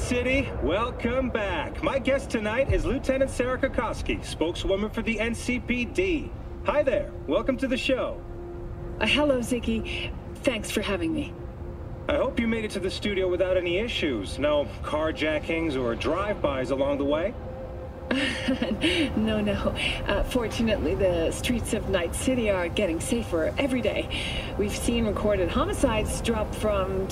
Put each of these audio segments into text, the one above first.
City, welcome back. My guest tonight is Lieutenant Sarah Kokoski, spokeswoman for the NCPD. Hi there, welcome to the show. Hello, Ziggy. Thanks for having me. I hope you made it to the studio without any issues. No carjackings or drive-bys along the way? No. Fortunately, the streets of Night City are getting safer every day. We've seen recorded homicides drop from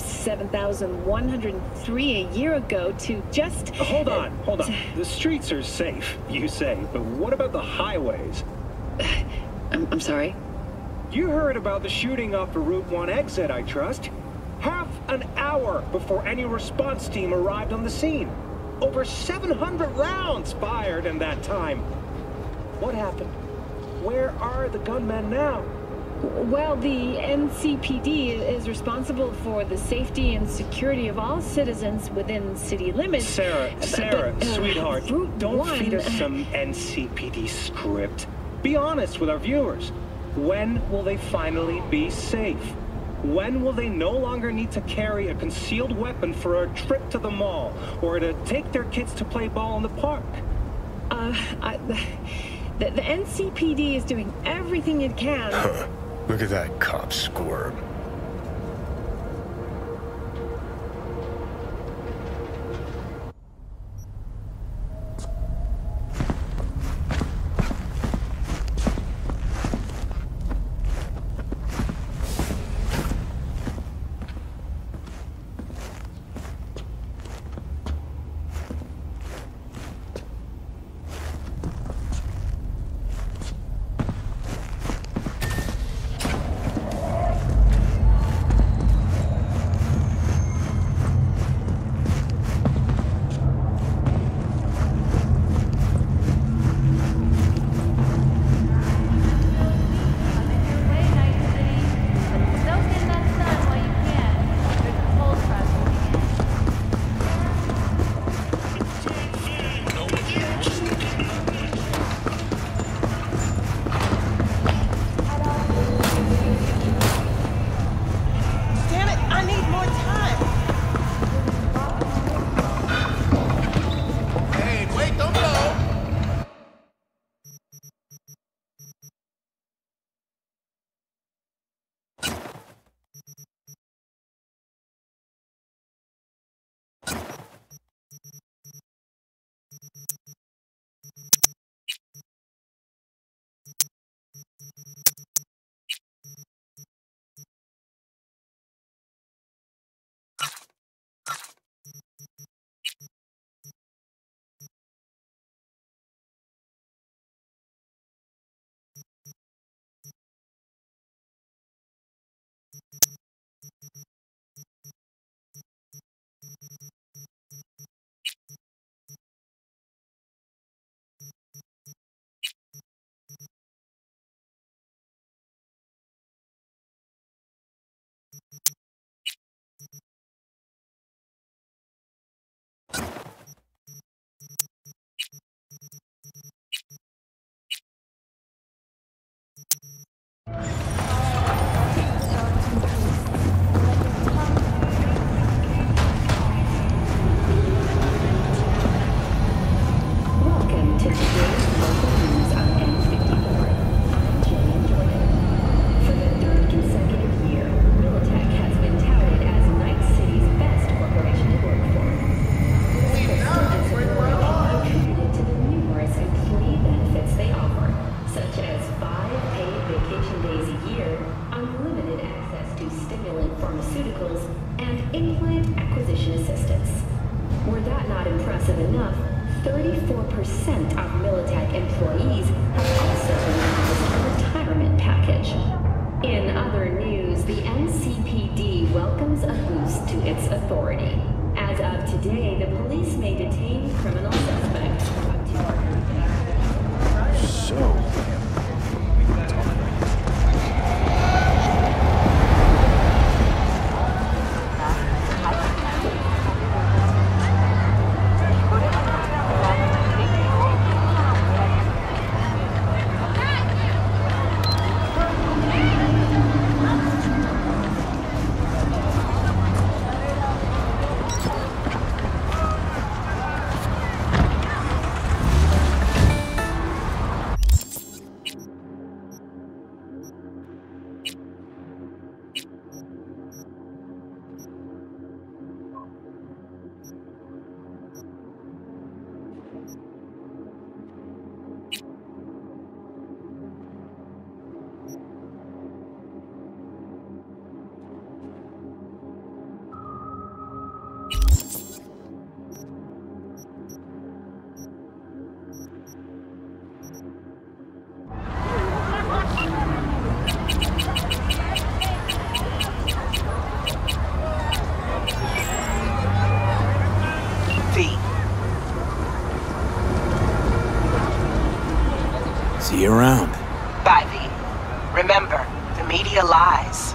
7,103 a year ago to just... Hold on. The streets are safe, you say, but what about the highways? I'm sorry? You heard about the shooting off the Route 1 exit, I trust. Half an hour before any response team arrived on the scene. Over 700 rounds fired in that time. What happened? Where are the gunmen now? Well, the NCPD is responsible for the safety and security of all citizens within city limits. Sarah, sweetheart, don't feed us some NCPD script. Be honest with our viewers. When will they finally be safe? When will they no longer need to carry a concealed weapon for a trip to the mall or to take their kids to play ball in the park? The NCPD is doing everything it can. Look at that cop squirm. V. See you around. Bye, V. Remember, the media lies.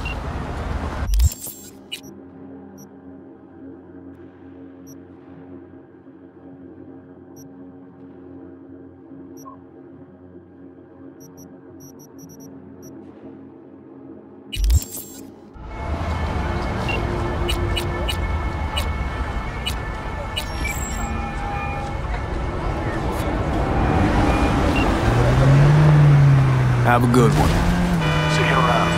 Have a good one. See you around.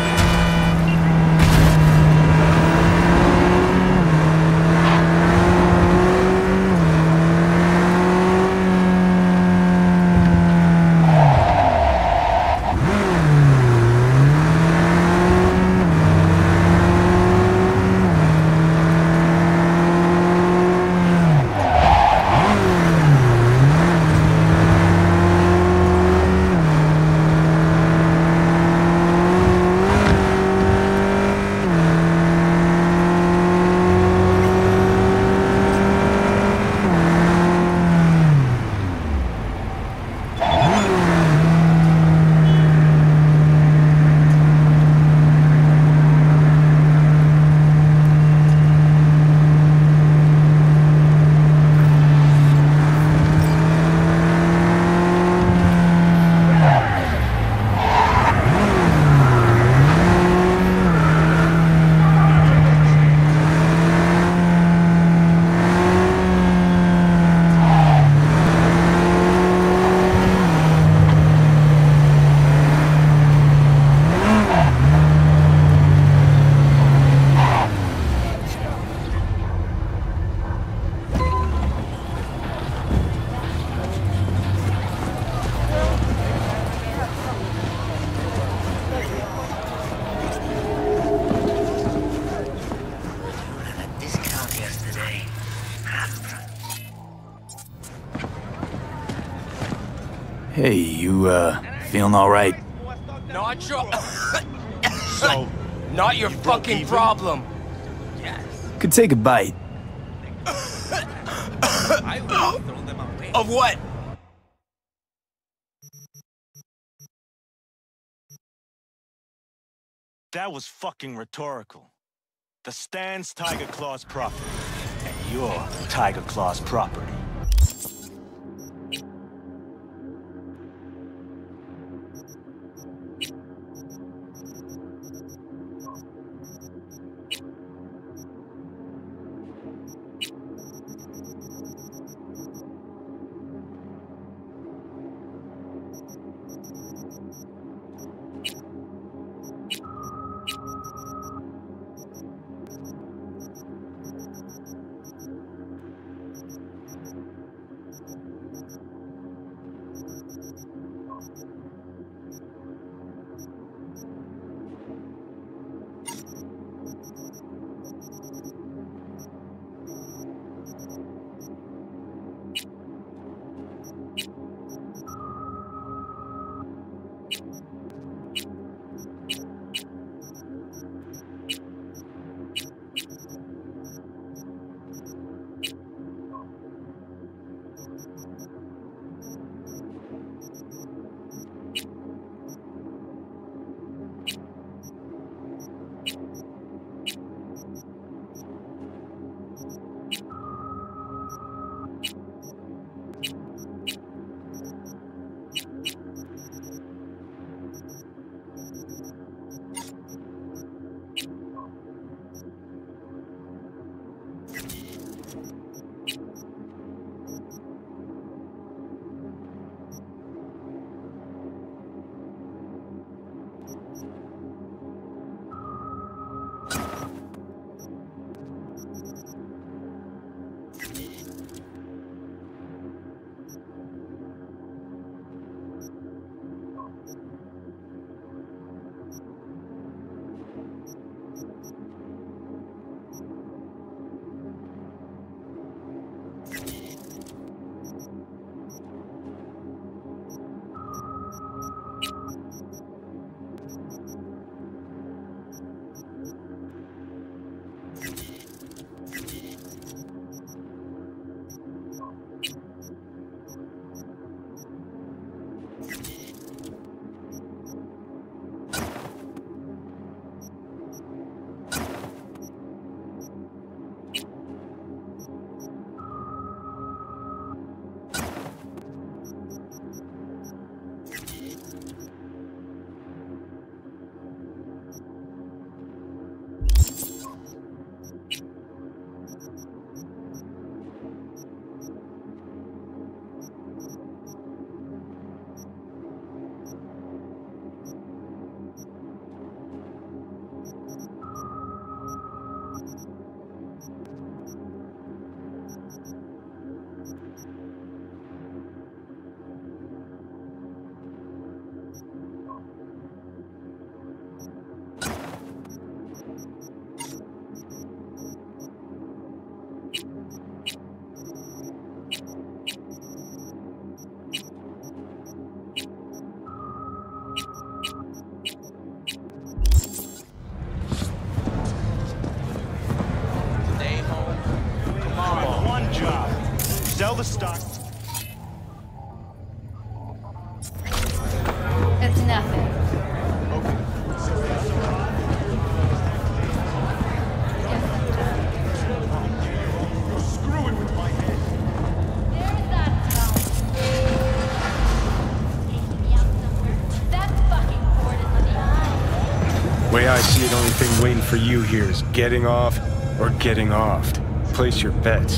Hey, you, feeling all right? Not your... So... Not your fucking problem. Could take a bite. Of what? That was fucking rhetorical. The stand's Tiger Claw's property, and you're Tiger Claw's property. Sell the stock. It's nothing. Way I see it, only thing waiting for you here is getting off or getting offed. Place your bets.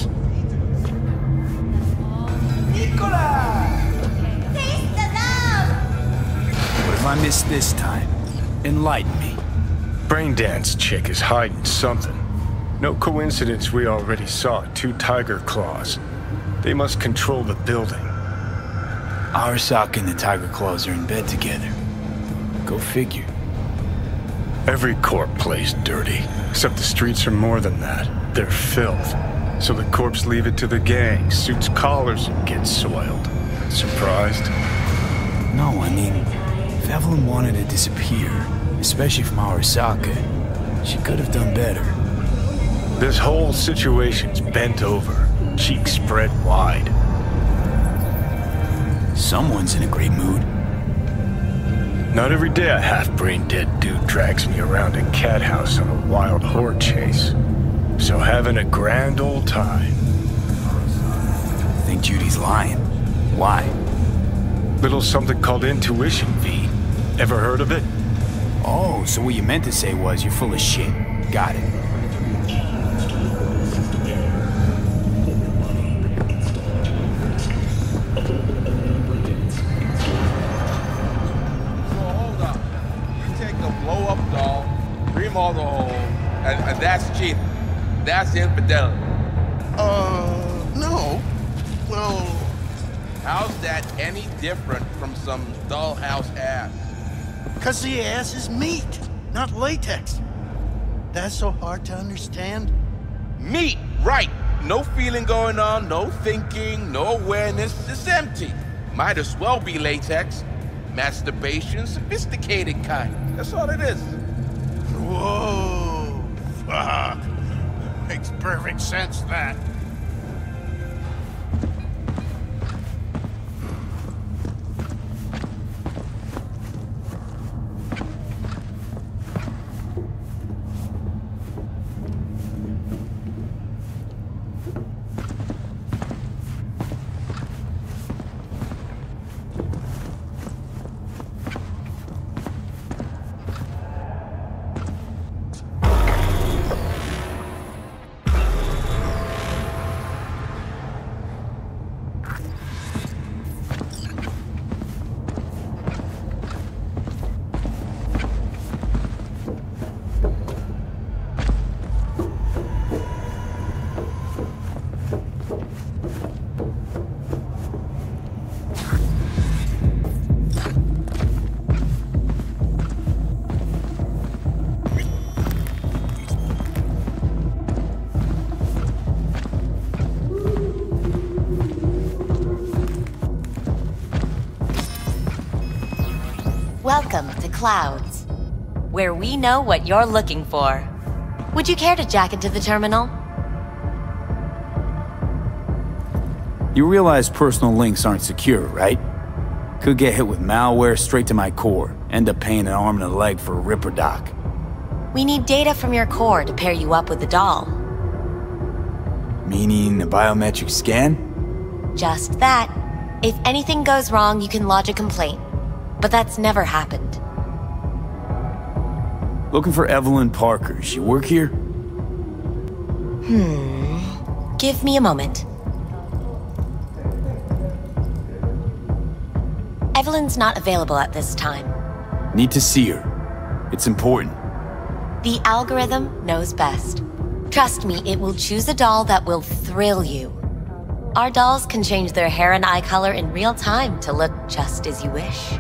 What if I miss this time? Enlighten me. Braindance chick is hiding something. No coincidence we already saw 2 tiger claws. They must control the building. Arasaka and the Tiger Claws are in bed together. Go figure. Every corp plays dirty, except the streets are more than that. They're filth. So the corps leave it to the gang, suits collars and get soiled. Surprised? No, I mean, if Evelyn wanted to disappear, especially from Arasaka, she could have done better. This whole situation's bent over, cheeks spread wide. Someone's in a great mood. Not every day a half-brain dead dude drags me around a cat house on a wild horde chase. So having a grand old time. I think Judy's lying. Why? Little something called intuition, V. Ever heard of it? Oh, so what you meant to say was you're full of shit. Got it. Remodel the hole, and that's cheap. That's infidelity. No. Well, how's that any different from some dollhouse ass? 'Cause the ass is meat, not latex. That's so hard to understand. Meat, right. No feeling going on, no thinking, no awareness. It's empty. Might as well be latex. Masturbation, sophisticated kind. That's all it is. Whoa, fuck. Makes perfect sense, that. Welcome to Clouds, where we know what you're looking for. Would you care to jack into the terminal? You realize personal links aren't secure, right? Could get hit with malware straight to my core, end up paying an arm and a leg for a ripper doc. We need data from your core to pair you up with the doll. Meaning a biometric scan? Just that. If anything goes wrong, you can lodge a complaint. But that's never happened. Looking for Evelyn Parker. She work here? Give me a moment. Evelyn's not available at this time. Need to see her. It's important. The algorithm knows best. Trust me, it will choose a doll that will thrill you. Our dolls can change their hair and eye color in real time to look just as you wish.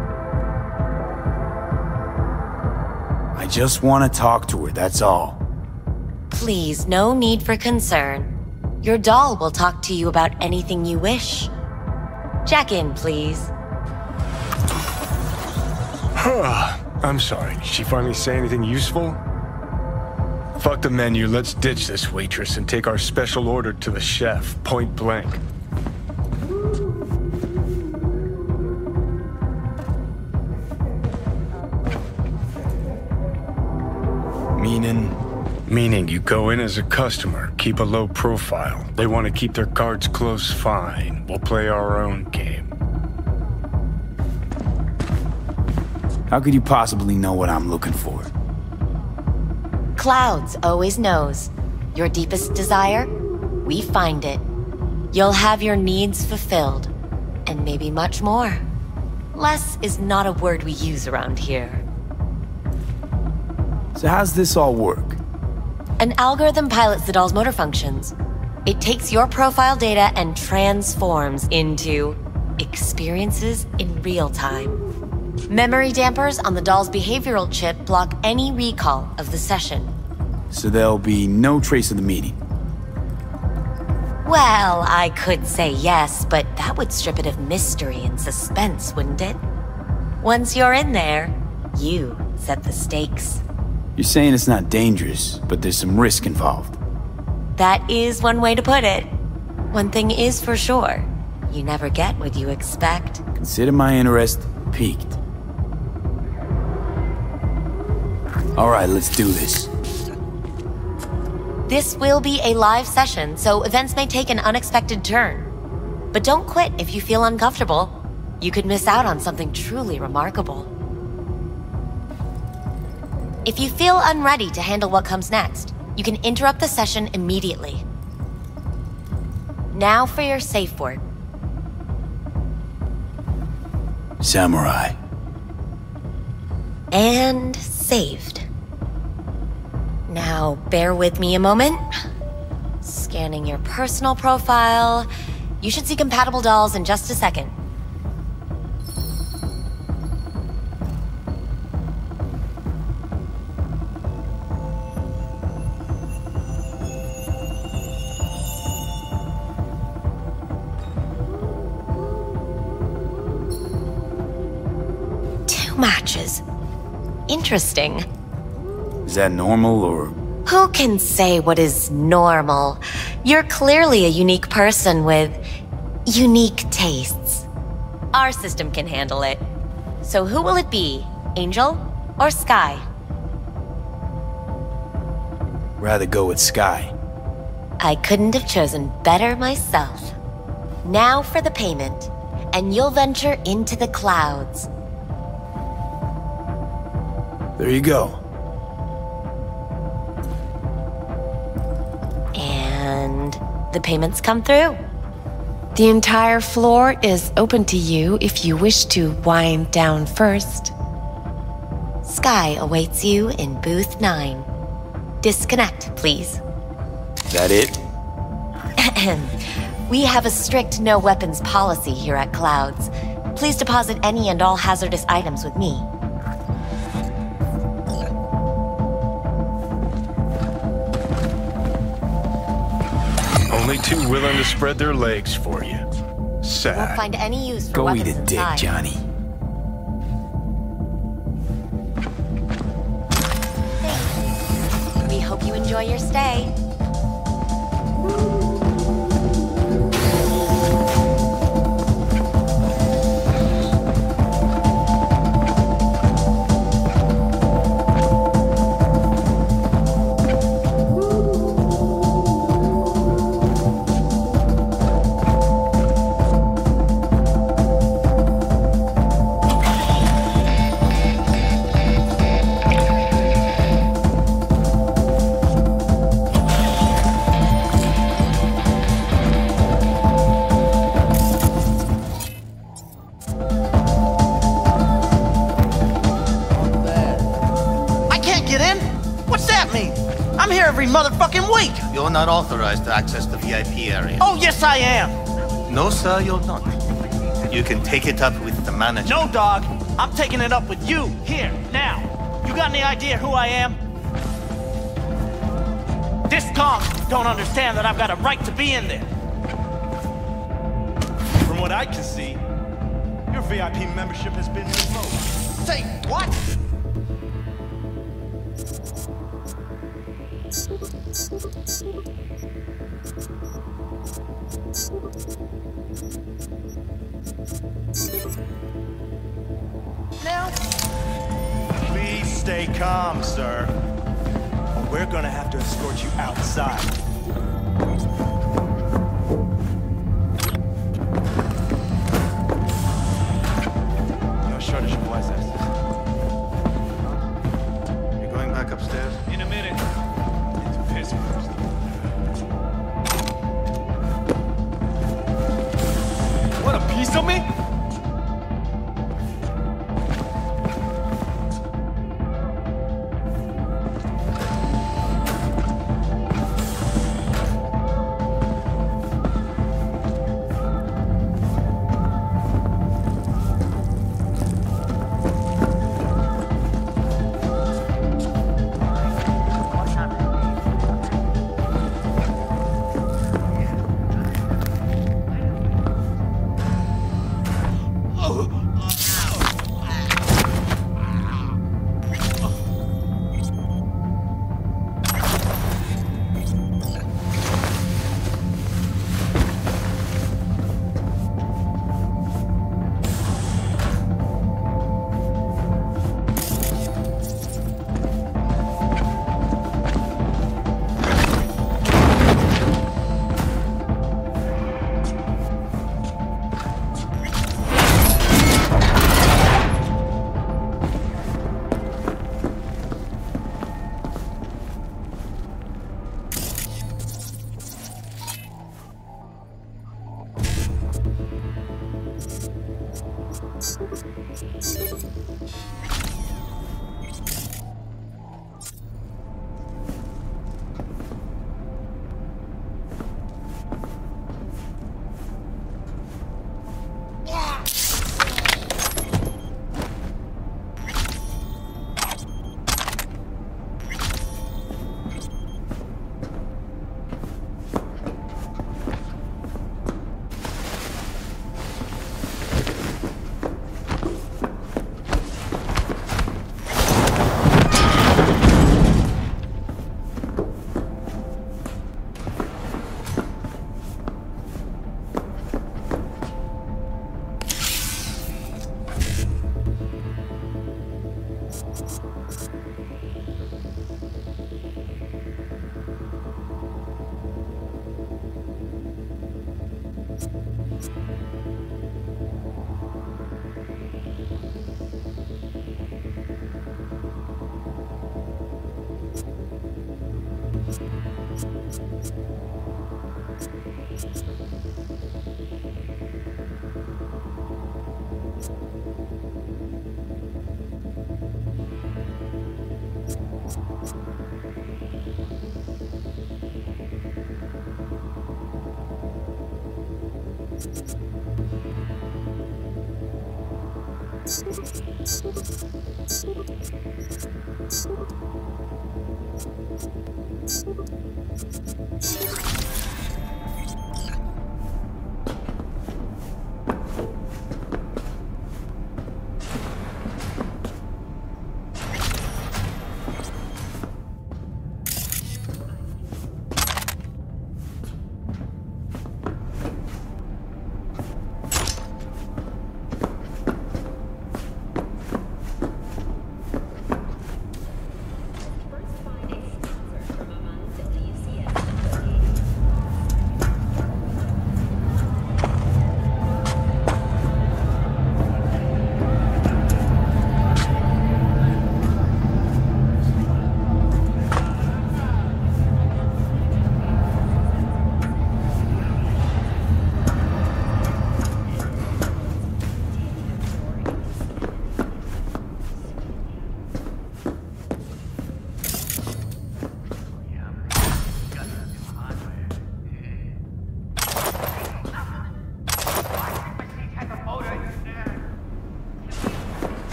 I just want to talk to her, that's all. Please, no need for concern. Your doll will talk to you about anything you wish. Check in, please. I'm sorry, did she finally say anything useful? Fuck the menu, let's ditch this waitress and take our special order to the chef, point blank. Meaning you go in as a customer, keep a low profile. They want to keep their cards close, fine. We'll play our own game. How could you possibly know what I'm looking for? Clouds always knows. Your deepest desire, we find it. You'll have your needs fulfilled, and maybe much more. Less is not a word we use around here. So how's this all work? An algorithm pilots the doll's motor functions. It takes your profile data and transforms into experiences in real time. Memory dampers on the doll's behavioral chip block any recall of the session. So there'll be no trace of the meeting? Well, I could say yes, but that would strip it of mystery and suspense, wouldn't it? Once you're in there, you set the stakes. You're saying it's not dangerous, but there's some risk involved. That is one way to put it. One thing is for sure, you never get what you expect. Consider my interest piqued. All right, let's do this. This will be a live session, so events may take an unexpected turn. But don't quit if you feel uncomfortable. You could miss out on something truly remarkable. If you feel unready to handle what comes next, you can interrupt the session immediately. Now for your safe word. Samurai. And saved. Now, bear with me a moment. Scanning your personal profile. You should see compatible dolls in just a second. Matches. Interesting. Is that normal, or? Who can say what is normal? You're clearly a unique person with unique tastes. Our system can handle it. So who will it be? Angel or Sky? Rather go with Sky. I couldn't have chosen better myself. Now for the payment, and you'll venture into the clouds. There you go. And the payments come through. The entire floor is open to you if you wish to wind down first. Sky awaits you in booth 9. Disconnect, please. Is that it? We have a strict no weapons policy here at Clouds. Please deposit any and all hazardous items with me. Only two willing to spread their legs for you. Sad. Won't find any use for Go weapons eat a dick, inside. Johnny. Thanks. We hope you enjoy your stay. I'm here every motherfucking week! You're not authorized to access the VIP area. Oh, yes I am! No, sir, you're not. You can take it up with the manager. No, dog. I'm taking it up with you, here, now. You got any idea who I am? This con don't understand that I've got a right to be in there. From what I can see, your VIP membership has been revoked. Say what? Now? Please stay calm, sir. Or we're gonna have to escort you outside. No shortage of wise asses. You're going back upstairs? In a minute. It's piss first. What, a piece of me?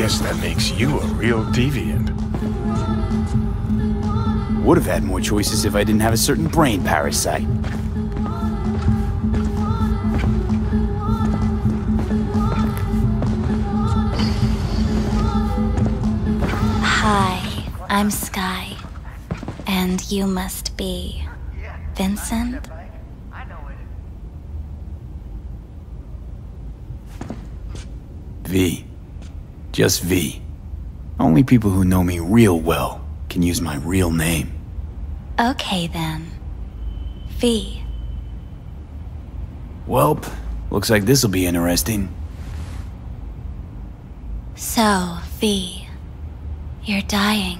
Guess that makes you a real deviant. Would have had more choices if I didn't have a certain brain parasite. Hi, I'm Sky. And you must be Vincent? V. Just V. Only people who know me real well can use my real name. Okay then. V. Welp, looks like this'll be interesting. So, V, you're dying.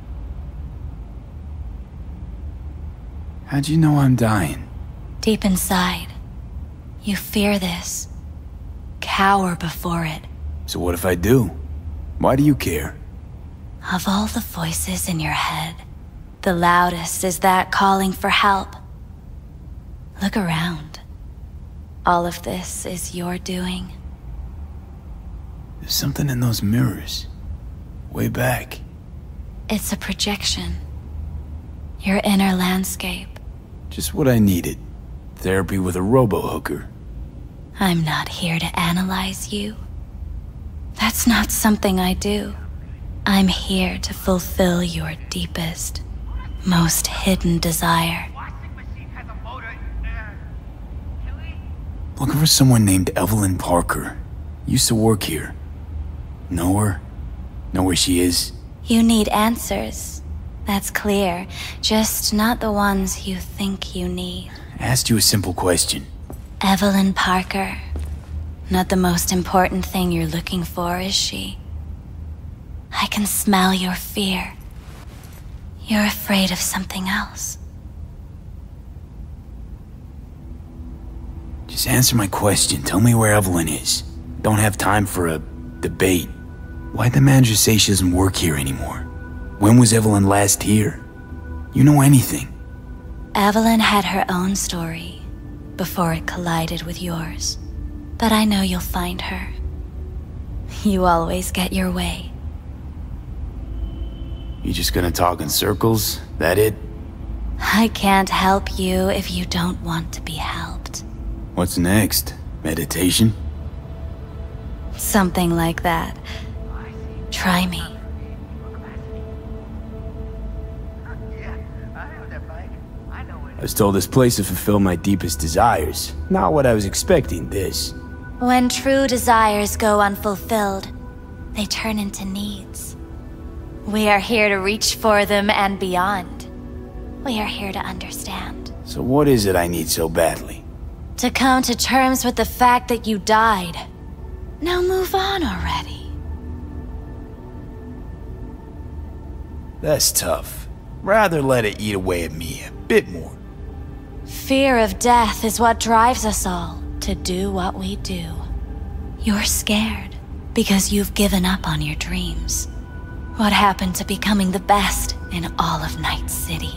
How'd you know I'm dying? Deep inside, you fear this. Cower before it. So what if I do? Why do you care? Of all the voices in your head, the loudest is that calling for help. Look around. All of this is your doing. There's something in those mirrors. Way back. It's a projection. Your inner landscape. Just what I needed. Therapy with a robo-hooker. I'm not here to analyze you. That's not something I do. I'm here to fulfill your deepest, most hidden desire. Looking for someone named Evelyn Parker. Used to work here. Know her? Know where she is? You need answers. That's clear. Just not the ones you think you need. I asked you a simple question. Evelyn Parker. Not the most important thing you're looking for, is she? I can smell your fear. You're afraid of something else. Just answer my question. Tell me where Evelyn is. Don't have time for a debate. Why'd the manager say she doesn't work here anymore? When was Evelyn last here? You know anything? Evelyn had her own story before it collided with yours. But I know you'll find her. You always get your way. You just gonna talk in circles? That it? I can't help you if you don't want to be helped. What's next? Meditation? Something like that. Try me. I was told this place would fulfill my deepest desires. Not what I was expecting, this. When true desires go unfulfilled, they turn into needs. We are here to reach for them and beyond. We are here to understand. So what is it I need so badly? To come to terms with the fact that you died. Now move on already. That's tough. Rather let it eat away at me a bit more. Fear of death is what drives us all to do what we do. You're scared because you've given up on your dreams. What happened to becoming the best in all of Night City?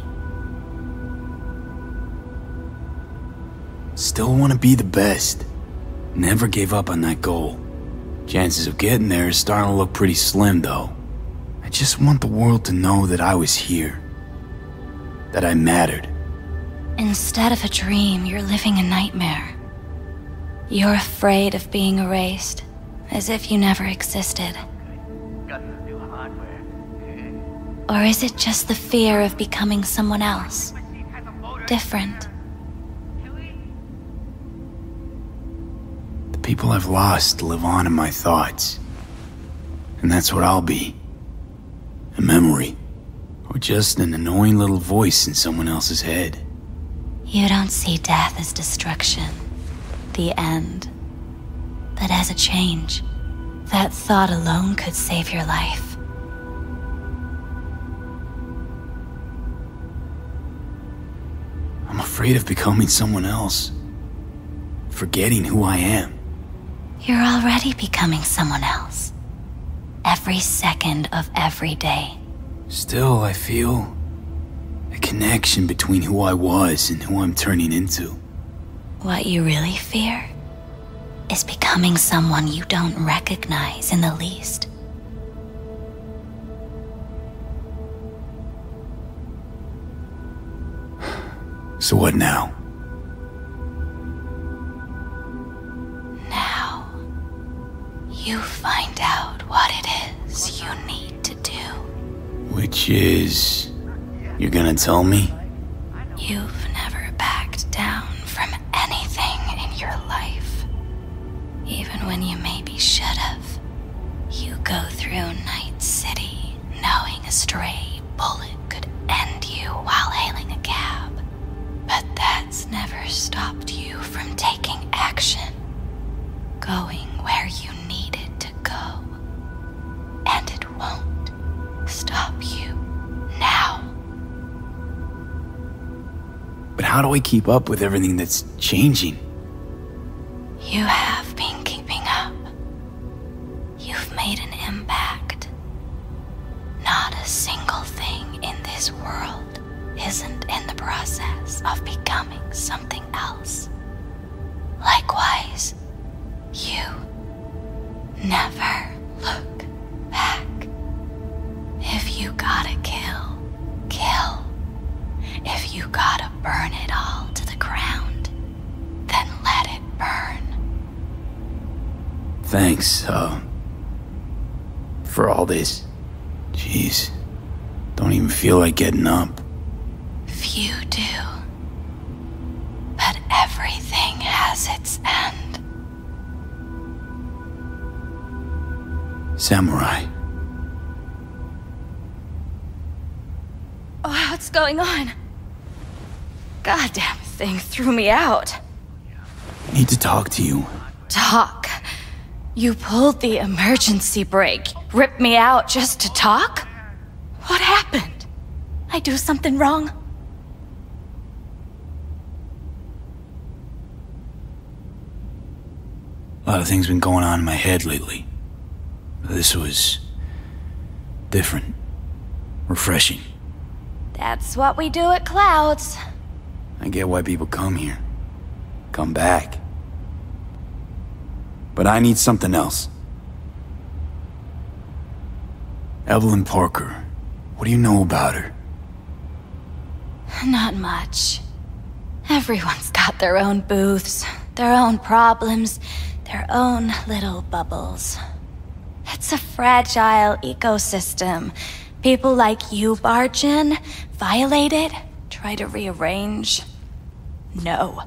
Still want to be the best. Never gave up on that goal. Chances of getting there is starting to look pretty slim, though. I just want the world to know that I was here. That I mattered. Instead of a dream, you're living a nightmare. You're afraid of being erased, as if you never existed. Or is it just the fear of becoming someone else? Different. The people I've lost live on in my thoughts. And that's what I'll be. A memory. Or just an annoying little voice in someone else's head. You don't see death as destruction, the end, but as a change. That thought alone could save your life. I'm afraid of becoming someone else. Forgetting who I am. You're already becoming someone else. Every second of every day. Still, I feel a connection between who I was and who I'm turning into. What you really fear is becoming someone you don't recognize in the least. So what now? Now, you find out what it is you need to do. Which is... You're gonna tell me? You've never backed down from anything in your life. Even when you maybe should have. You go through Night City knowing a stray bullet could end you while hailing a cab. But that's never stopped you from taking action. Going where you needed to go. And it won't stop you now. But how do I keep up with everything that's changing? You have been keeping up. You've made an impact. Not a single thing in this world isn't in the process of becoming something else. Likewise, you never look back. If you gotta kill, kill. If you gotta burn it all to the ground, then let it burn. Thanks, for all this. Jeez, don't even feel like getting up. Few do. But everything has its end. Samurai. Oh, what's going on? Goddamn thing threw me out. I need to talk to you. Talk? You pulled the emergency brake, ripped me out just to talk? What happened? I do something wrong? A lot of things been going on in my head lately. This was... different. Refreshing. That's what we do at Clouds. I get why people come here. Come back. But I need something else. Evelyn Parker. What do you know about her? Not much. Everyone's got their own booths, their own problems, their own little bubbles. It's a fragile ecosystem. People like you barge in, violate it, try to rearrange. No.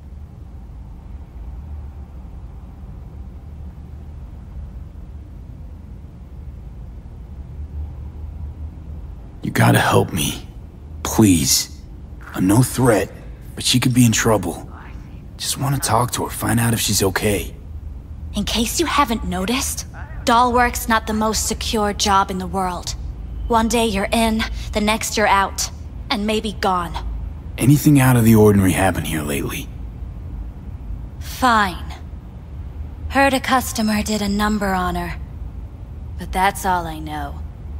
You gotta help me. Please. I'm no threat, but she could be in trouble. Just want to talk to her, find out if she's okay. In case you haven't noticed, doll work's not the most secure job in the world. One day you're in, the next you're out, and maybe gone. Anything out of the ordinary happen here lately? Fine. Heard a customer did a number on her. But that's all I know.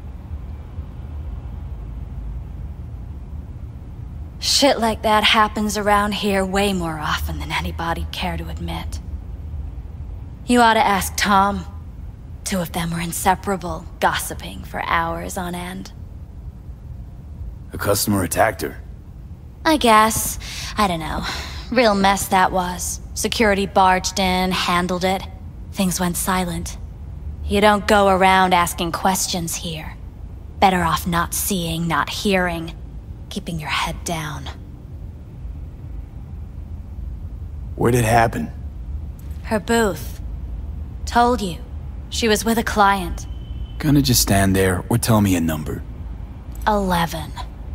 Shit like that happens around here way more often than anybody'd care to admit. You ought to ask Tom. Two of them were inseparable, gossiping for hours on end. A customer attacked her. I guess. I don't know. Real mess that was. Security barged in, handled it. Things went silent. You don't go around asking questions here. Better off not seeing, not hearing. Keeping your head down. Where'd it happen? Her booth. Told you. She was with a client. Gonna just stand there or tell me a number. 11.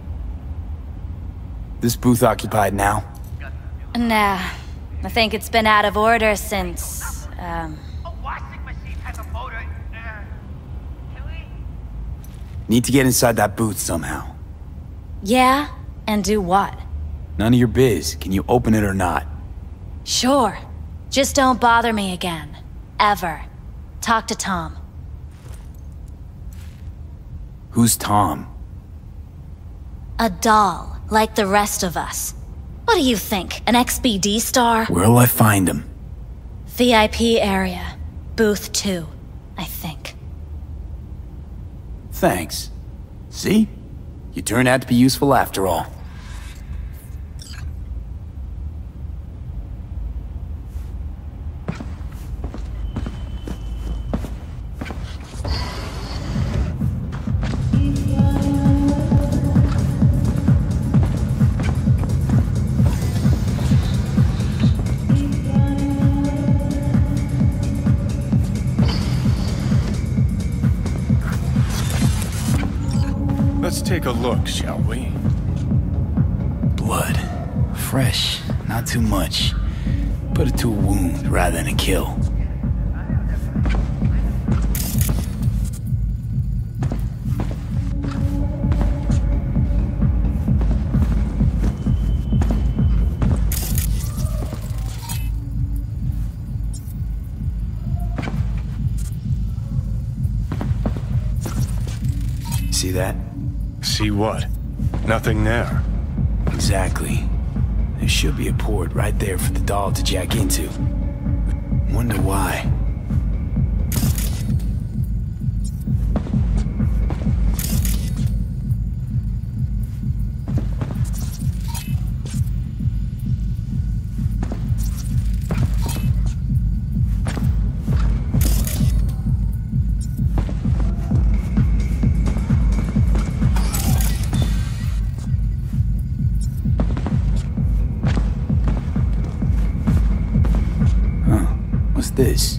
This booth occupied now? Nah. I think it's been out of order since, Need to get inside that booth somehow. Yeah? And do what? None of your biz. Can you open it or not? Sure. Just don't bother me again. Ever. Talk to Tom. Who's Tom? A doll, like the rest of us. What do you think, an XBD star? Where'll I find him? VIP area. Booth 2, I think. Thanks. See? You turned out to be useful after all. Let's take a look, shall we? Blood. Fresh, not too much. Put it to a wound rather than a kill. See that? See what? Nothing there. Exactly. There should be a port right there for the doll to jack into. Wonder why. This?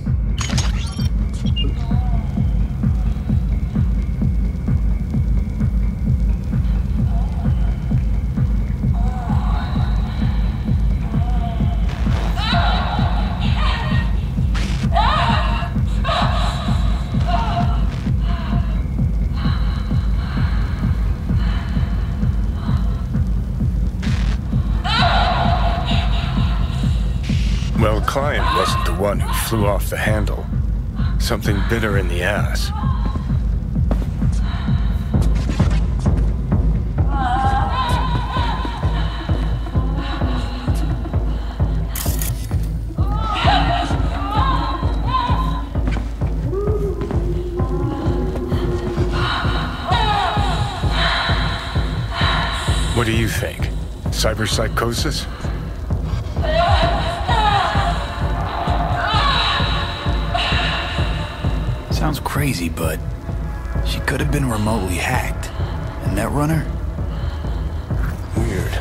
Well, client wasn't the one who flew off the handle. Something bit her in the ass. What do you think? Cyberpsychosis? Sounds crazy, but she could have been remotely hacked. And Netrunner? Weird.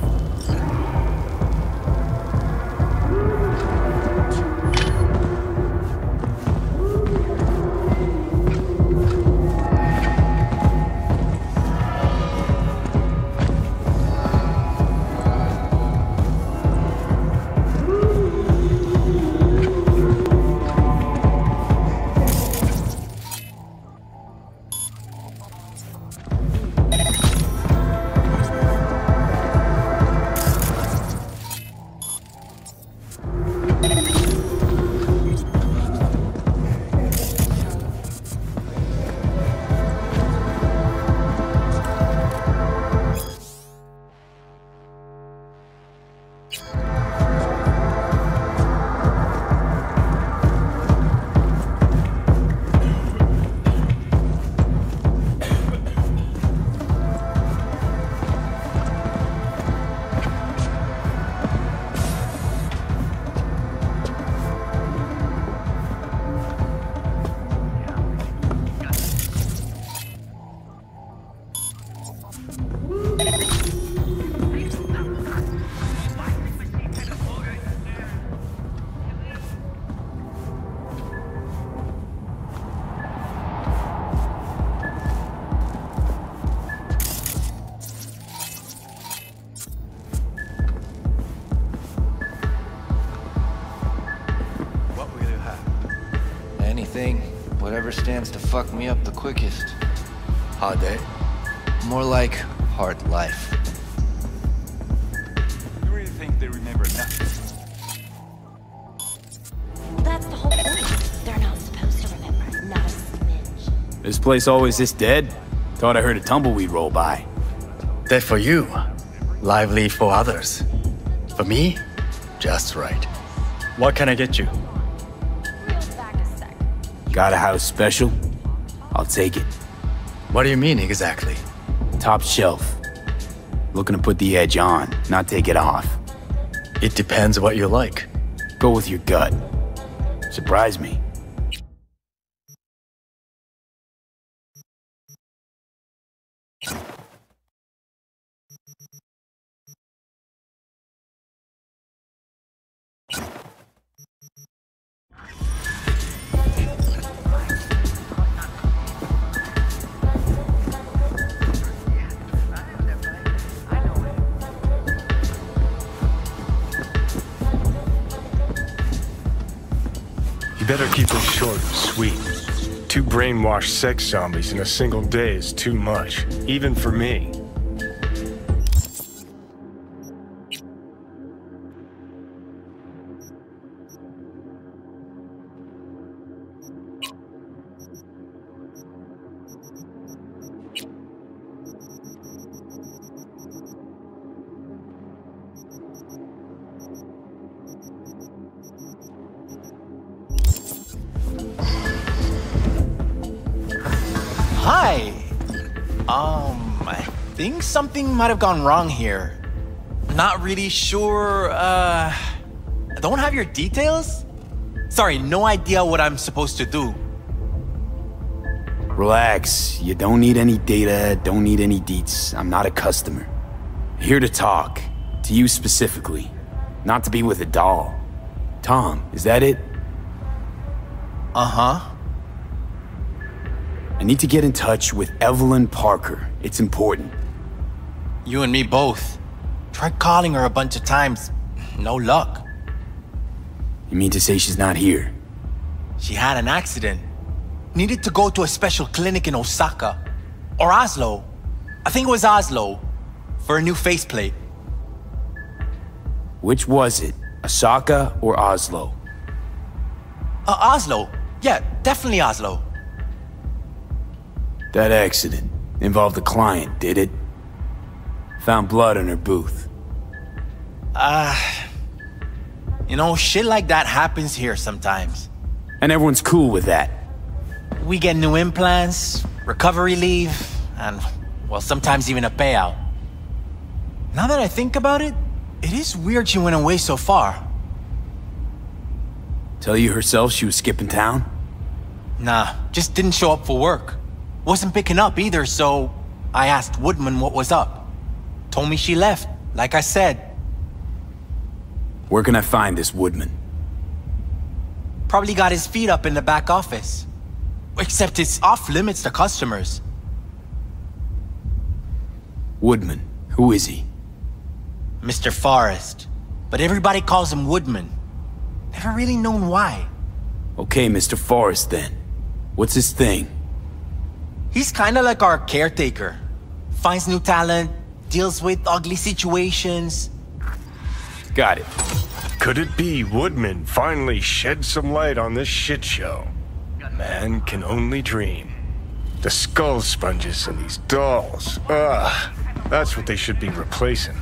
Whatever stands to fuck me up the quickest. Hard day? More like hard life. You really think they remember nothing? That's the whole point. They're not supposed to remember, not a smidge. This place always this dead? Thought I heard a tumbleweed roll by. Dead for you, lively for others. For me, just right. What can I get you? Got a house special? I'll take it. What do you mean exactly? Top shelf. Looking to put the edge on, not take it off. It depends what you like. Go with your gut. Surprise me. You better keep this short and sweet. 2 brainwashed sex zombies in a single day is too much, even for me. Hi! I think something might have gone wrong here. Not really sure, don't have your details? Sorry, no idea what I'm supposed to do. Relax. You don't need any data, don't need any deets. I'm not a customer. Here to talk. To you specifically. Not to be with a doll. Tom, is that it? Uh-huh. I need to get in touch with Evelyn Parker. It's important. You and me both. Tried calling her a bunch of times. No luck. You mean to say she's not here? She had an accident. Needed to go to a special clinic in Osaka. Or Oslo. I think it was Oslo. For a new faceplate. Which was it? Osaka or Oslo? Oslo. Yeah, definitely Oslo. That accident involved a client, did it? Found blood in her booth. You know, shit like that happens here sometimes. And everyone's cool with that. We get new implants, recovery leave, and, well, sometimes even a payout. Now that I think about it, it is weird she went away so far. Tell you herself she was skipping town? Nah, just didn't show up for work. Wasn't picking up either, so I asked Woodman what was up. Told me she left, like I said. Where can I find this Woodman? Probably got his feet up in the back office. Except it's off limits to customers. Woodman, who is he? Mr. Forrest. But everybody calls him Woodman. Never really known why. Okay, Mr. Forrest then. What's his thing? He's kinda like our caretaker. Finds new talent, deals with ugly situations. Got it. Could it be Woodman finally shed some light on this shit show? Man can only dream. The skull sponges and these dolls. Ugh, that's what they should be replacing.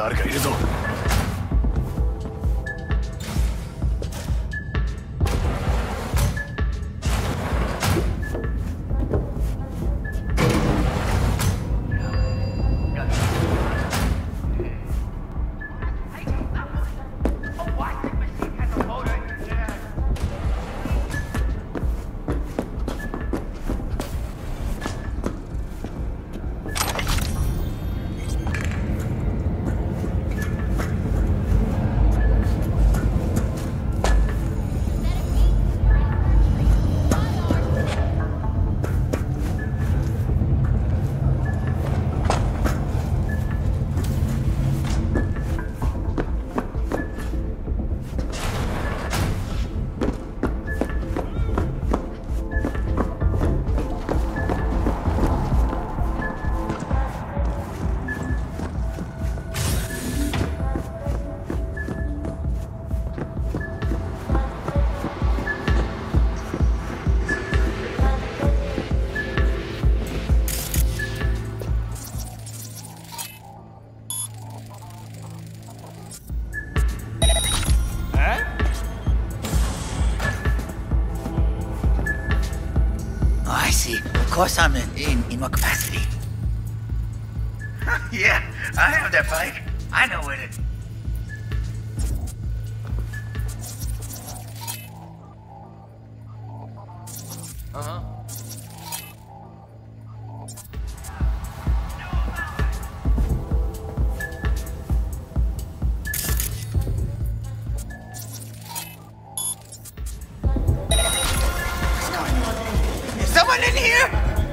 誰かいるぞ。 Of course I'm in what capacity? Yeah, I have that bike. I know it. Is someone in here?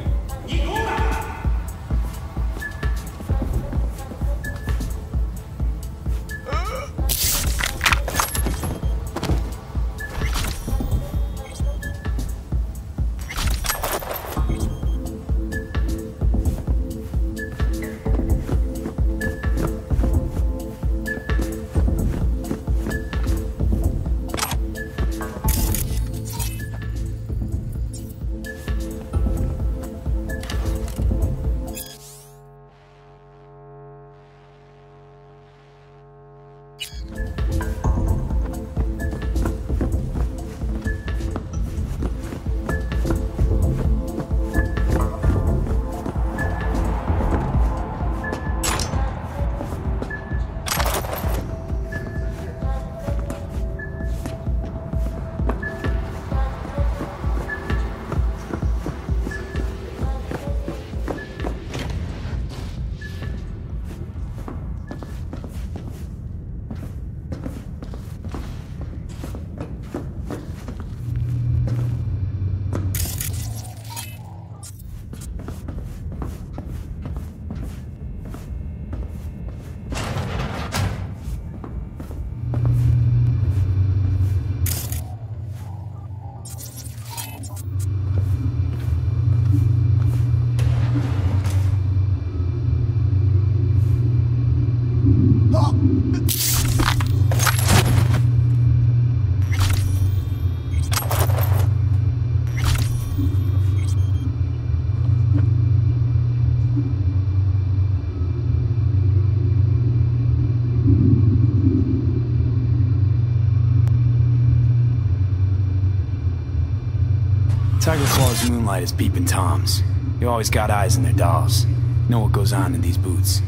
Tiger Claw's moonlight is peeping Toms. They always got eyes on their dolls. Know what goes on in these boots.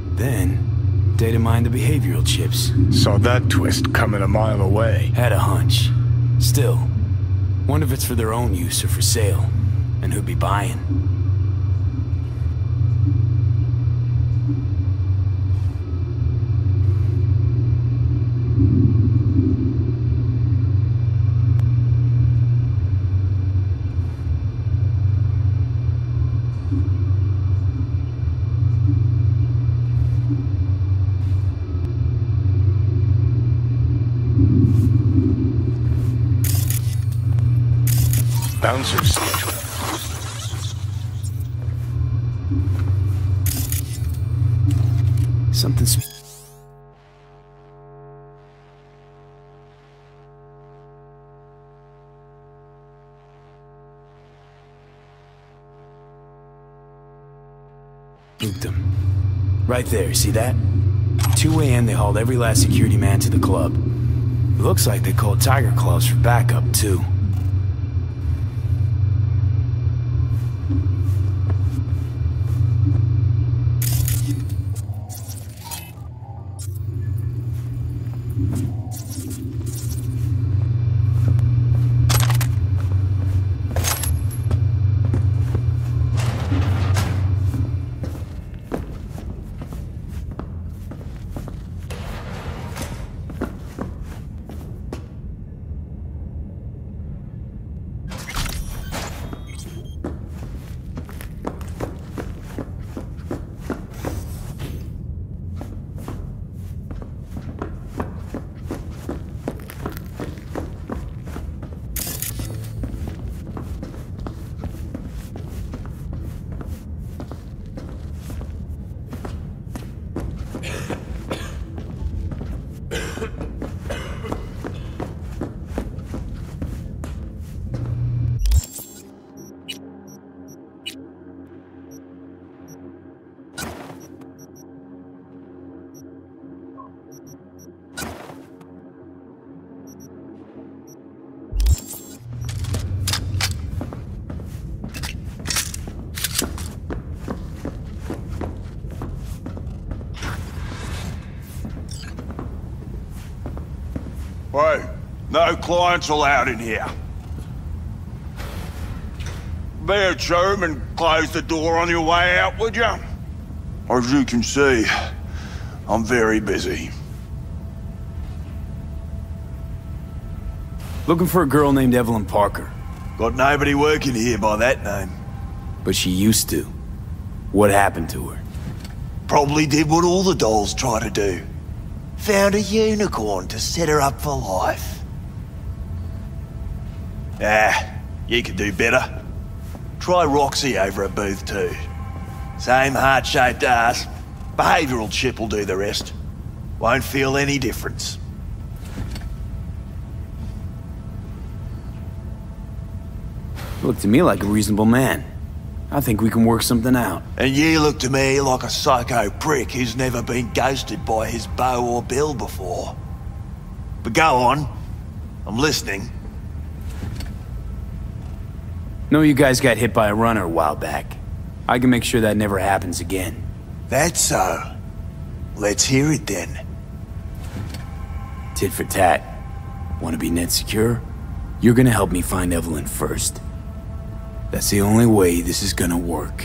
Then, data mine the behavioral chips. Saw that twist coming a mile away. Had a hunch. Still, wonder if it's for their own use or for sale. And who'd be buying. Bouncer schedule. Something's... Spooked him. Right there, see that? 2 a.m. they hauled every last security man to the club. It looks like they called Tiger Claws for backup, too. Hey, no clients allowed in here. Be a Choom and close the door on your way out, would you? As you can see, I'm very busy. Looking for a girl named Evelyn Parker. Got nobody working here by that name. But she used to. What happened to her? Probably did what all the dolls try to do. Found a unicorn to set her up for life. You could do better. Try Roxy over at Booth too. Same heart-shaped ass. Behavioural chip will do the rest. Won't feel any difference. Look to me like a reasonable man. I think we can work something out. And you look to me like a psycho prick who's never been ghosted by his beau or bill before. But go on. I'm listening. Know you guys got hit by a runner a while back. I can make sure that never happens again. That's so. Let's hear it then. Tit for tat. Want to be net secure? You're gonna help me find Evelyn first. That's the only way this is gonna work.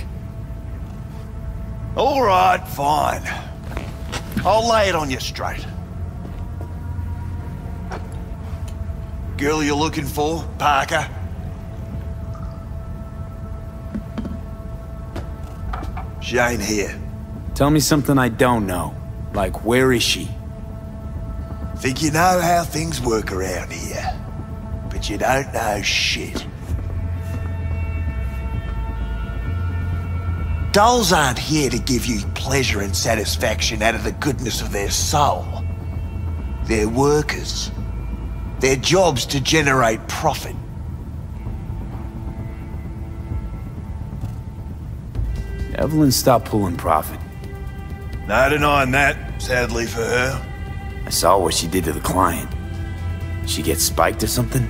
All right, fine. I'll lay it on you straight. Girl you're looking for, Parker? She ain't here. Tell me something I don't know. Like, where is she? Think you know how things work around here. But you don't know shit. Dolls aren't here to give you pleasure and satisfaction out of the goodness of their soul. They're workers. Their job's to generate profit. Evelyn stopped pulling profit. No denying that, sadly for her. I saw what she did to the client. She get spiked or something?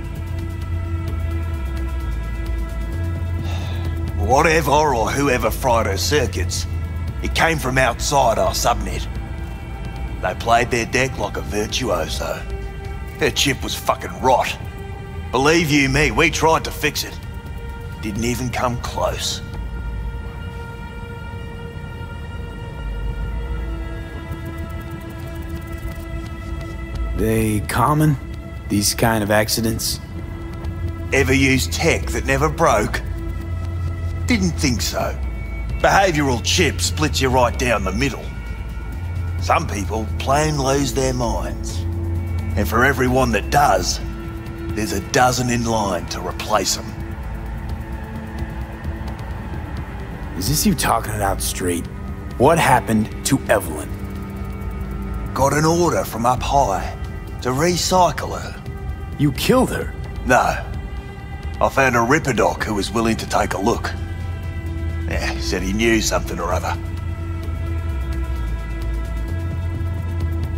Whatever or whoever fried her circuits, it came from outside our subnet. They played their deck like a virtuoso. Her chip was fucking rot. Believe you me, we tried to fix it. Didn't even come close. They common? These kind of accidents? Ever used tech that never broke? Didn't think so. Behavioural chip splits you right down the middle. Some people plain lose their minds. And for everyone that does, there's a dozen in line to replace them. Is this you talking it out straight? What happened to Evelyn? Got an order from up high to recycle her. You killed her? No. I found a Ripperdoc who was willing to take a look. He said he knew something or other.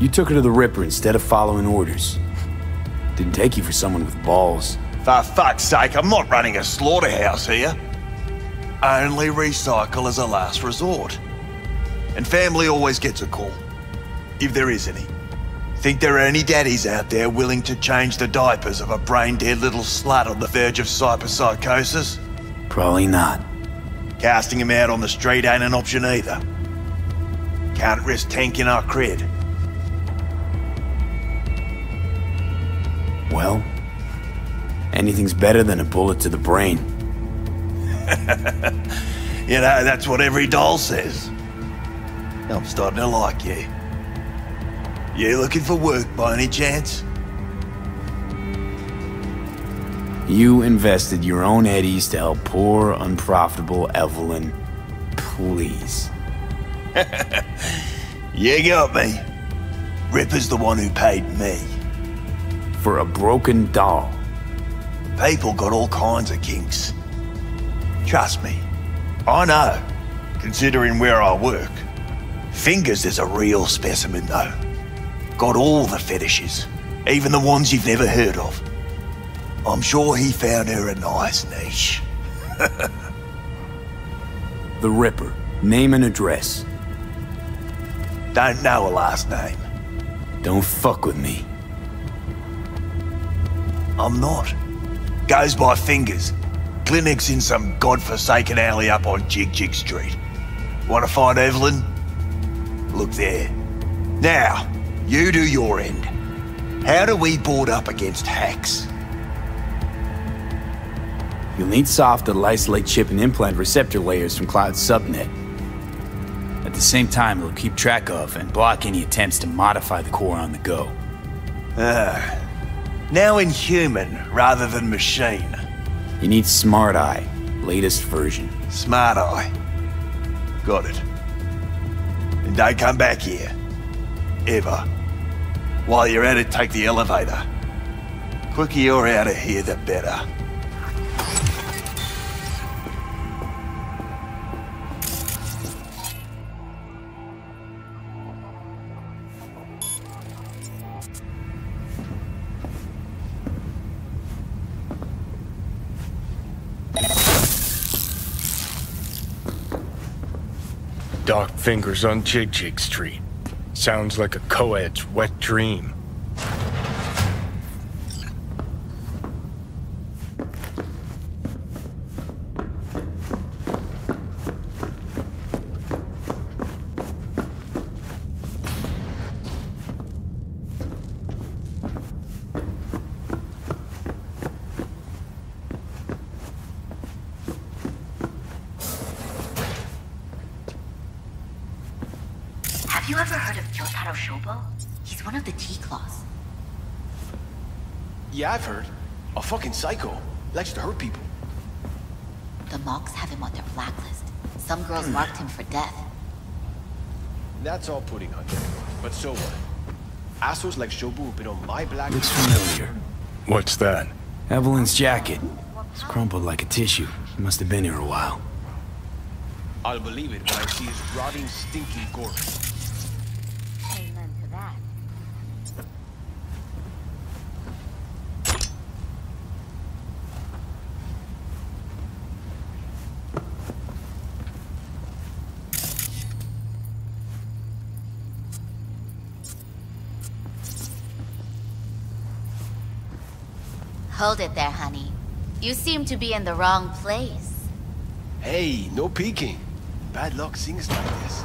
You took her to the Ripper instead of following orders. Didn't take you for someone with balls. For fuck's sake, I'm not running a slaughterhouse here. Only recycle as a last resort. And family always gets a call. If there is any. Think there are any daddies out there willing to change the diapers of a brain-dead little slut on the verge of cyberpsychosis? Probably not. Casting him out on the street ain't an option either. Can't risk tanking our cred. Well, anything's better than a bullet to the brain. You know, that's what every doll says. I'm starting to like you. You looking for work by any chance? You invested your own eddies to help poor, unprofitable Evelyn. Please. You got me. Ripper's the one who paid me. For a broken doll. People got all kinds of kinks. Trust me. I know, considering where I work. Fingers is a real specimen, though. Got all the fetishes, even the ones you've never heard of. I'm sure he found her a nice niche. The Ripper. Name and address. Don't know a last name. Don't fuck with me. I'm not. Goes by Fingers. Clinic's in some godforsaken alley up on Jig Jig Street. Want to find Evelyn? Look there. Now, you do your end. How do we board up against hacks? You'll need soft to isolate chip and implant receptor layers from Cloud's subnet. At the same time, it'll keep track of and block any attempts to modify the core on the go. Now in human rather than machine. You need Smart Eye, latest version. Smart Eye. Got it. And don't come back here. Ever. While you're at it, take the elevator. Quicker you're out of here, the better. Dark Fingers on Jig Jig Street. Sounds like a co-ed's wet dream. Have you ever heard of Jotaro Shobo? He's one of the T-Claws. Yeah, I've heard. A fucking psycho. Likes to hurt people. The monks have him on their blacklist. Some girls marked him for death. That's all putting on. But so what? Assholes like Shobu have been on my blacklist. Looks familiar. What's that? Evelyn's jacket. It's crumpled like a tissue. He must have been here a while. I'll believe it when I see his rotting, stinking corpse. Amen to that. Hold it there, honey. You seem to be in the wrong place. Hey, no peeking. Bad luck sings like this.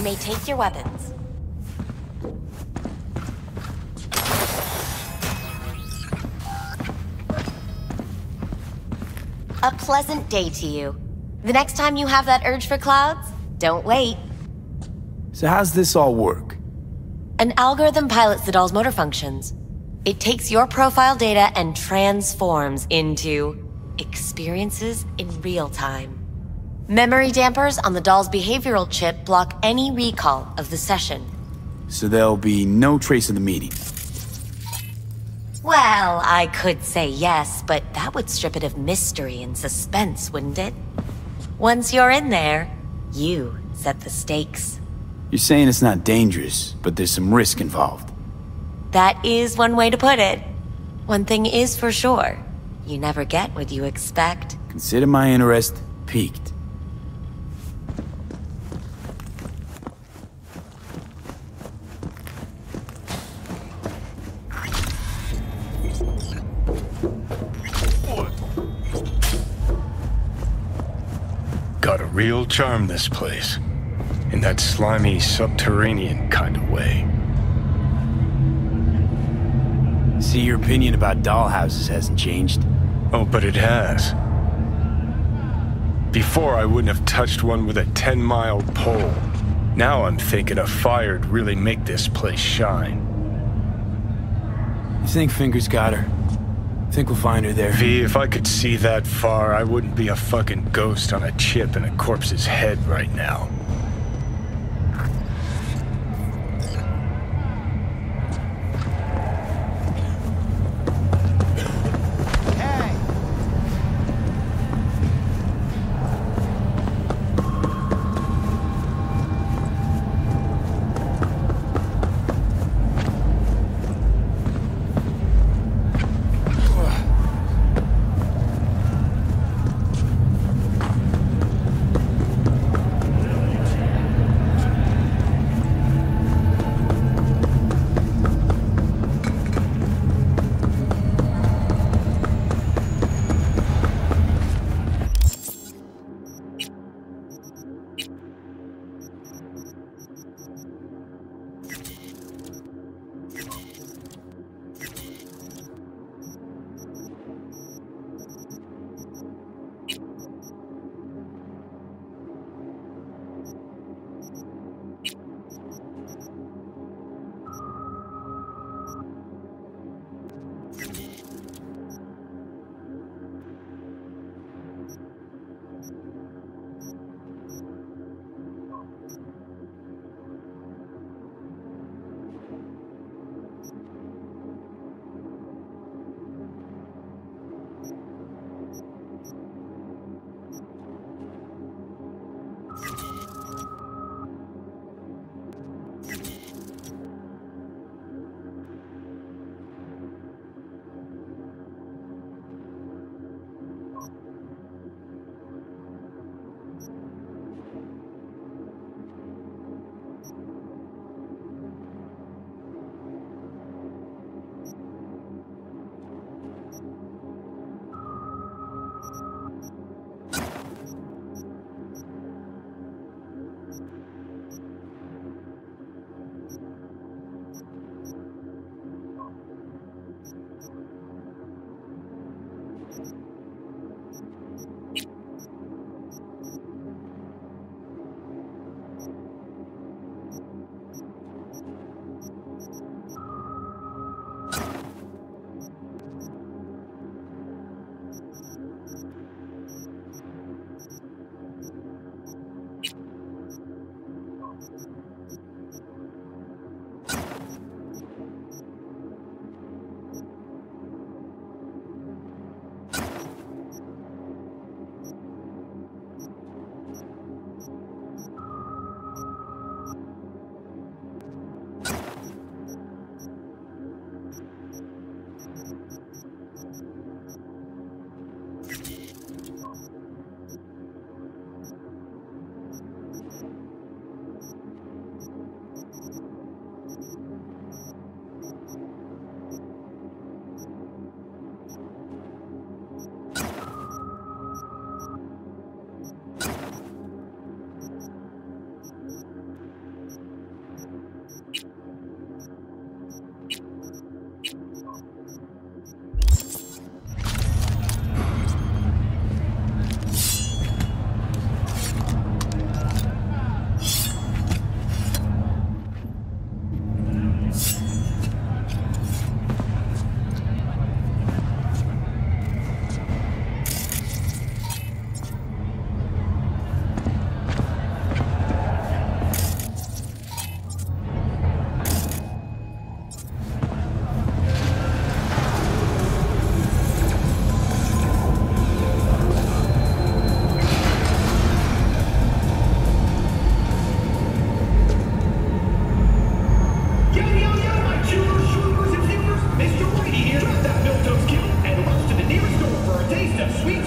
You may take your weapons. A pleasant day to you. The next time you have that urge for clouds, don't wait. So how's this all work? An algorithm pilots the doll's motor functions. It takes your profile data and transforms into experiences in real time. Memory dampers on the doll's behavioral chip block any recall of the session. So there'll be no trace of the meeting. Well, I could say yes, but that would strip it of mystery and suspense, wouldn't it? Once you're in there, you set the stakes. You're saying it's not dangerous, but there's some risk involved. That is one way to put it. One thing is for sure, you never get what you expect. Consider my interest piqued. Got a real charm, this place. In that slimy, subterranean kind of way. See, your opinion about dollhouses hasn't changed. Oh, but it has. Before, I wouldn't have touched one with a 10-mile pole. Now I'm thinking a fire'd really make this place shine. You think Fingers got her? Think we'll find her there? V, if I could see that far, I wouldn't be a fucking ghost on a chip in a corpse's head right now.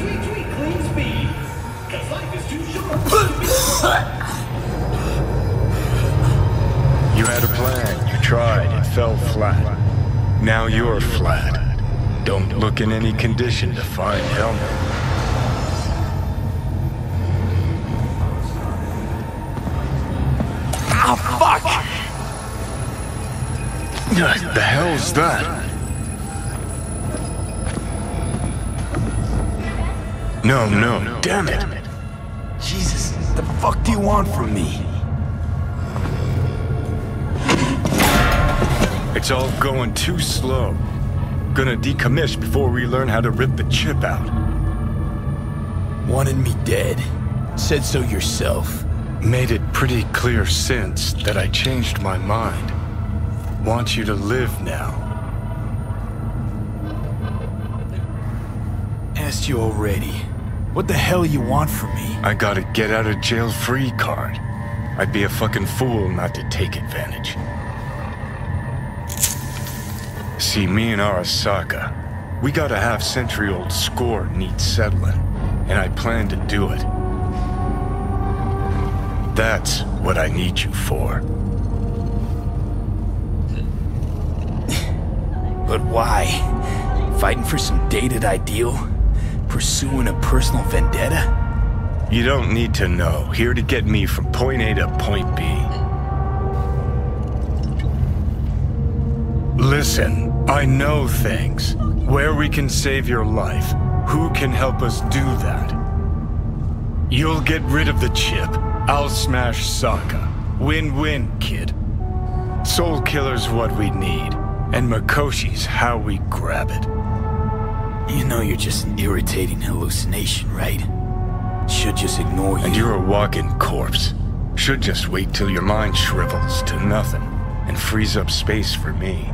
clean speed. Cause life is too short. You had a plan, you tried, it fell flat. Now you're flat. Don't look in any condition to find helmet. Ah, fuck! The hell's that? No, damn it. Jesus, the fuck do you want from me? It's all going too slow. Gonna decommission before we learn how to rip the chip out. Wanted me dead. Said so yourself. Made it pretty clear since that I changed my mind. Want you to live now. Asked you already. What the hell you want from me? I got a get out of jail free card. I'd be a fucking fool not to take advantage. See, me and Arasaka, we got a half-century-old score needs settling, and I plan to do it. That's what I need you for. But why? Fighting for some dated ideal? Pursuing a personal vendetta? You don't need to know. Here to get me from point A to point B. Listen, I know things. Where we can save your life. Who can help us do that? You'll get rid of the chip. I'll smash Sokka. Win-win, kid. Soul Killer's what we need. And Mikoshi's how we grab it. You know you're just an irritating hallucination, right? Should just ignore you. And you're a walking corpse. Should just wait till your mind shrivels to nothing and frees up space for me.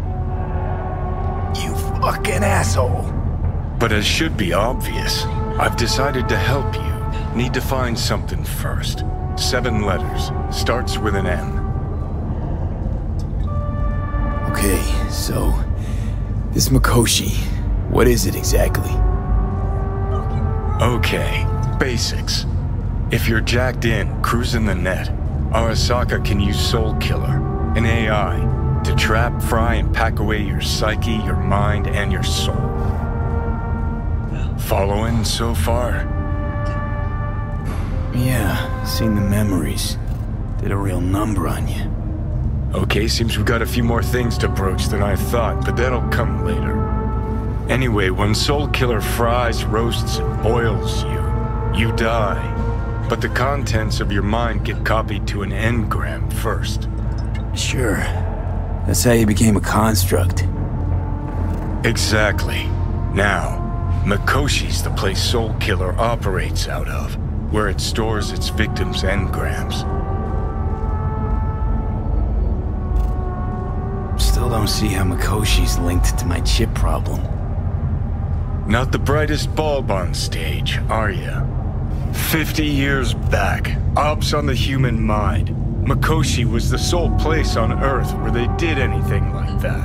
You fucking asshole. But as should be obvious, I've decided to help you. Need to find something first. 7 letters. Starts with an M. Okay, so... this Mikoshi, what is it exactly? Okay, basics. If you're jacked in, cruising the net, Arasaka can use Soul Killer, an AI, to trap, fry, and pack away your psyche, your mind, and your soul. Following so far? Yeah, seen the memories. Did a real number on you. Okay, seems we got a few more things to broach than I thought, but that'll come later. Anyway, when Soul Killer fries, roasts, and boils you, you die. But the contents of your mind get copied to an engram first. Sure. That's how you became a construct. Exactly. Now, Mikoshi's the place Soul Killer operates out of, where it stores its victims' engrams. Still don't see how Mikoshi's linked to my chip problem. Not the brightest bulb on stage, are ya? 50 years back, ops on the human mind. Mikoshi was the sole place on Earth where they did anything like that.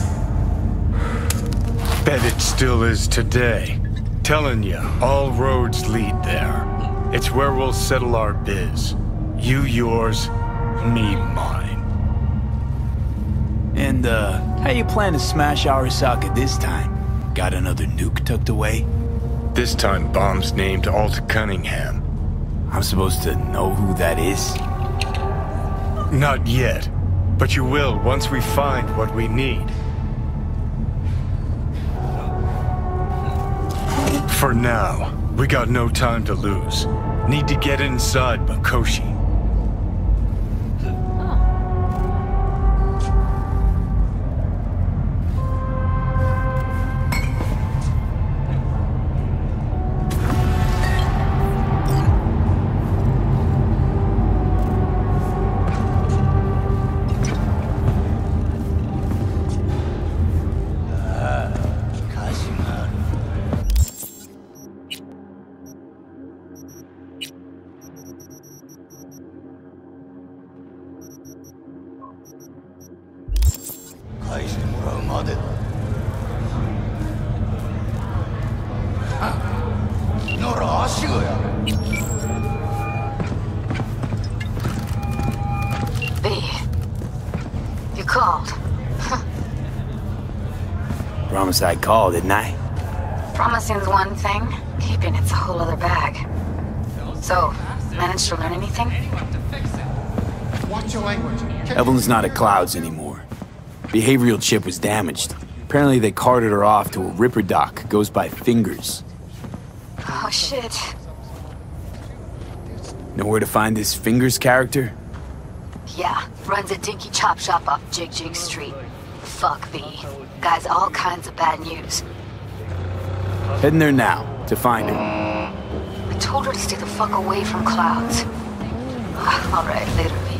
Bet it still is today. Telling ya, all roads lead there. It's where we'll settle our biz. You yours, me mine. And, how you plan to smash Arasaka this time? Got another nuke tucked away? This time, bomb's named Alt Cunningham. I'm supposed to know who that is? Not yet, but you will once we find what we need. For now, we got no time to lose. Need to get inside Mikoshi. homicide call, didn't I? Promising's one thing, keeping it's a whole other bag. So, managed to learn anything? Watch your language. Evelyn's not at Clouds anymore. Behavioral chip was damaged. Apparently they carted her off to a Ripper dock, goes by Fingers. Oh shit. Know where to find this Fingers character? Yeah, runs a dinky chop shop off Jig Jig Street. Fuck B. Guy's all kinds of bad news. Heading there now, to find her. I told her to stay the fuck away from Clouds. Alright, later B.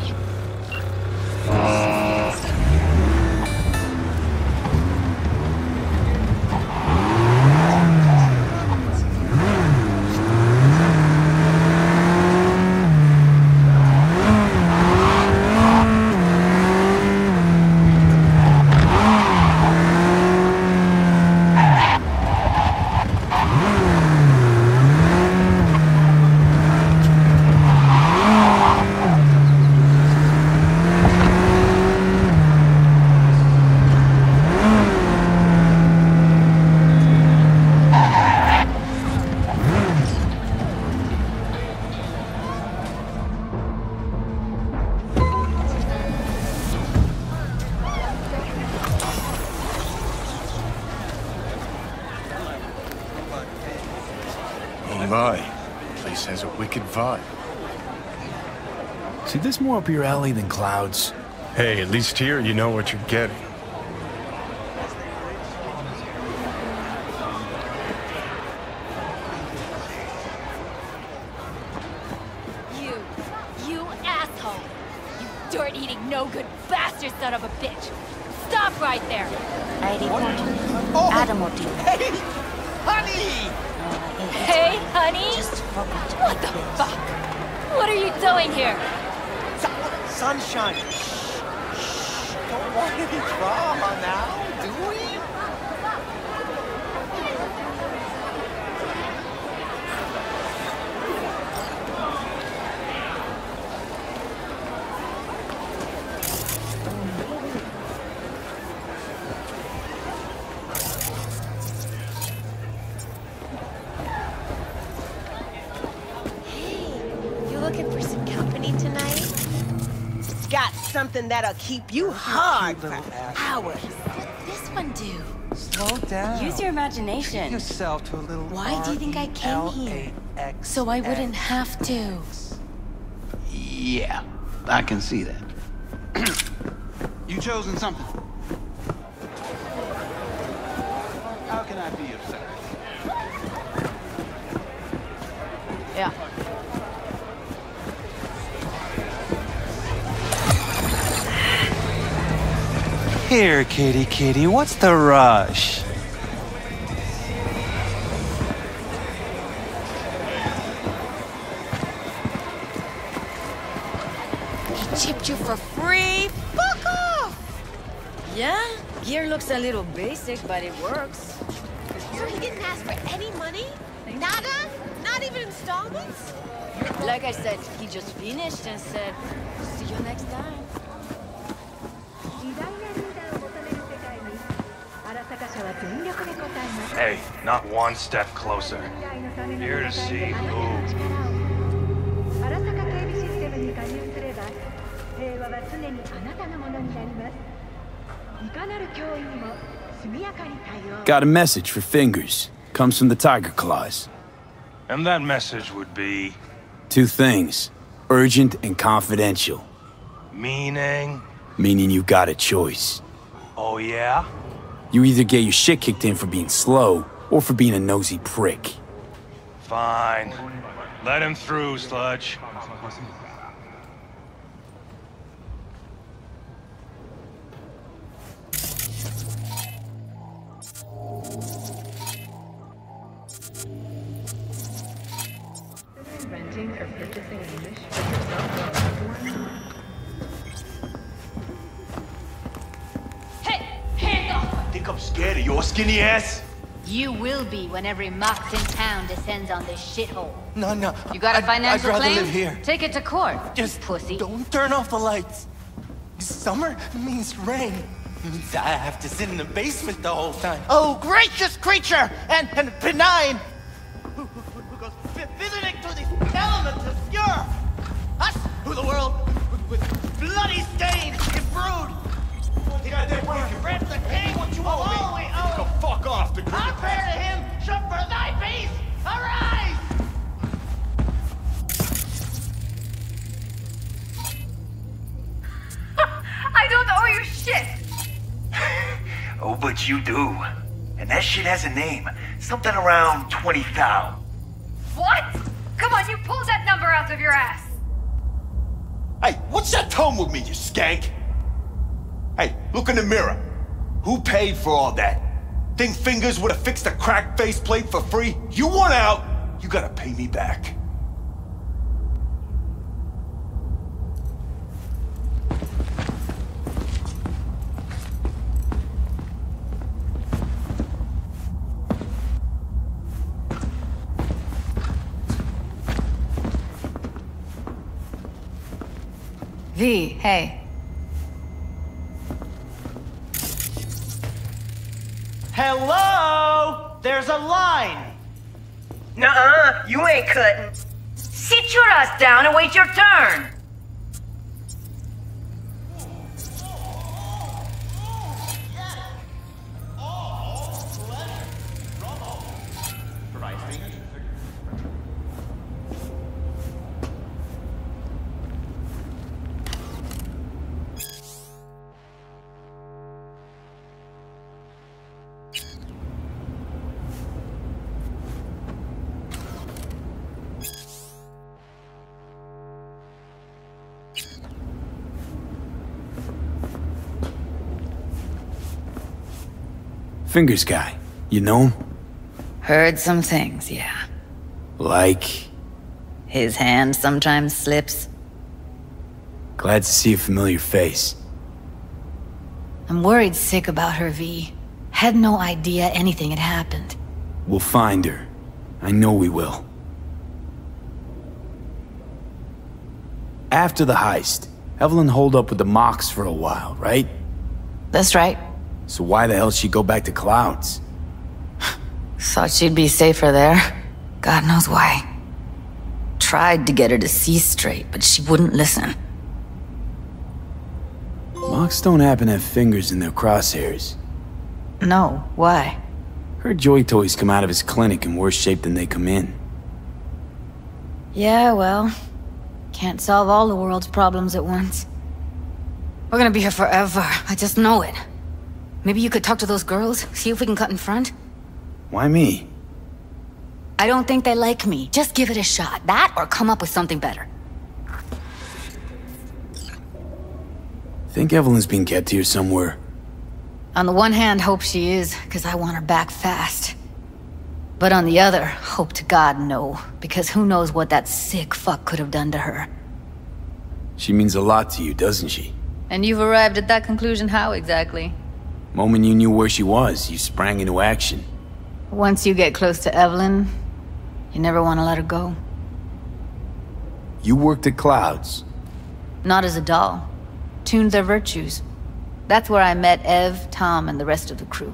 My, place has a wicked vibe. See, this more up your alley than Clouds. Hey, at least here you know what you're getting. You asshole! You dirt-eating, no-good bastard son of a bitch! Stop right there! Hey, honey! Hey, honey? What the fuck? What are you doing here? Sunshine. Don't want any drama now, do we? Looking for some company tonight? Got something that'll keep you hard for hours. What'd this one do? Slow down. Use your imagination. Treat yourself to a little. Why do you think I came here? So I wouldn't have to. Yeah, I can see that. You chosen something. How can I be of service? Yeah. Here, kitty, what's the rush? He chipped you for free? Fuck off! Yeah, gear looks a little basic, but it works. So he didn't ask for any money? Nada? Not even installments? Like I said, he just finished and said, see you next time. Hey, not one step closer. Here to see who. Got a message for Fingers. Comes from the Tiger Claws. And that message would be... Two things. Urgent and confidential. Meaning? Meaning you got a choice. Oh, yeah? You either get your shit kicked in for being slow, or for being a nosy prick. Fine. Let him through, Sludge. Renting or purchasing a niche Hey! Hands off! Think I'm scared of your skinny ass? You will be when every mox in town descends on this shithole. No. You got a financial I'd rather claim? live here. Take it to court. Just pussy. Don't turn off the lights. Summer means rain. Means I have to sit in the basement the whole time. Oh, gracious creature! And benign! Who goes visiting to these elements obscure? Us, who the world with bloody stains imbrued! Grant the king what you will always owe! Go fuck off, the I'll bear to him, should for thy peace, arise! I don't owe you shit! Oh, but you do. And that shit has a name. Something around 20,000. What? Come on, you pulled that number out of your ass! Hey, what's that tone with me, you skank? Hey, look in the mirror. Who paid for all that? Think Fingers would have fixed a cracked faceplate for free? You want out, you gotta pay me back. V, hey. Hello? There's a line! Nuh-uh, you ain't cutting. Sit your ass down and wait your turn! Fingers guy, you know him? Heard some things, yeah. Like? His hand sometimes slips. Glad to see a familiar face. I'm worried sick about her, V. Had no idea anything had happened. We'll find her. I know we will. After the heist, Evelyn holed up with the Mox for a while, right? That's right. So why the hell she go back to Clouds? Thought she'd be safer there. God knows why. Tried to get her to see straight, but she wouldn't listen. Mox don't happen to have fingers in their crosshairs. No, why? Her joy toys come out of his clinic in worse shape than they come in. Yeah, well, can't solve all the world's problems at once. We're gonna be here forever, I just know it. Maybe you could talk to those girls, see if we can cut in front? Why me? I don't think they like me. Just give it a shot. That or come up with something better. Think Evelyn's been kept here somewhere. On the one hand, hope she is, because I want her back fast. But on the other, hope to God no, because who knows what that sick fuck could have done to her. She means a lot to you, doesn't she? And you've arrived at that conclusion how exactly? Moment you knew where she was, you sprang into action. Once you get close to Evelyn, you never want to let her go. You worked at Clouds. Not as a doll. Tuned their virtues. That's where I met Ev, Tom, and the rest of the crew.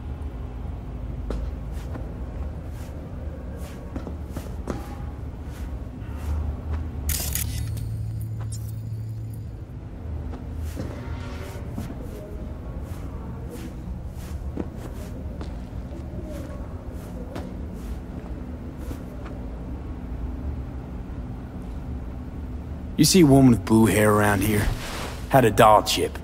You see a woman with blue hair around here? Had a doll chip.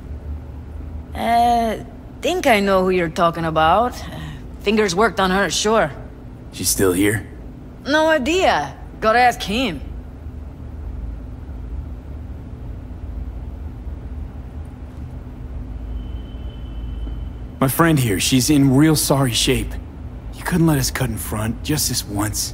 Think I know who you're talking about. Fingers worked on her, sure. She's still here? No idea. Gotta ask him. My friend here, she's in real sorry shape. You couldn't let us cut in front, just this once.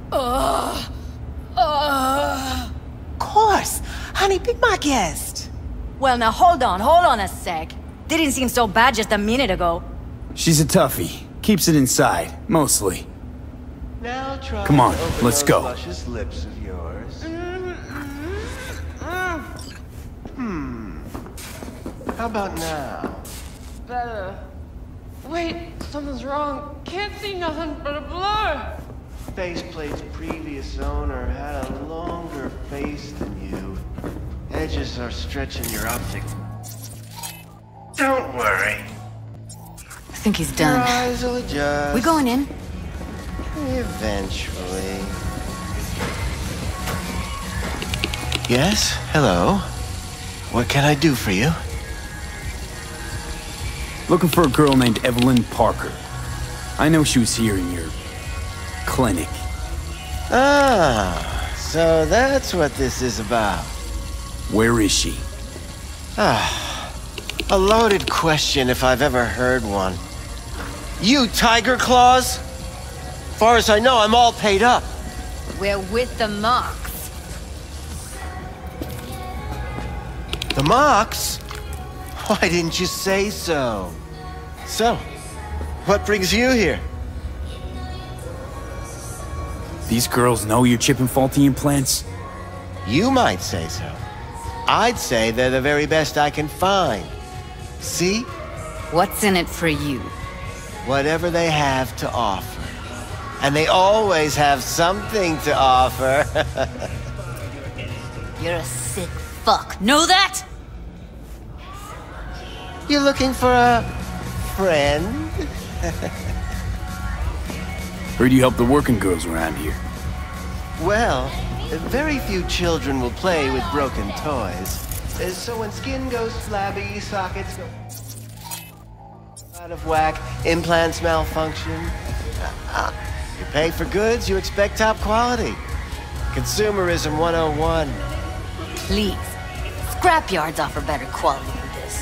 Course. Honey, be my guest. Well, now hold on a sec. Didn't seem so bad just a minute ago. She's a toughie. Keeps it inside, mostly. Now try Come on, to open let's those go. luscious lips of yours. How about now? better. Wait, something's wrong. Can't see nothing but a blur. Faceplate's previous owner had a longer face than you. Edges are stretching your optic. Don't worry. I think he's done. Your eyes will adjust. We going in? Eventually. Yes? Hello? What can I do for you? Looking for a girl named Evelyn Parker. I know she was here in your clinic. Ah, so that's what this is about. Where is she? Ah, a loaded question if I've ever heard one. You Tiger Claws? Far as I know, I'm all paid up. We're with the Mox. The Mox? Why didn't you say so? So, what brings you here? These girls know you're chipping faulty implants? You might say so. I'd say they're the very best I can find. See? What's in it for you? Whatever they have to offer. And they always have something to offer. You're a sick fuck. Know that? You looking for a friend? Heard you help the working girls around here. Well, very few children will play with broken toys. So when skin goes flabby, sockets go out of whack, implants malfunction. You pay for goods, you expect top quality. Consumerism 101. Please. Scrapyards offer better quality than this.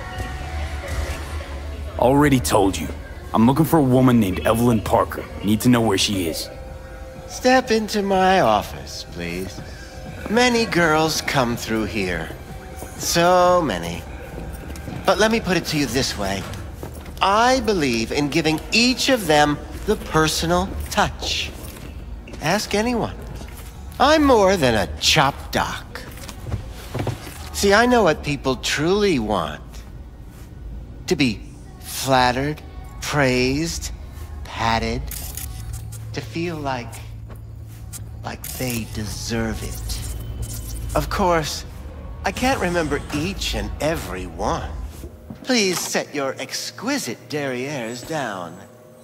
Already told you. I'm looking for a woman named Evelyn Parker. Need to know where she is. Step into my office, please. Many girls come through here. So many. But let me put it to you this way. I believe in giving each of them the personal touch. Ask anyone. I'm more than a chop doc. See, I know what people truly want. To be flattered, praised, patted. To feel like they deserve it. Of course, I can't remember each and every one. Please set your exquisite derrieres down.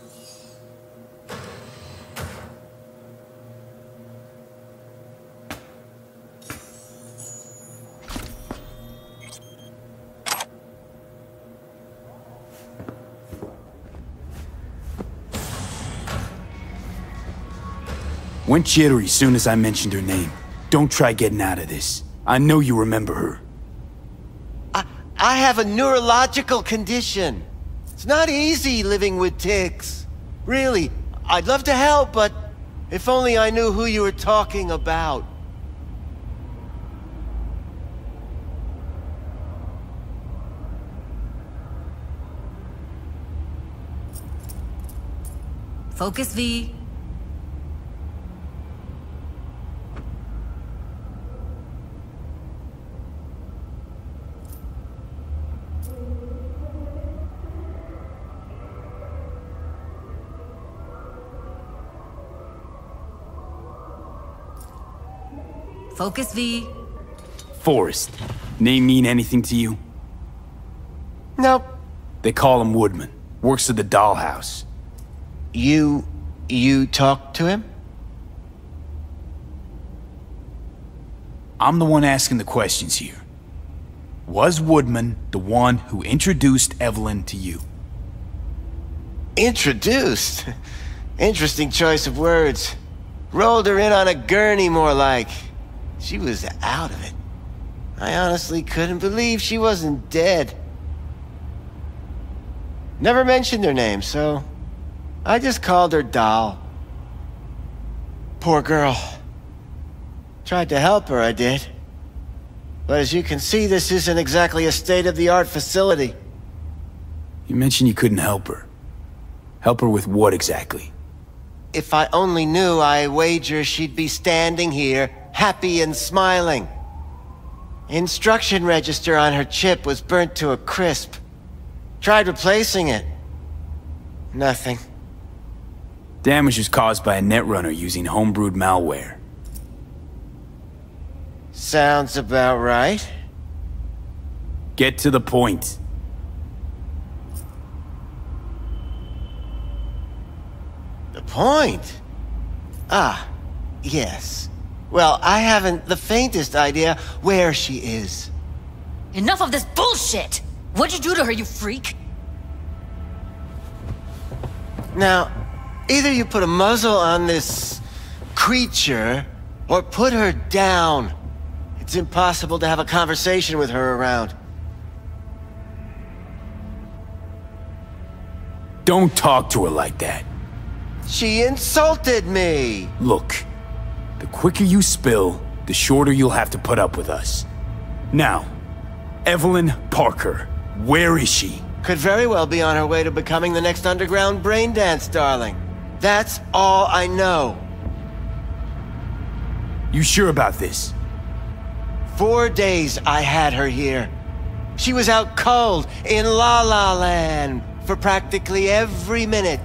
Went jittery soon as I mentioned her name. Don't try getting out of this. I know you remember her. I have a neurological condition. It's not easy living with tics. Really, I'd love to help, but if only I knew who you were talking about. Focus, V. Focus, V. Forrest. Name mean anything to you? Nope. They call him Woodman. Works at the dollhouse. You talked to him? I'm the one asking the questions here. Was Woodman the one who introduced Evelyn to you? Introduced? Interesting choice of words. Rolled her in on a gurney, more like. She was out of it. I honestly couldn't believe she wasn't dead. Never mentioned her name, so I just called her Doll. Poor girl. Tried to help her, I did. But as you can see, this isn't exactly a state-of-the-art facility. You mentioned you couldn't help her. Help her with what exactly? If I only knew, I wager she'd be standing here, happy and smiling. Instruction register on her chip was burnt to a crisp. Tried replacing it. Nothing. Damage was caused by a netrunner using homebrewed malware. Sounds about right. Get to the point. The point? Ah, yes. Well, I haven't the faintest idea where she is. Enough of this bullshit! What'd you do to her, you freak? Now, either you put a muzzle on this creature, or put her down. It's impossible to have a conversation with her around. Don't talk to her like that. She insulted me! Look, the quicker you spill, the shorter you'll have to put up with us. Now, Evelyn Parker, where is she? Could very well be on her way to becoming the next underground braindance darling. That's all I know. You sure about this? 4 days I had her here. She was out cold in La La Land for practically every minute.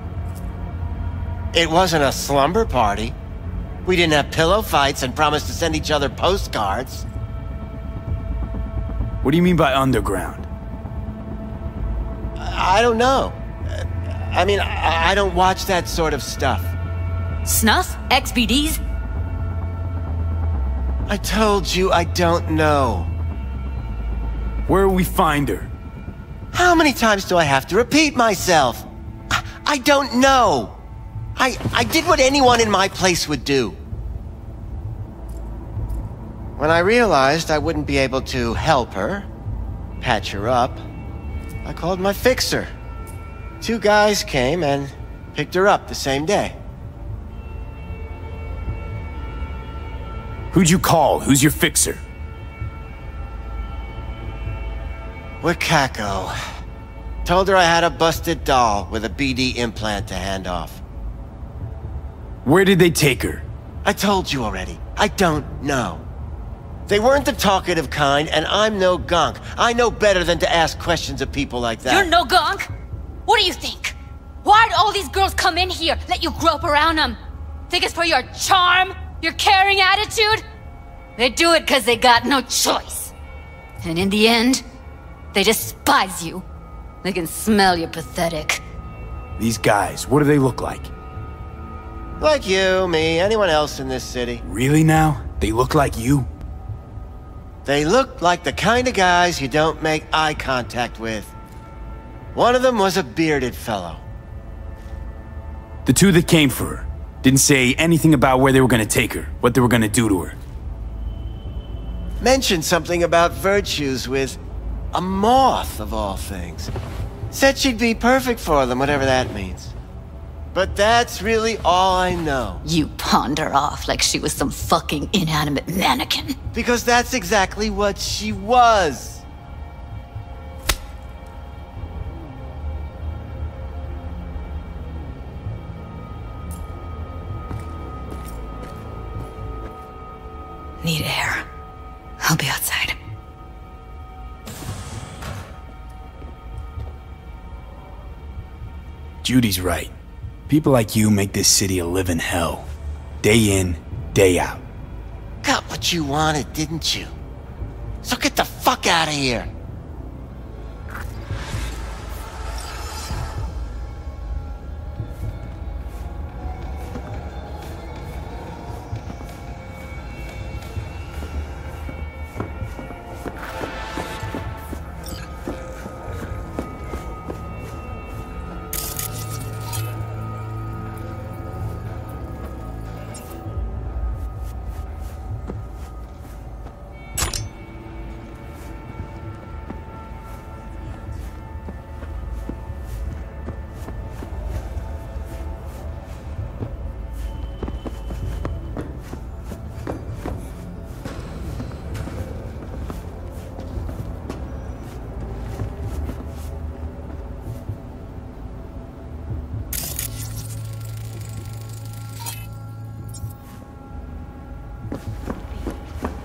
It wasn't a slumber party. We didn't have pillow fights and promised to send each other postcards. What do you mean by underground? I don't know. I mean, I don't watch that sort of stuff. Snuff? XBDs? I told you I don't know. Where will we find her? How many times do I have to repeat myself? I don't know. I did what anyone in my place would do. When I realized I wouldn't be able to help her, patch her up, I called my fixer. 2 guys came and picked her up the same day. Who'd you call? Who's your fixer? Wakako. Told her I had a busted doll with a BD implant to hand off. Where did they take her? I told you already. I don't know. They weren't the talkative kind, and I'm no gunk. I know better than to ask questions of people like that. You're no gunk? What do you think? Why'd all these girls come in here, let you grope around them? Think it's for your charm? Your caring attitude? They do it because they got no choice. And in the end, they despise you. They can smell you're pathetic. These guys, what do they look like? Like you, me, anyone else in this city. Really now? They look like you? They look like the kind of guys you don't make eye contact with. One of them was a bearded fellow. The 2 that came for her didn't say anything about where they were gonna take her, what they were gonna do to her. Mentioned something about virtues with a moth, of all things. Said she'd be perfect for them, whatever that means. But that's really all I know. You pawned her off like she was some fucking inanimate mannequin. Because that's exactly what she was. Need air. I'll be outside. Judy's right. People like you make this city a living hell. Day in, day out. Got what you wanted, didn't you? So get the fuck out of here.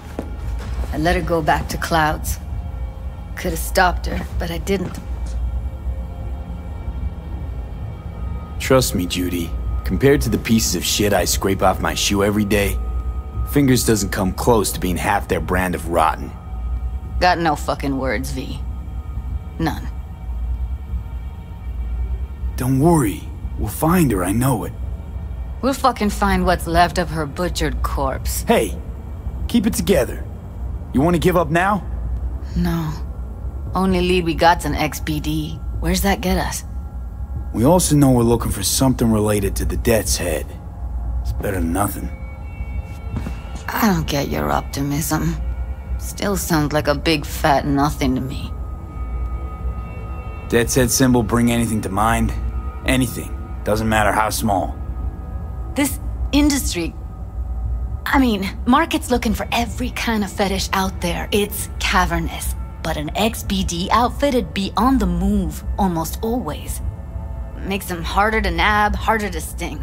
I let her go back to Clouds. Could have stopped her, but I didn't. Trust me, Judy. Compared to the pieces of shit I scrape off my shoe every day, Fingers doesn't come close to being half their brand of rotten. Got no fucking words, V. None. Don't worry. We'll find her, I know it. We'll fucking find what's left of her butchered corpse. Hey, keep it together. You want to give up now? No. Only lead we got's an XBD. Where's that get us? We also know we're looking for something related to the Death's Head. It's better than nothing. I don't get your optimism. Still sounds like a big fat nothing to me. Death's Head symbol bring anything to mind? Anything. Doesn't matter how small. This industry... I mean, market's looking for every kind of fetish out there. It's cavernous. But an XBD outfit'd be on the move almost always. Makes them harder to nab, harder to sting.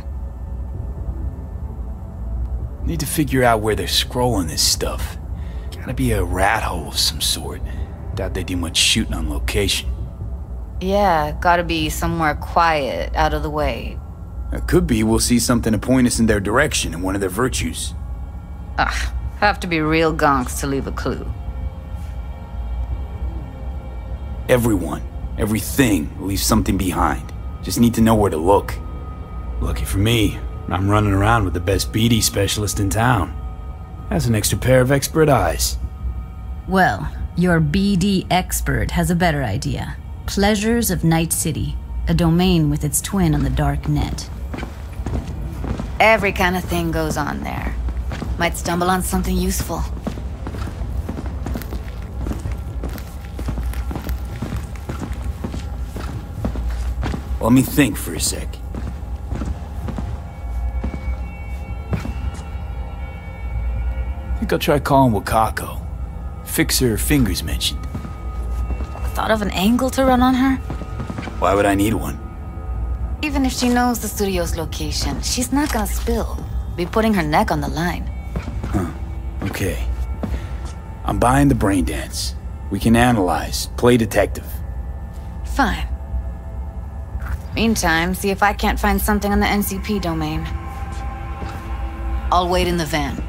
Need to figure out where they're scrolling this stuff. Gotta be a rat hole of some sort. Doubt they do much shooting on location. Yeah, gotta be somewhere quiet, out of the way. It could be we'll see something to point us in their direction in one of their virtues. Ugh, have to be real gonks to leave a clue. Everyone, everything leaves something behind. Just need to know where to look. Lucky for me, I'm running around with the best BD specialist in town. Has an extra pair of expert eyes. Well, your BD expert has a better idea. Pleasures of Night City, a domain with its twin on the dark net. Every kind of thing goes on there. Might stumble on something useful. Let me think for a sec. Think I'll try calling Wakako. Fixer Fingers mentioned. Thought of an angle to run on her? Why would I need one? Even if she knows the studio's location, she's not gonna spill. Be putting her neck on the line. Huh. Okay. I'm buying the brain dance. We can analyze, play detective. Fine. Meantime, see if I can't find something on the NCP domain. I'll wait in the van.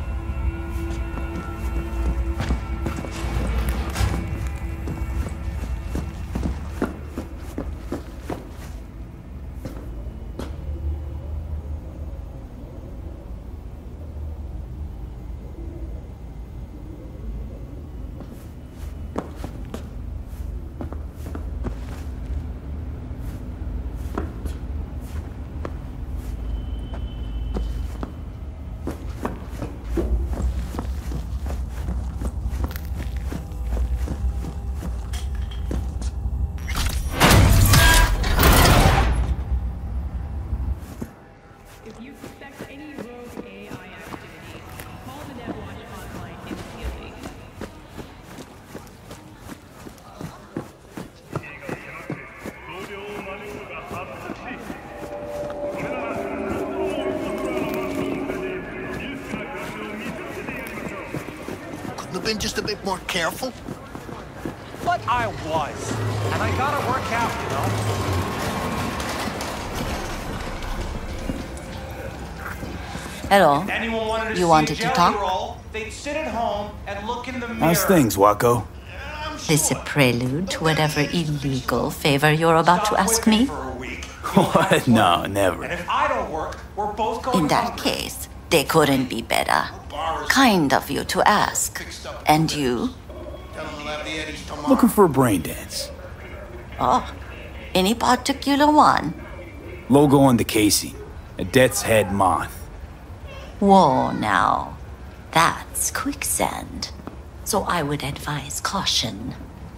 Been just a bit more careful? But I was. And I gotta work out, you know? Hello. Anyone wanted to You see wanted a to jelly talk? roll, they'd sit at home and look in the mirror. Nice things, Wako. This a prelude to whatever illegal favor you're about to ask me? What? No, never. And if I don't work, we're both going In that case, they couldn't be better. Kind of you to ask. And you? Looking for a brain dance. Oh, any particular one? Logo on the casing. A Death's Head moth. Whoa, now. That's quicksand. So I would advise caution.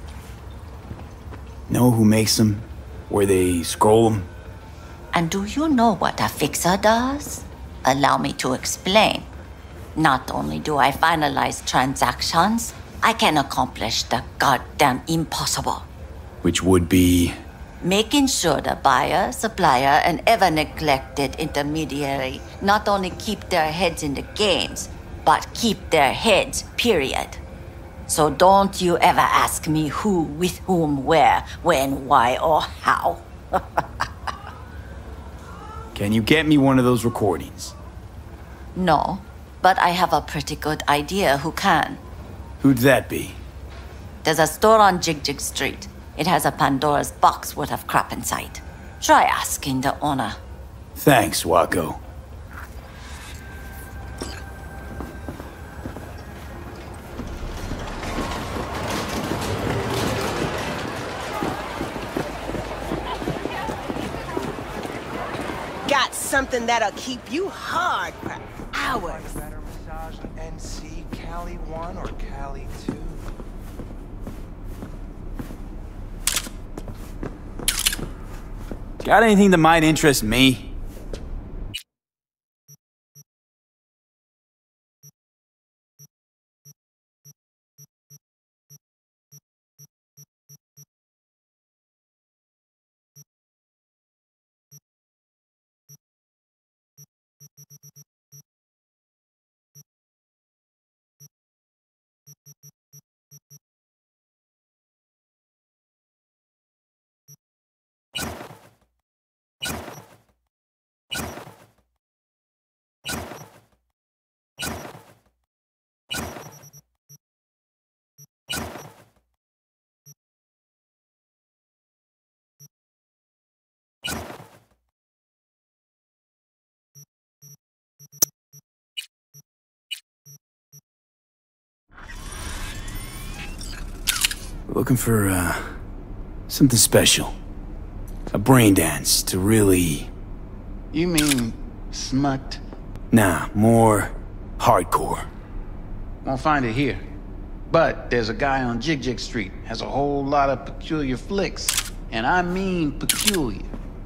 Know who makes them? Where they scroll them? And do you know what a fixer does? Allow me to explain. Not only do I finalize transactions, I can accomplish the goddamn impossible. Which would be? Making sure the buyer, supplier, and ever neglected intermediary not only keep their heads in the games, but keep their heads, period. So don't you ever ask me who, with whom, where, when, why, or how. Can you get me one of those recordings? No, but I have a pretty good idea who can. Who'd that be? There's a store on Jig Street. It has a Pandora's box worth of crap inside. Try asking the owner. Thanks, Wako. Got something that'll keep you hard for hours. Better massage in NC, Cali 1 or Cali 2? Got anything that might interest me? Looking for, something special. A brain dance to really... You mean smut? Nah, more hardcore. Won't find it here. But there's a guy on Jig Street, has a whole lot of peculiar flicks. And I mean peculiar.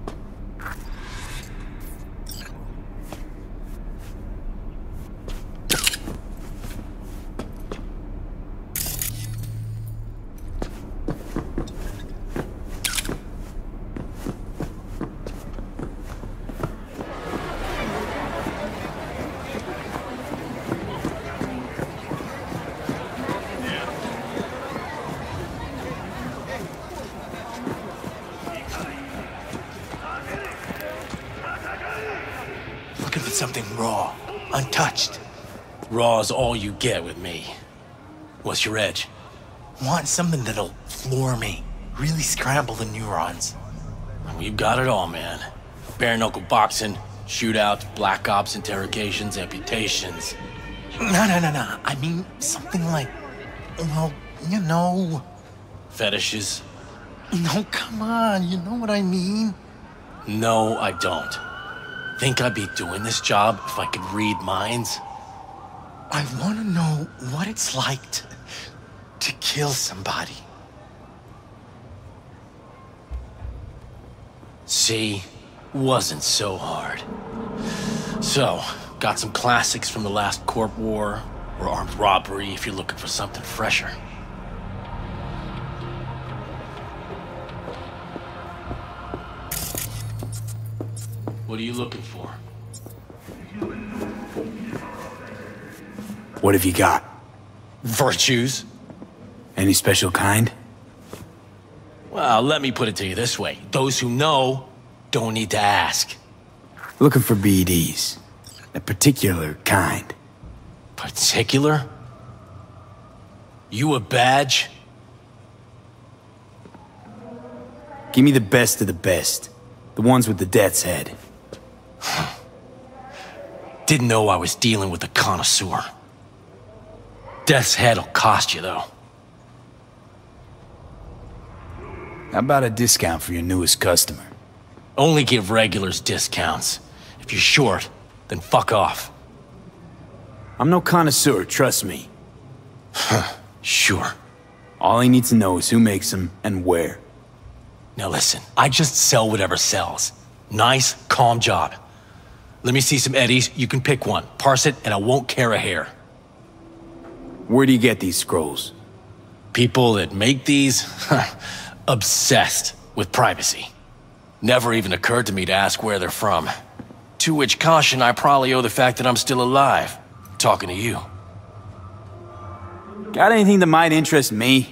Looking for something raw, untouched. Raw's all you get with me. What's your edge? Want something that'll floor me, really scramble the neurons. We've got it all, man. Bare-knuckle boxing, shootouts, black ops, interrogations, amputations. No. I mean something like, well, you know... Fetishes. No, come on, you know what I mean? No, I don't. Think I'd be doing this job if I could read minds? I want to know what it's like to kill somebody. See? Wasn't so hard. So, got some classics from the last Corp War, or armed robbery if you're looking for something fresher. What are you looking for? What have you got? Virtues. Any special kind? Well, let me put it to you this way. Those who know don't need to ask. Looking for BDs. A particular kind. Particular? You a badge? Give me the best of the best. The ones with the death's head. Didn't know I was dealing with a connoisseur. Death's head'll cost you, though. How about a discount for your newest customer? Only give regulars discounts. If you're short, then fuck off. I'm no connoisseur, trust me. Sure. All he needs to know is who makes them and where. Now listen, I just sell whatever sells. Nice, calm job. Let me see some eddies, you can pick one. Parse it, and I won't care a hair. Where do you get these scrolls? People that make these? Obsessed with privacy. Never even occurred to me to ask where they're from. To which caution I probably owe the fact that I'm still alive. Talking to you. Got anything that might interest me?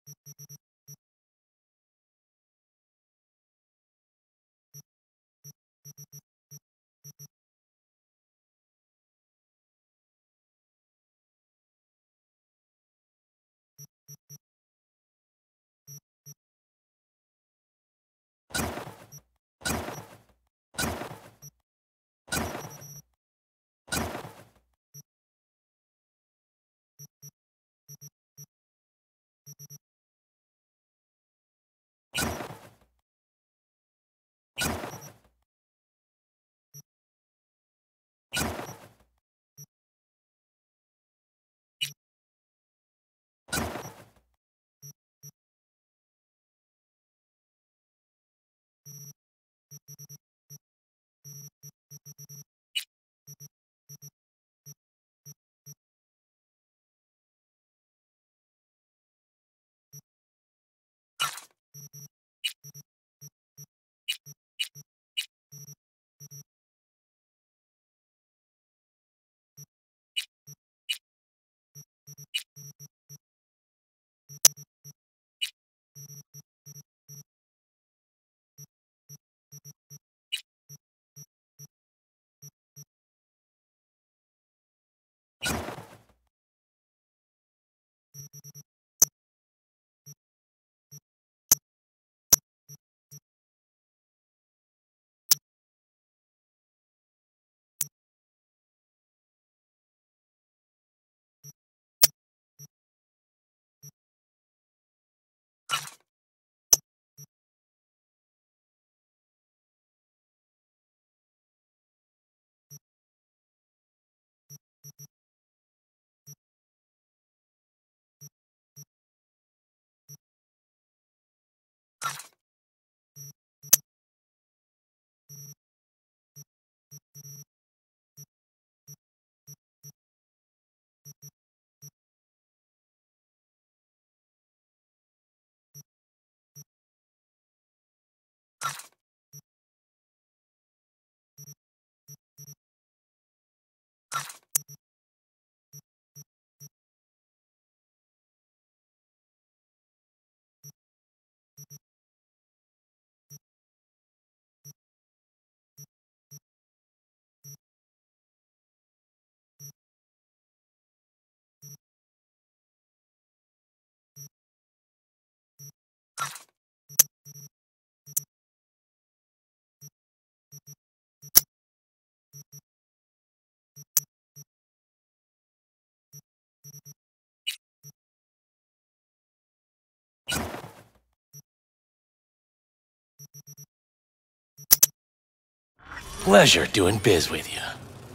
Pleasure doing biz with you.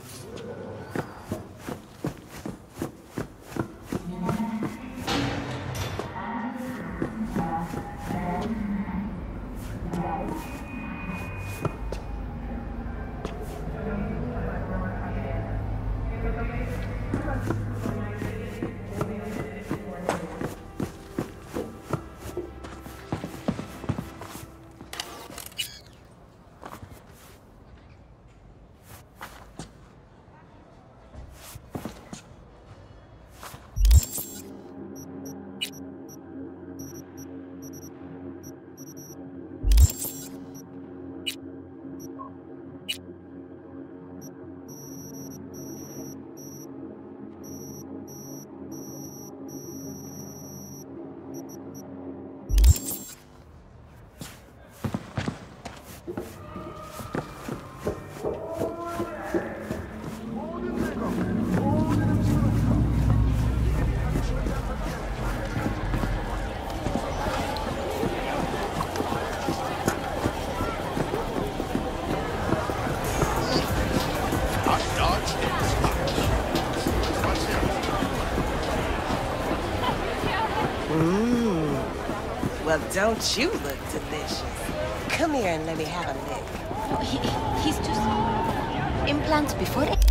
Well, don't you look delicious? Come here and let me have a lick. No, he's just implants before they...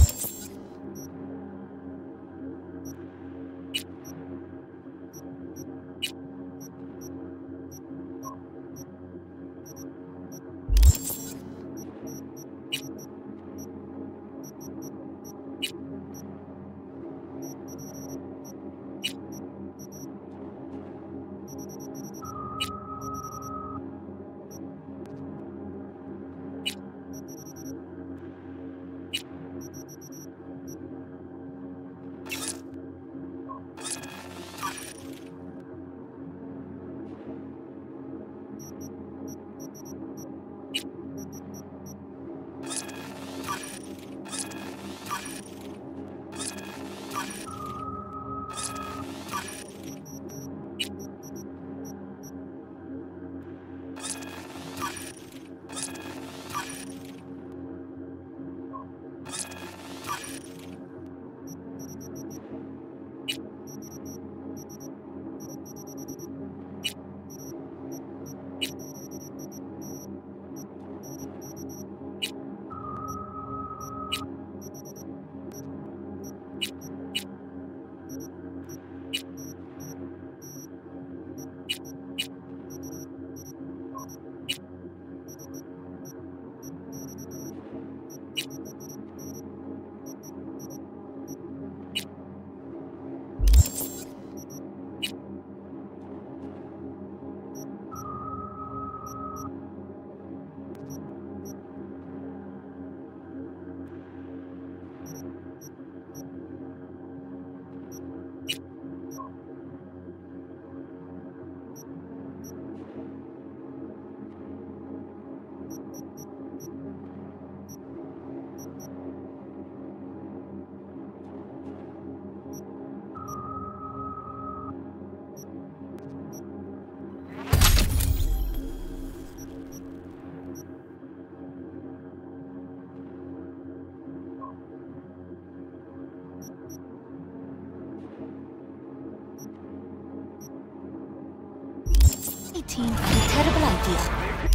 team had a terrible idea.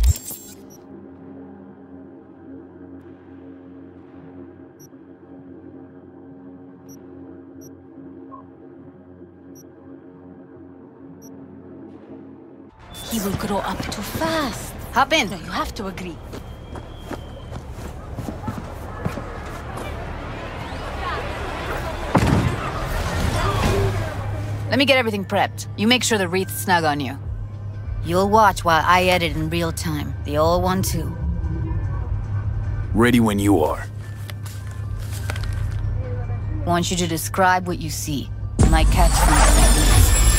He will grow up too fast. Hop in. No, you have to agree. Let me get everything prepped. You make sure the wreath's snug on you. You'll watch while I edit in real time. The old one, too. Ready when you are. Want you to describe what you see. You might catch something.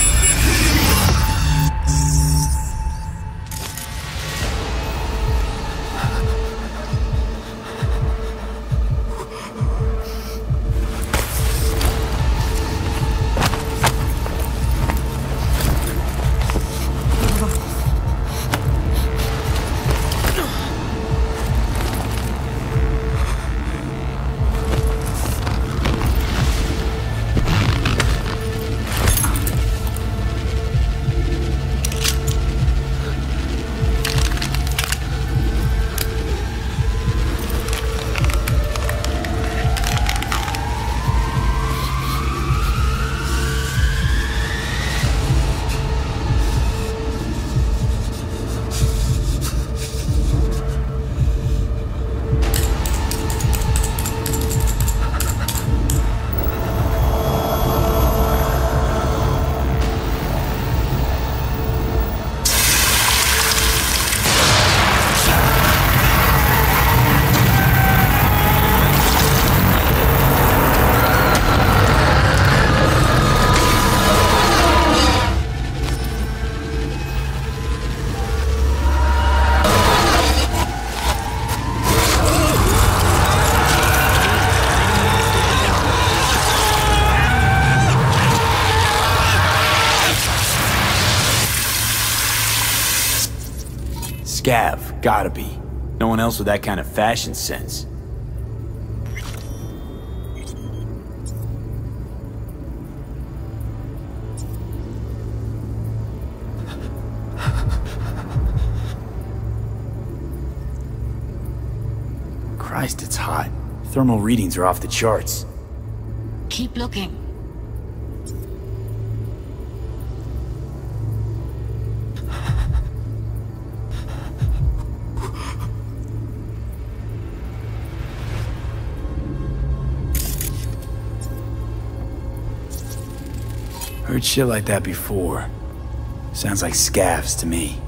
Scav, gotta be. No one else with that kind of fashion sense. Christ, it's hot. Thermal readings are off the charts. Keep looking. Heard shit like that before. Sounds like scavs to me.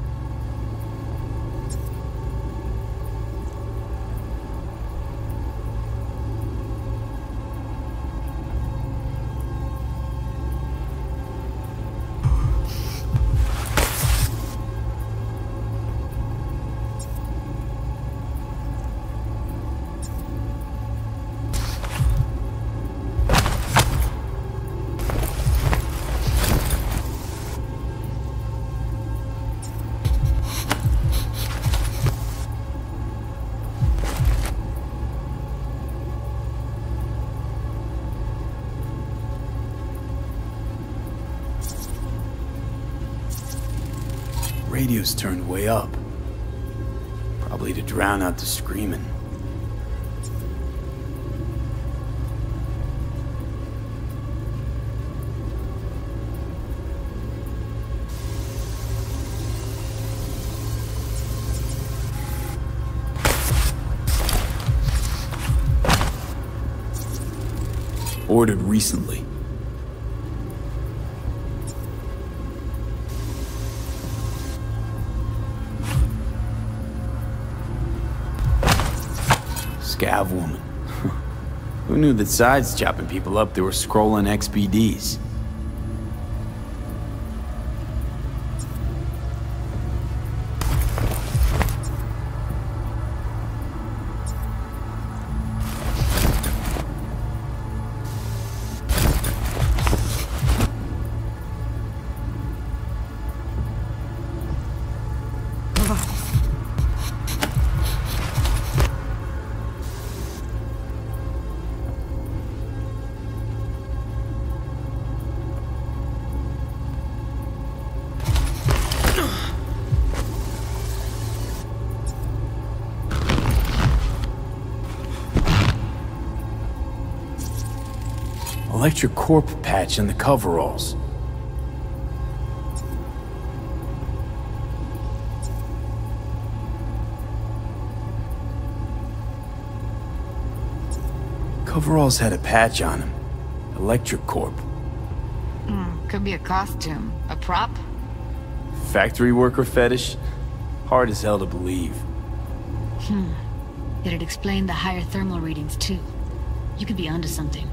Radio's turned way up. Probably to drown out the screaming. Ordered recently. Scav woman. Who knew that sides chopping people up, they were scrolling XBDs? Electric Corp patch on the coveralls. Coveralls had a patch on them. Electric Corp. Could be a costume. A prop? Factory worker fetish? Hard as hell to believe. It'd explain the higher thermal readings, too. You could be onto something.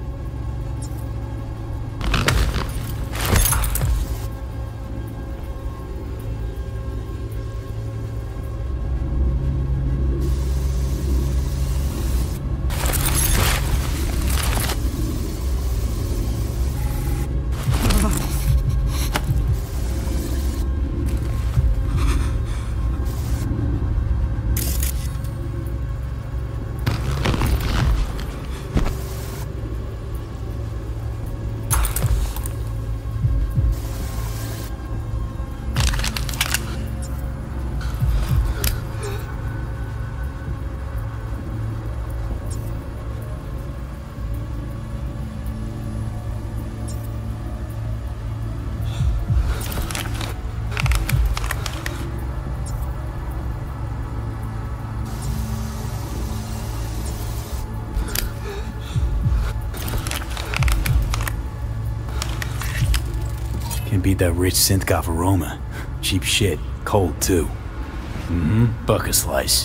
Can't beat that rich synth-goth aroma. Cheap shit. Cold, too. Bucket slice.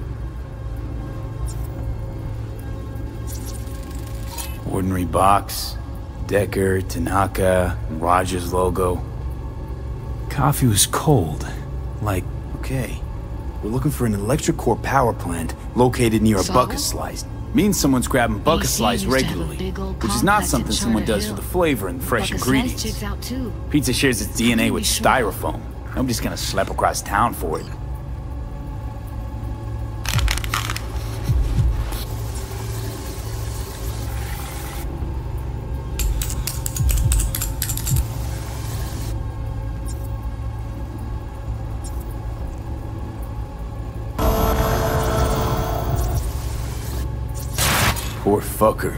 Ordinary box. Decker, Tanaka, and Rogers logo. Coffee was cold. Like, okay. We're looking for an electric core power plant located near a bucket slice. Means someone's grabbing bucket slice regularly, which is not something someone does for the flavor and fresh ingredients. Pizza shares its DNA with styrofoam. Nobody's gonna slap across town for it. Poor fucker.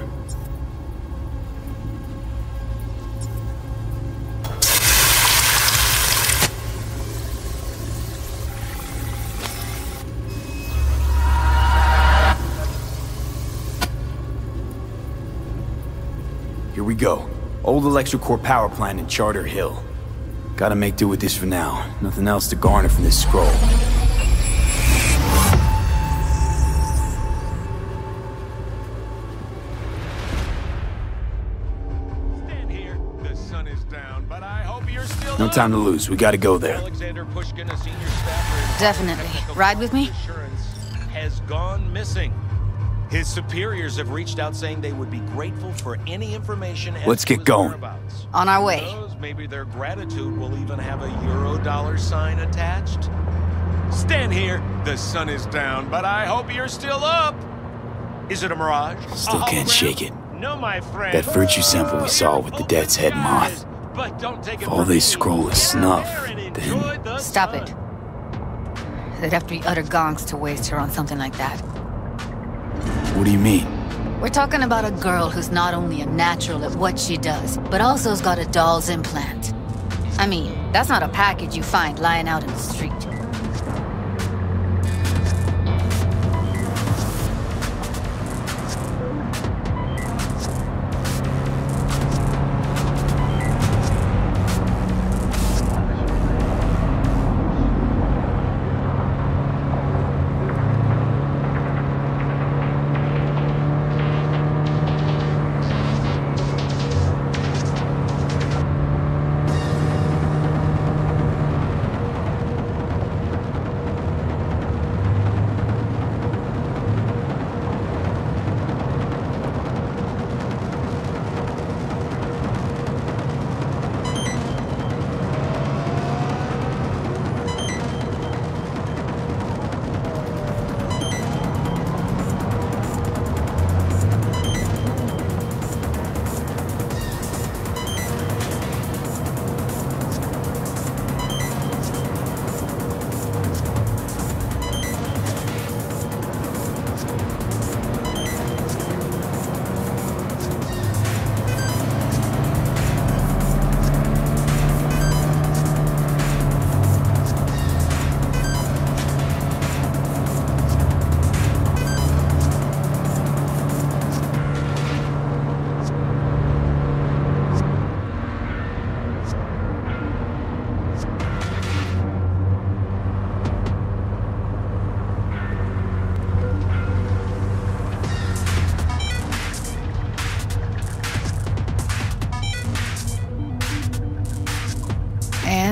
Here we go. Old electric core power plant in Charter Hill. Gotta make do with this for now. Nothing else to garner from this scroll. No time to lose. We gotta go there. Definitely. Ride with me? Has gone missing. His superiors have reached out saying they would be grateful for any information. Let's get going. On our way. Maybe their gratitude will even have a Euro sign attached. Stand here. The sun is down, but I hope you're still up. Is it a mirage? Still can't shake it. No, my friend. That virtue sample we saw with the Death's Head moth. If all they scroll is snuff, then... Stop it. They'd have to be utter gonks to waste her on something like that. What do you mean? We're talking about a girl who's not only a natural at what she does, but also has got a doll's implant. I mean, that's not a package you find lying out in the street.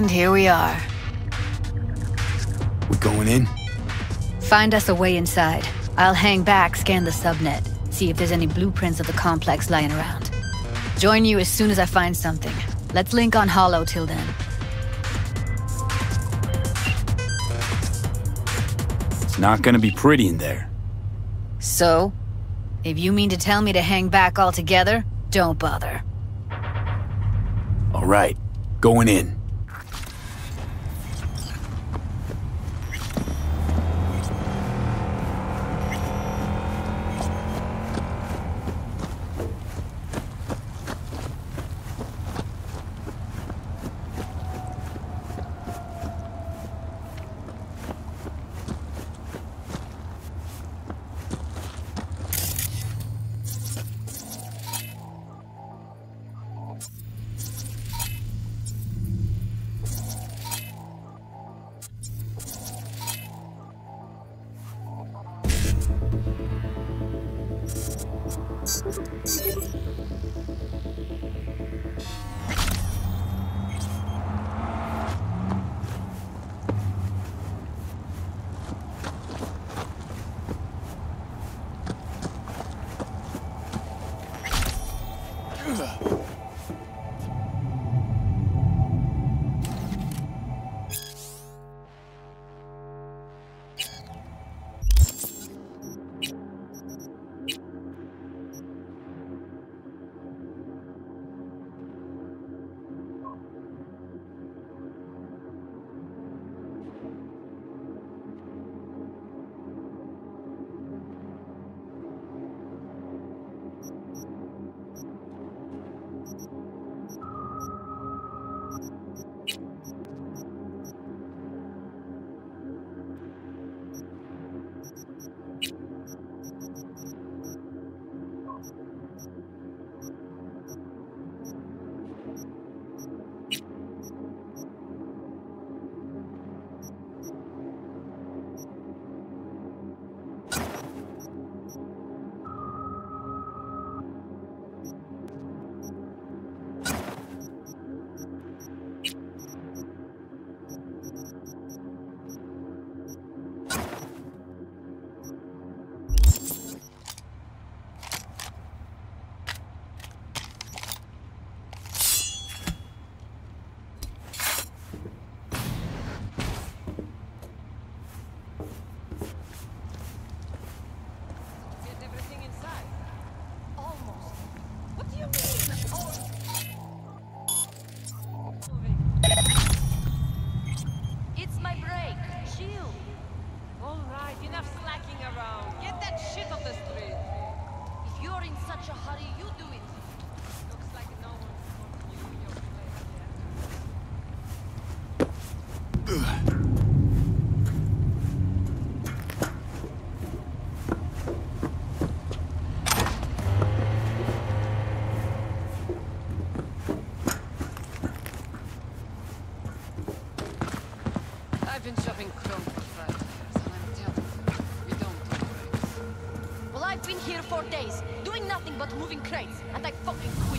And here we are. We going in? Find us a way inside. I'll hang back, scan the subnet, see if there's any blueprints of the complex lying around. Join you as soon as I find something. Let's link on Hollow till then. It's not gonna be pretty in there. So? If you mean to tell me to hang back altogether, don't bother. All right, going in. I've been shopping Choom for 5 years, and I'm telling you, we don't do crates. Well, I've been here for days, doing nothing but moving crates, and I fucking quit.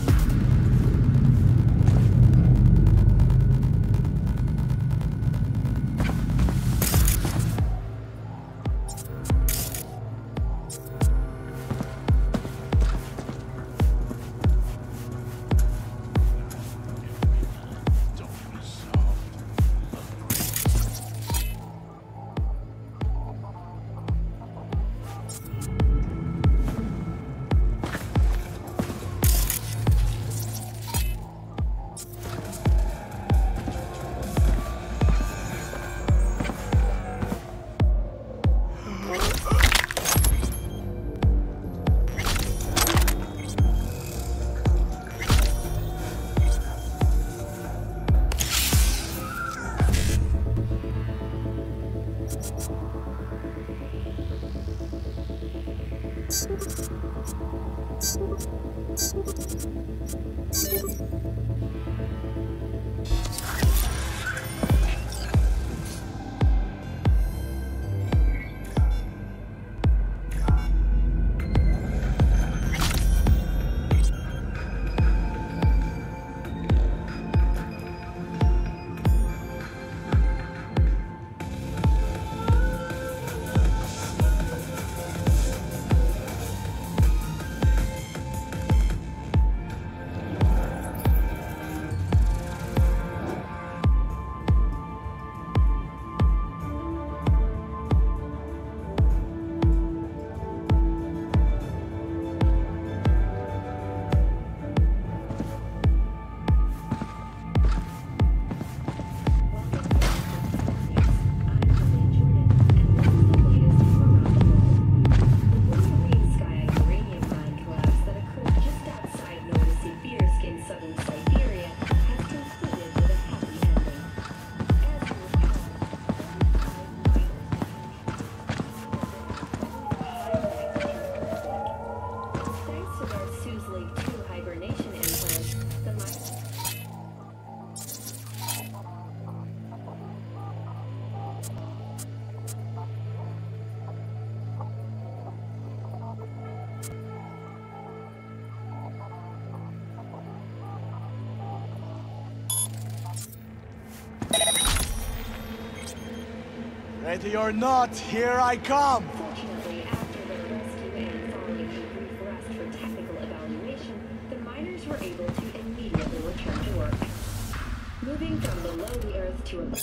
Ready or not, here I come! Fortunately, after their rescue and following a brief rest for technical evaluation, the miners were able to immediately return to work. Moving from below the Earth to above.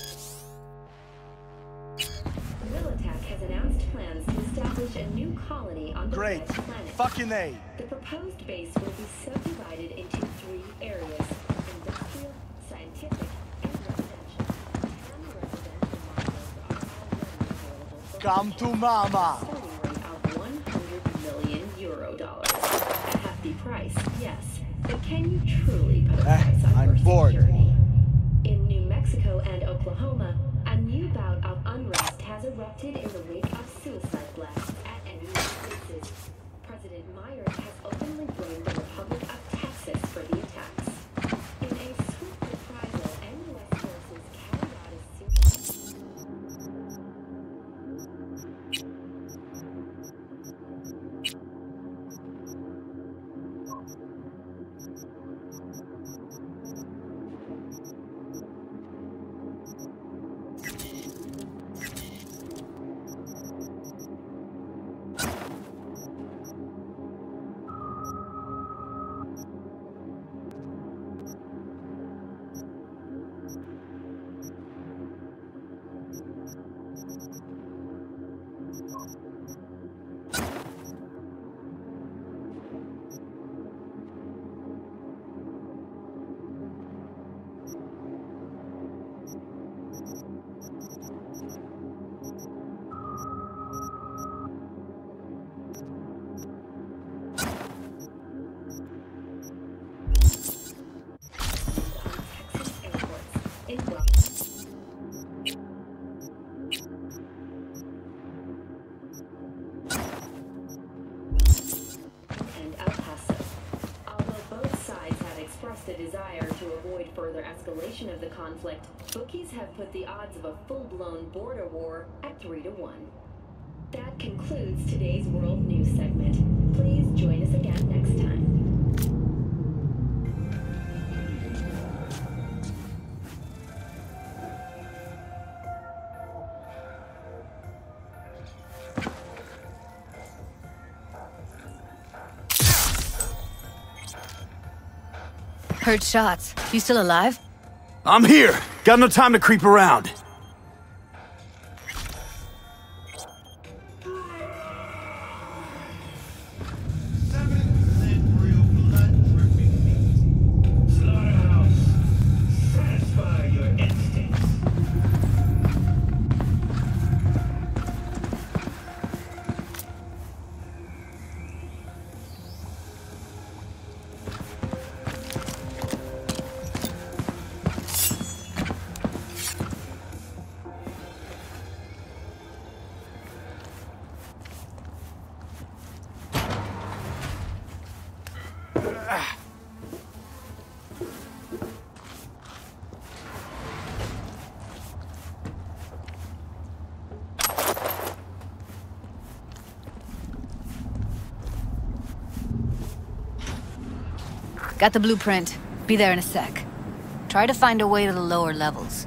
Militech has announced plans to establish a new colony on the red planet. Fucking A. The proposed base will be subdivided into 3 areas: industrial, scientific, and residential. 10 residential modules are already available for Come to mama! starting rate of 100 million euro dollars. A hefty price, yes. But can you truly put a price on I'm your bored. security? In New Mexico and Oklahoma, a new bout of unrest has erupted in the wake of suicide blasts at enemy bases. President Myers has openly blamed the Republic of Texas for the attacks. In a swift reprisal, U.S. forces carried out a series. And El Paso. Although both sides have expressed a desire to avoid further escalation of the conflict, bookies have put the odds of a full-blown border war at 3-1. That concludes today's World News segment. Please join us again next time. Heard shots. You still alive? I'm here! Got no time to creep around. Got the blueprint. Be there in a sec. Try to find a way to the lower levels.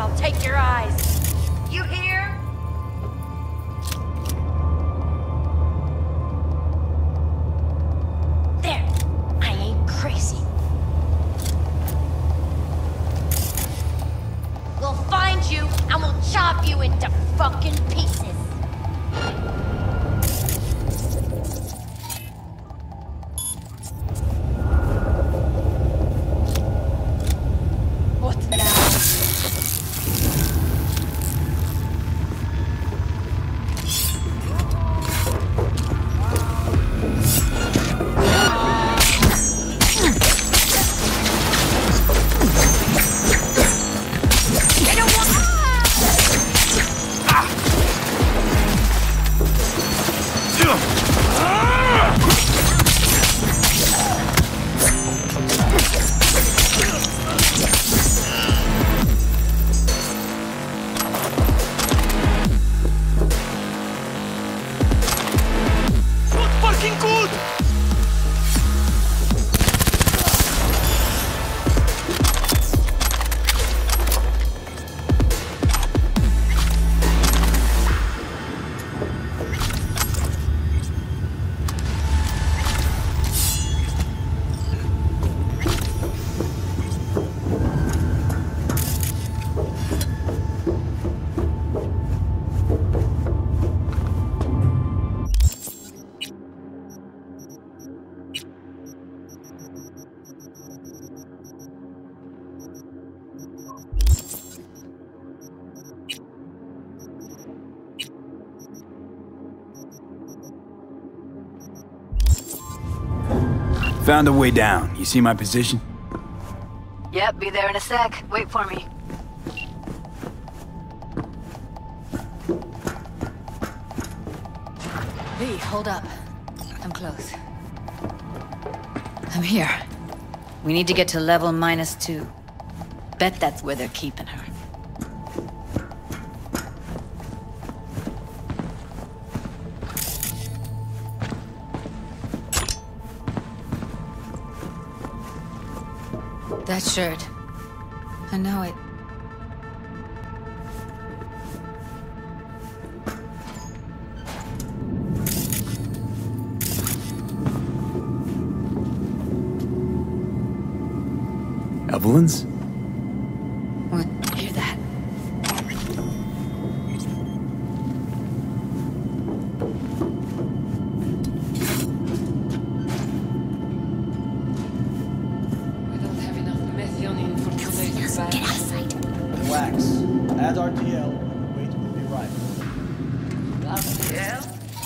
I'll take your eyes. You hear? There. I ain't crazy. We'll find you and we'll chop you into fucking pieces. What now? Found a way down. You see my position? Yep, be there in a sec. Wait for me. V, hold up. I'm close. I'm here. We need to get to level -2. Bet that's where they're keeping her. That shirt. I know it. Evelyn's? What? Hear that? Get outside. Relax. Add RTL. Wait, we'll be right. RTL?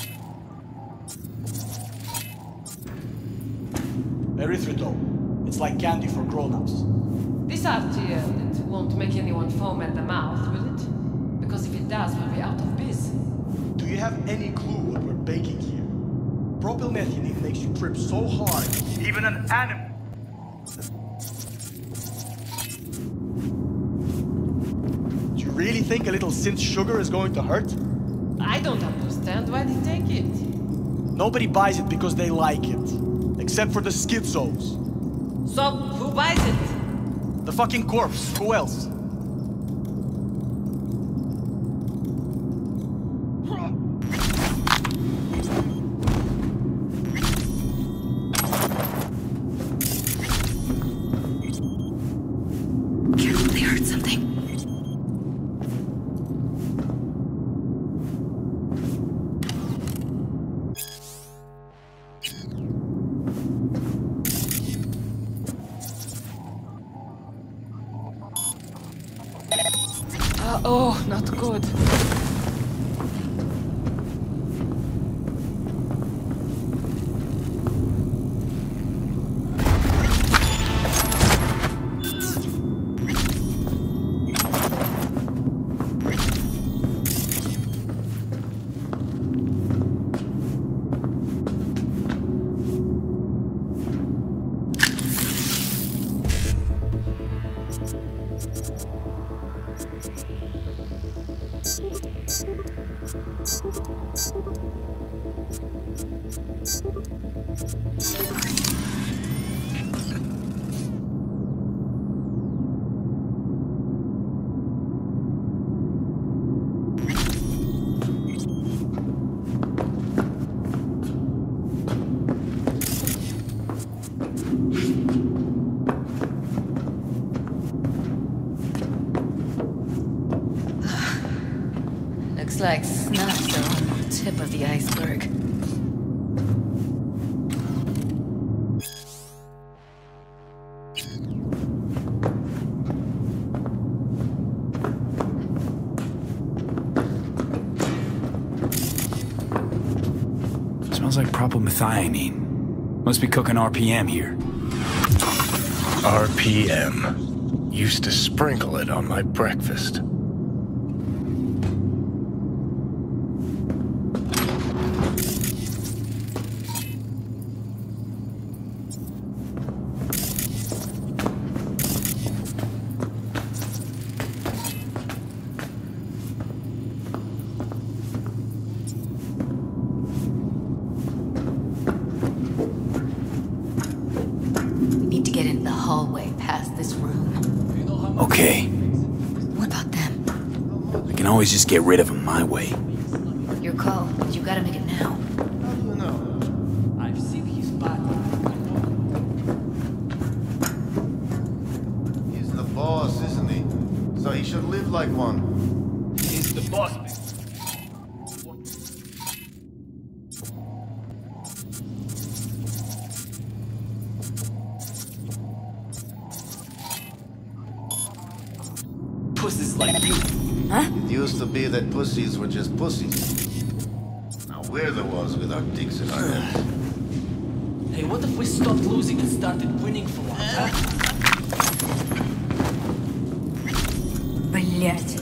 Erythritol. It's like candy for grown-ups. This RTL, it won't make anyone foam at the mouth, will it? Because if it does, we'll be out of biz. Do you have any clue what we're baking here? Propylmethionine makes you trip so hard, even an animal. Do you really think a little synth sugar is going to hurt? I don't understand why they take it. Nobody buys it because they like it. Except for the schizos. So, who buys it? The fucking corpse. Who else? They heard something. Oh, not good. Looks like snuffs are on the tip of the iceberg. Smells like propylmethionine. Must be cooking RPM here. RPM. Used to sprinkle it on my breakfast. Okay. What about them? I can always just get rid of them my way. Your call, but you gotta make it now. How do you know? I've seen his body. He's the boss, isn't he? So he should live like one. He's the boss, man. Pussies like you. Huh? It used to be that pussies were just pussies. Now we're the ones with our dicks in our heads. Hey, what if we stopped losing and started winning for once, huh? Блять.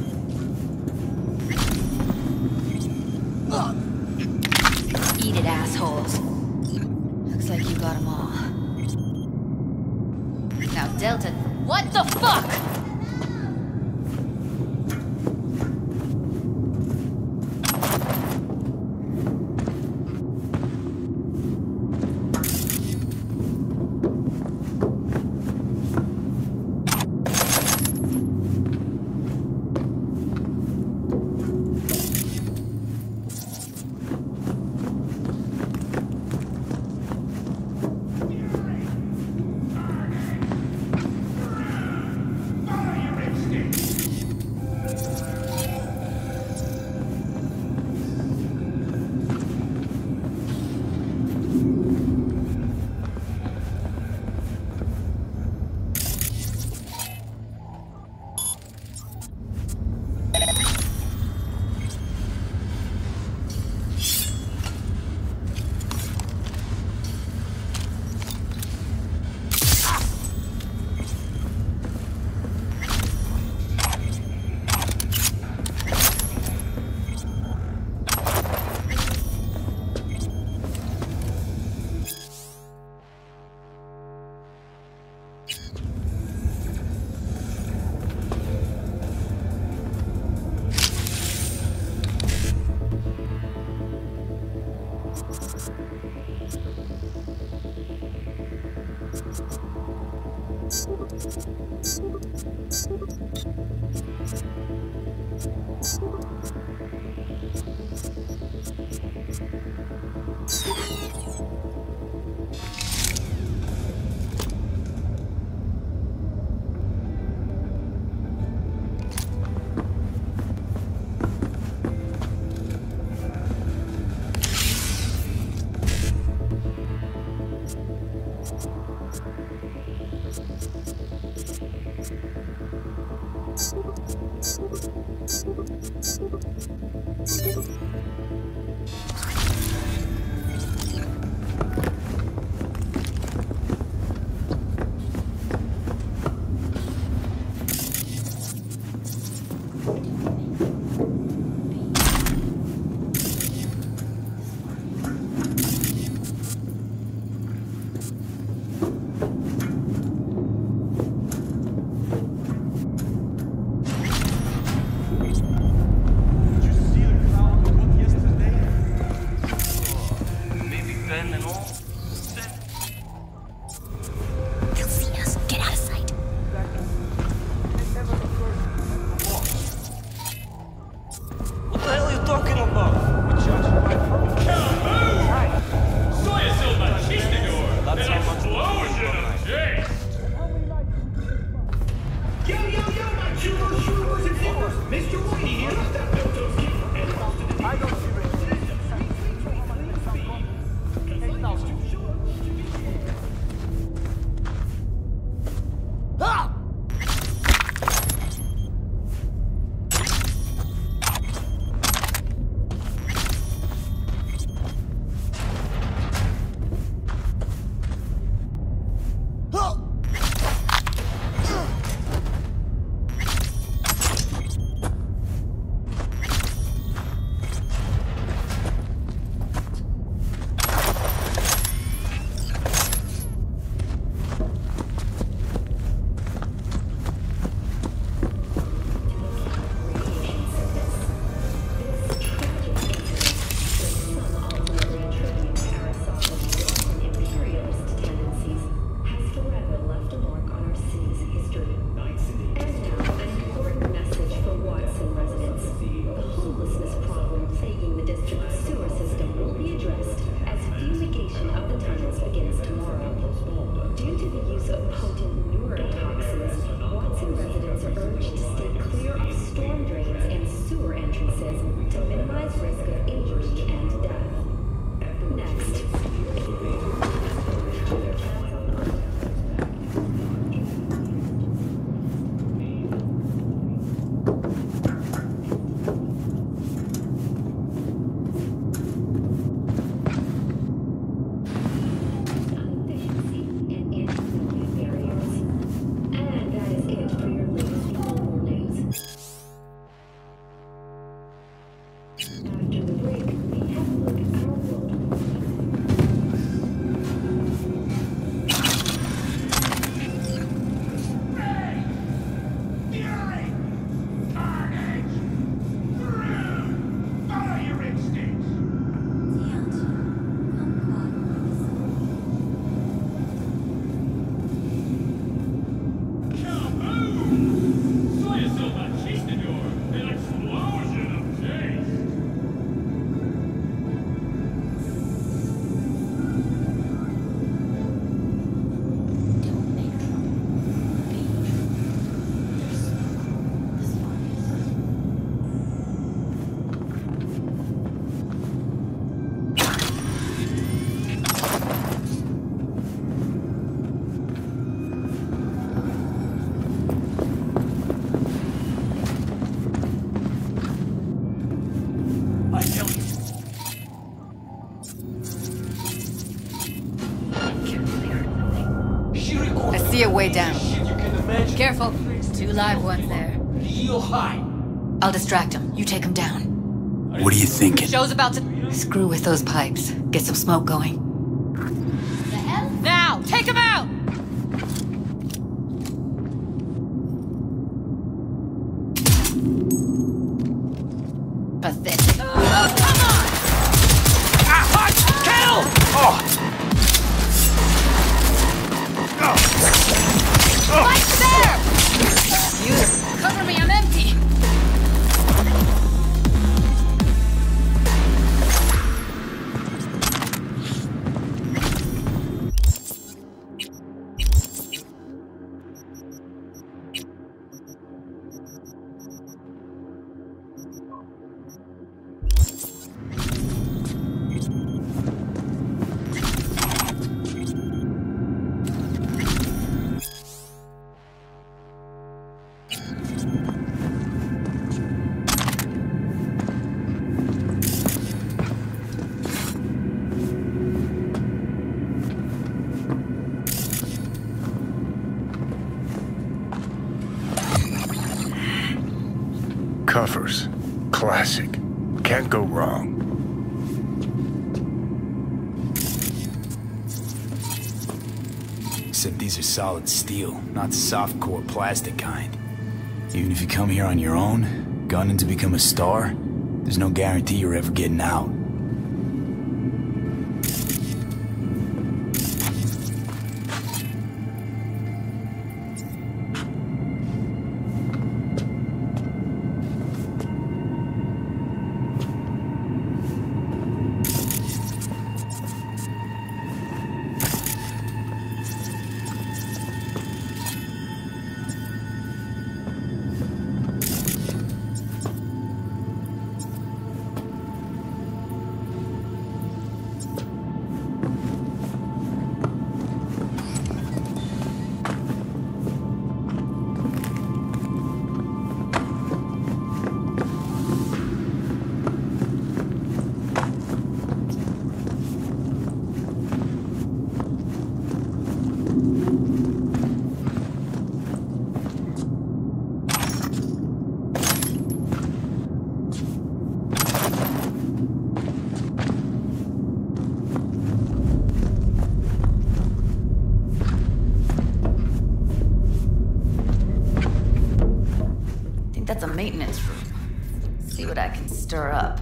Eat it, assholes. Looks like you got them all. Now, Delta, what the fuck? minimize risk of injury and death. Next. See a way down. Careful. 2 live ones there. Real high. I'll distract him. You take him down. What are you thinking? Show's about to... Screw with those pipes. Get some smoke going. The hell? Now! Take him out! Pathetic. Oh, come on! Ah, kill! Oh! Right there! You cover me, I'm empty. Covers. Classic. Can't go wrong. Except these are solid steel, not the soft-core plastic kind. Even if you come here on your own, gunning to become a star, there's no guarantee you're ever getting out. That's a maintenance room. See what I can stir up.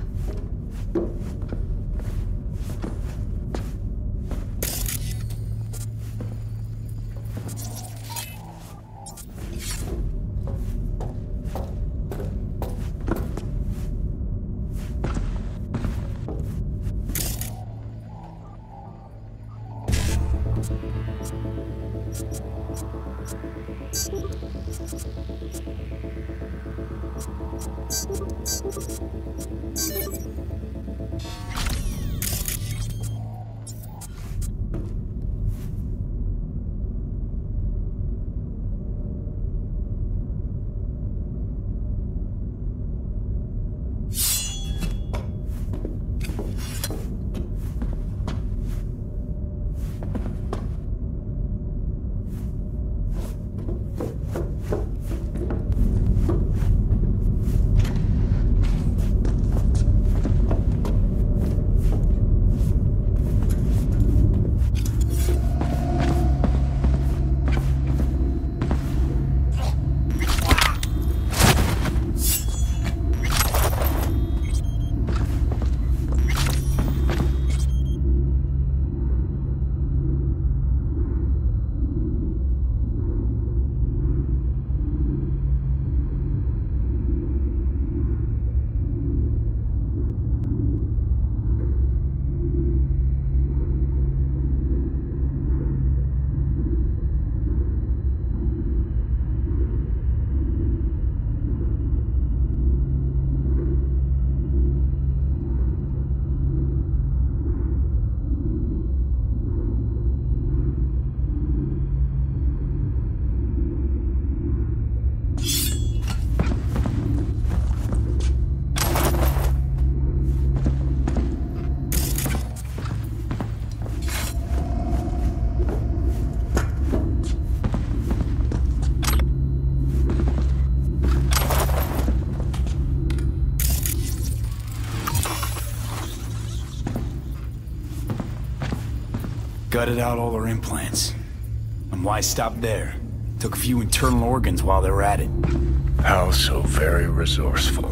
Gutted out all her implants. And why stop there? Took a few internal organs while they were at it. How so very resourceful.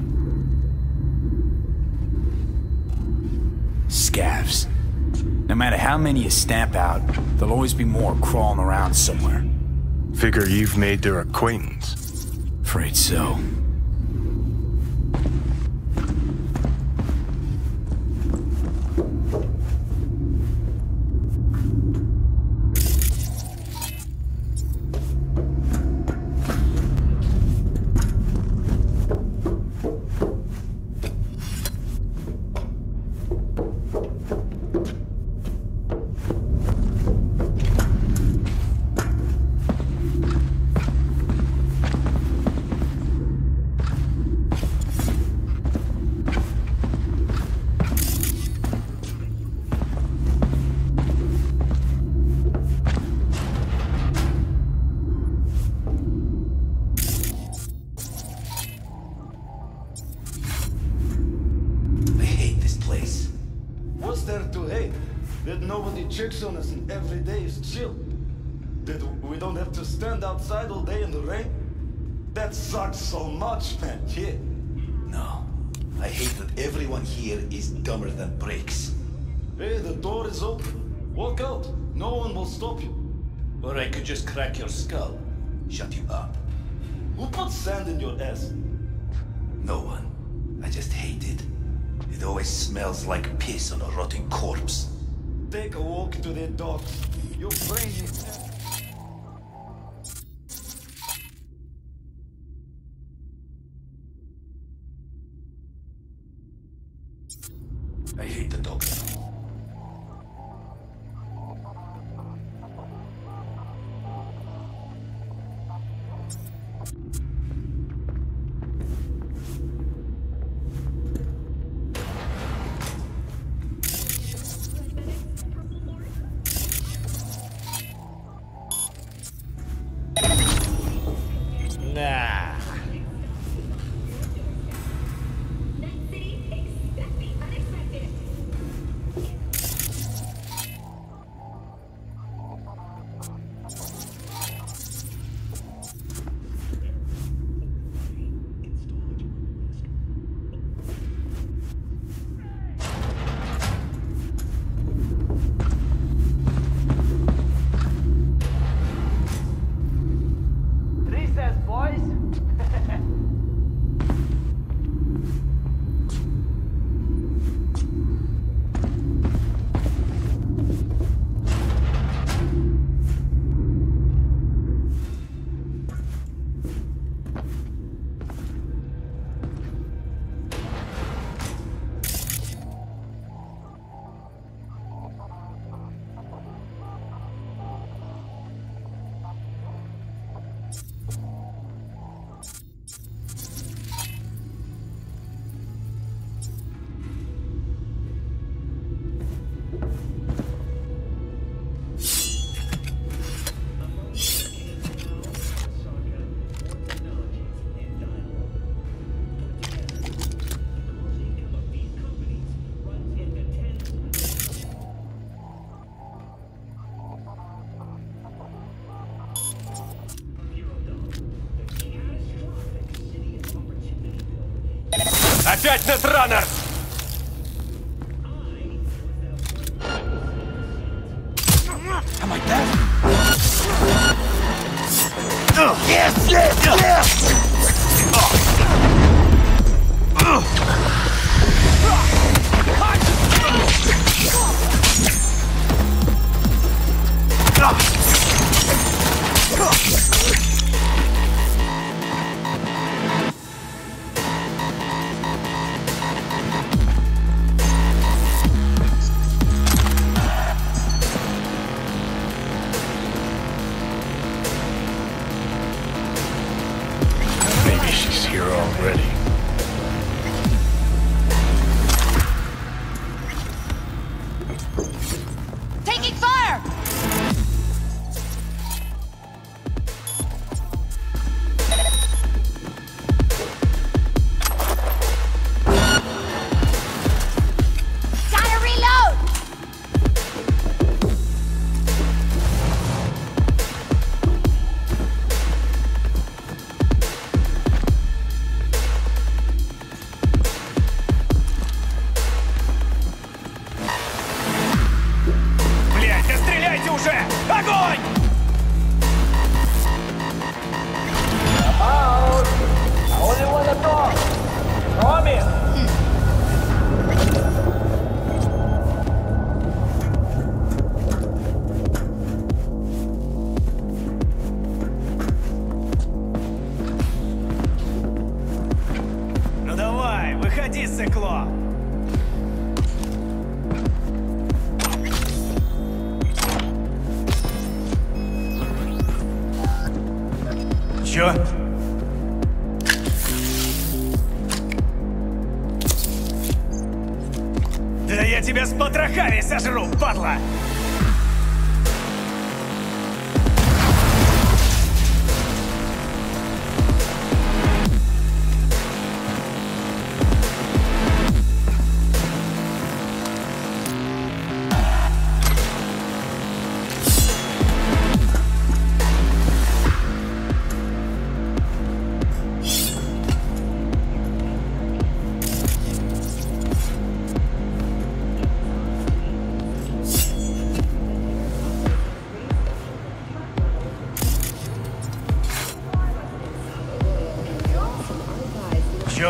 Scavs. No matter how many you stamp out, there'll always be more crawling around somewhere. Figure you've made their acquaintance. Afraid so. Checks on us and every day is chill. That we don't have to stand outside all day in the rain. That sucks so much, man. Yeah. No. I hate that everyone here is dumber than bricks. Hey, the door is open. Walk out. No one will stop you. Or I could just crack your skull. Shut you up. Who put sand in your ass? No one. I just hate it. It always smells like piss on a rotting corpse. Take a walk to the docks. Your brain is... I hate the doctor. Nah. Опять нетранер! Am I dead? Yes, yes, yes! давай, выходи, сыкло! Чё? Да я тебя с потрохами сожру, падла! Чё?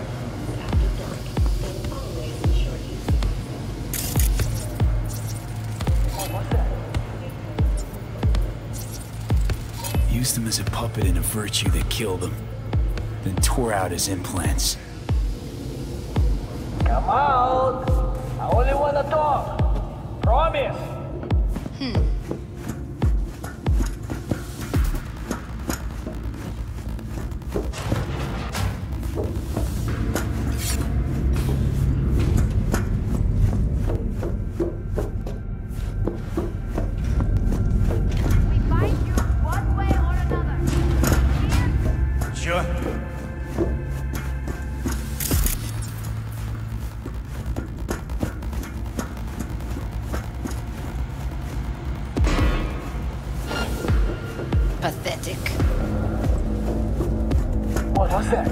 Used him as a puppet in a virtue that killed him, then tore out his implants. Come out! I only wanna talk! Promise! Чё? Pathetic. What was that?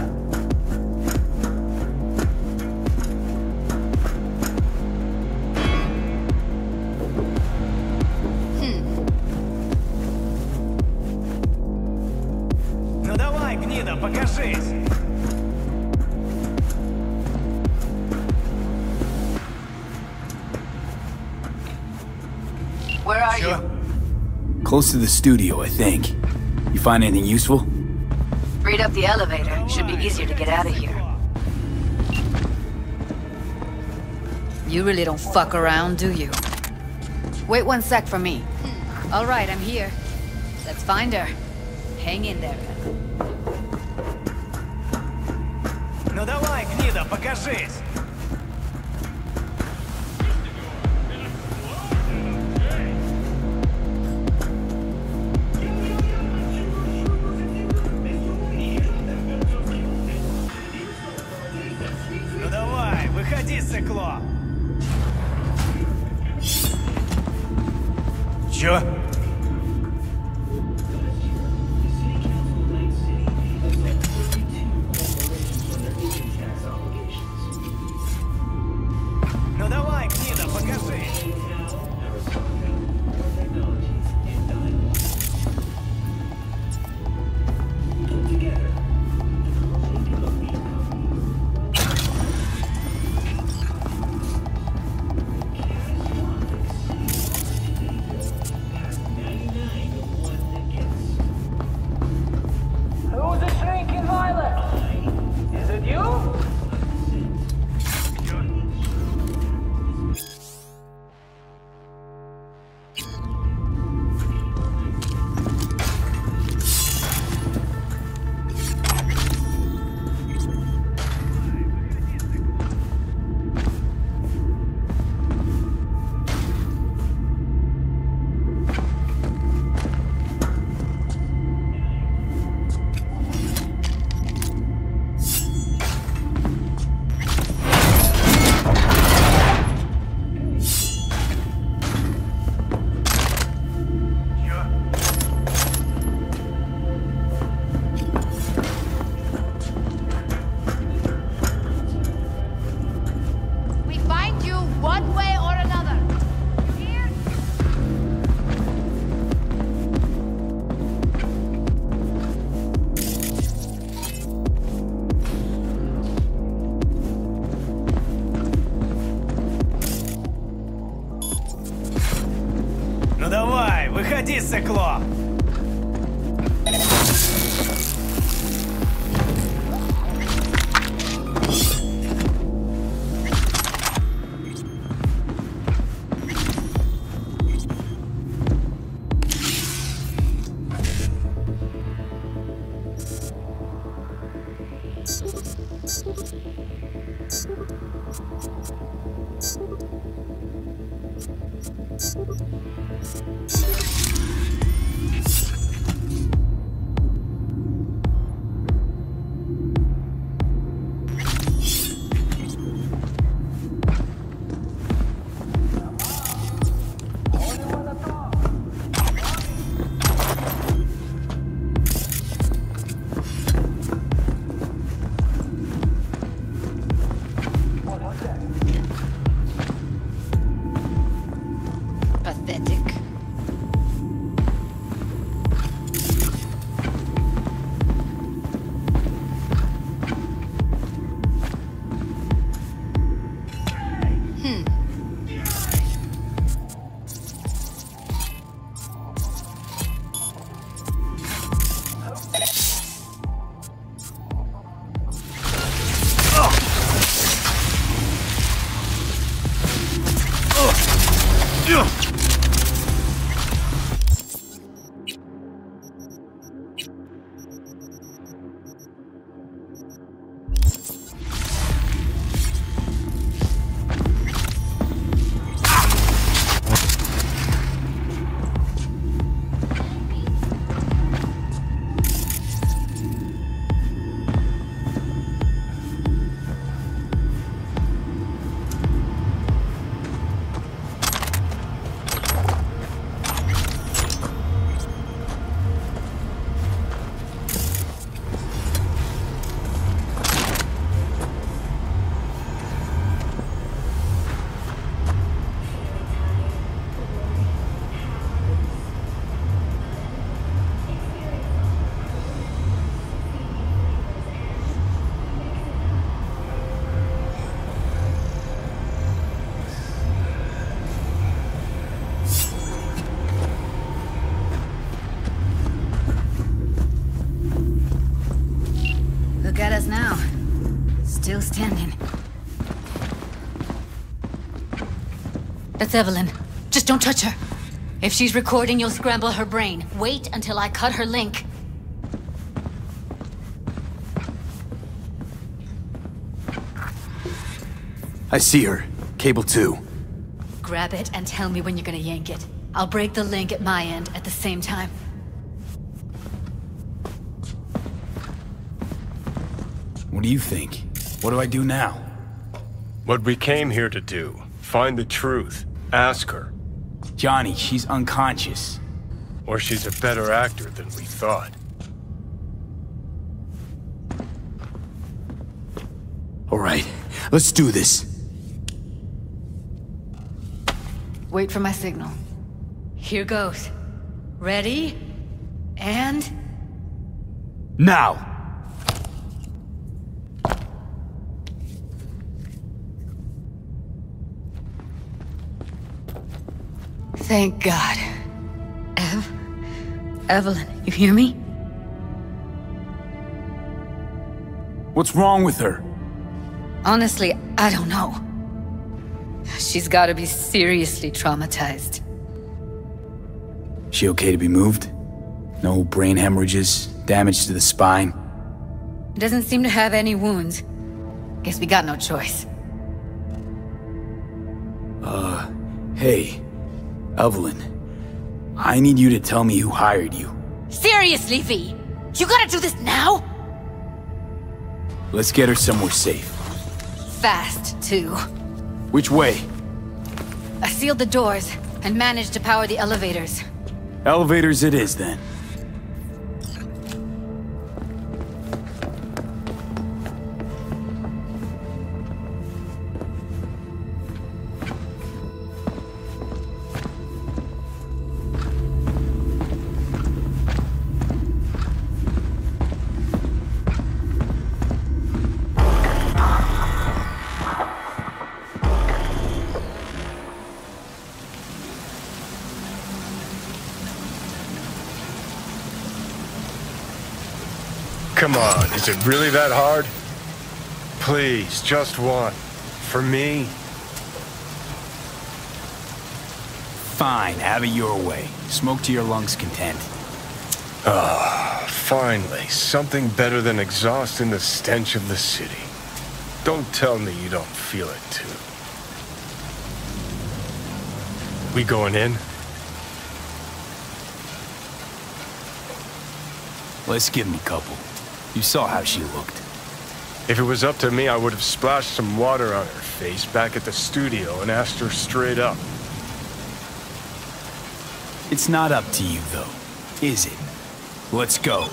Ну давай, гнида, покажись! Where are you? Close to the studio, I think. You find anything useful? Read up the elevator. Should be easier to get out of here. You really don't fuck around, do you? Wait 1 sec for me. All right, I'm here. Let's find her. Hang in there. Ну давай, гнида, покажись! Ну давай, выходи, сыкло! Чё? Ну давай, гнида, покажи! Who's the shrinking violet? Is it you? We find you one way or another. Ну давай, выходи, сыкло! still standing. That's Evelyn. Just don't touch her. If she's recording, you'll scramble her brain. Wait until I cut her link. I see her. Cable 2. Grab it and tell me when you're gonna yank it. I'll break the link at my end at the same time. What do you think? What do I do now? What we came here to do. Find the truth. Ask her. Johnny, she's unconscious. Or she's a better actor than we thought. All right, let's do this. Wait for my signal. Here goes. Ready? And... now! Thank God. Evelyn, you hear me? What's wrong with her? Honestly, I don't know. She's gotta be seriously traumatized. She okay to be moved? No brain hemorrhages, damage to the spine? Doesn't seem to have any wounds. Guess we got no choice. Hey, Evelyn. I need you to tell me who hired you. Seriously, V? You gotta do this now? Let's get her somewhere safe. Fast, too. Which way? I sealed the doors and managed to power the elevators. Elevators it is, then. Come on, is it really that hard? Please, just one. For me? Fine, have it your way. Smoke to your lungs' content. Ah, finally. Something better than exhaust in the stench of the city. Don't tell me you don't feel it, too. We going in? Let's give him a couple. You saw how she looked. If it was up to me, I would have splashed some water on her face back at the studio and asked her straight up. It's not up to you, though, is it? Let's go.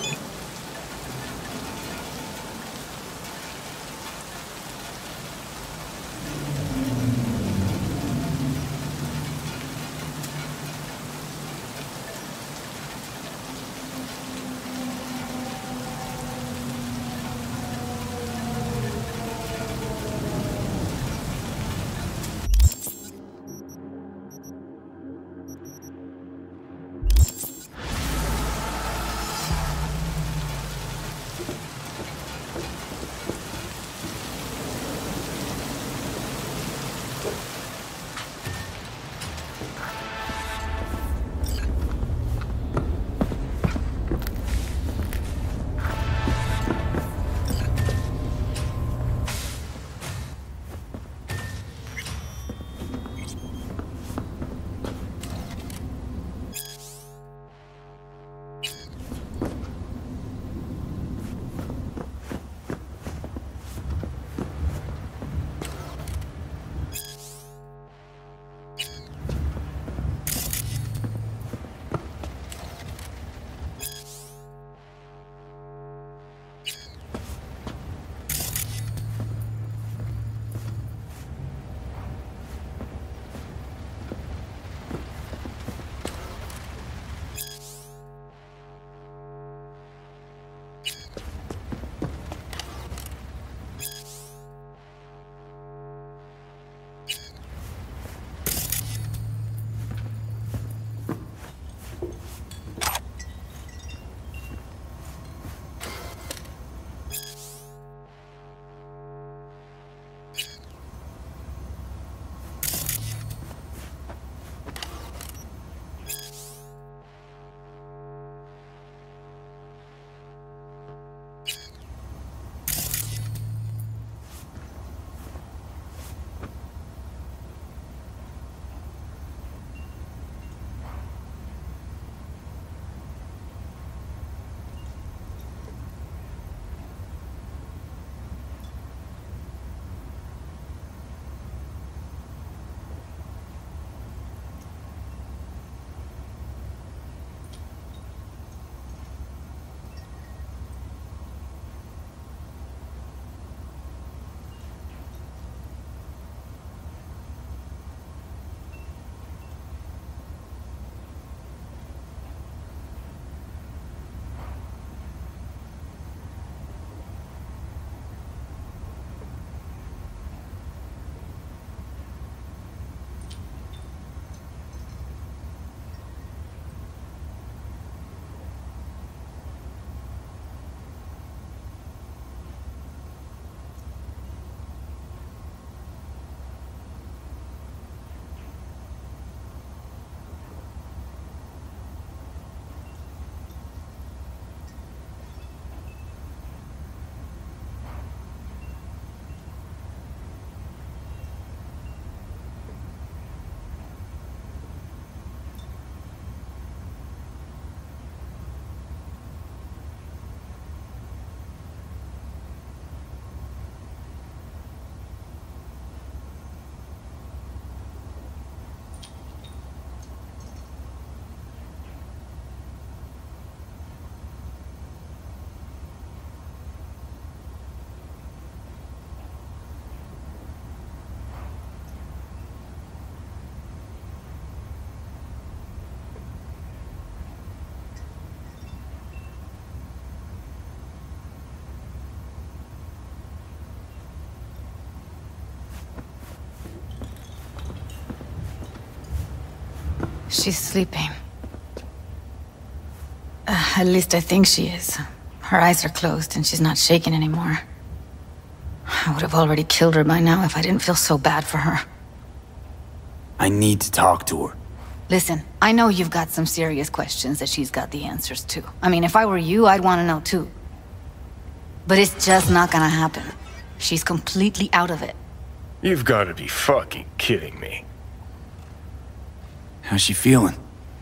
She's sleeping. At least I think she is. Her eyes are closed and she's not shaking anymore. I would have already killed her by now if I didn't feel so bad for her. I need to talk to her. Listen, I know you've got some serious questions that she's got the answers to. I mean, if I were you, I'd want to know too. But it's just not gonna happen. She's completely out of it. You've got to be fucking kidding me. How's she feeling?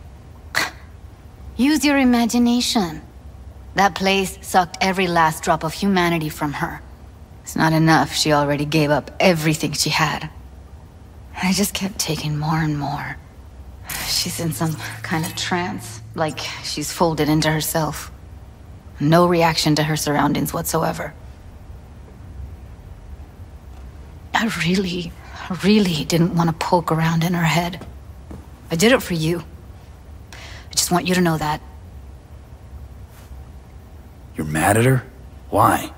Use your imagination. That place sucked every last drop of humanity from her. It's not enough, she already gave up everything she had. I just kept taking more and more. She's in some kind of trance, like she's folded into herself. No reaction to her surroundings whatsoever. I really didn't want to poke around in her head. I did it for you. I just want you to know that. You're mad at her? Why?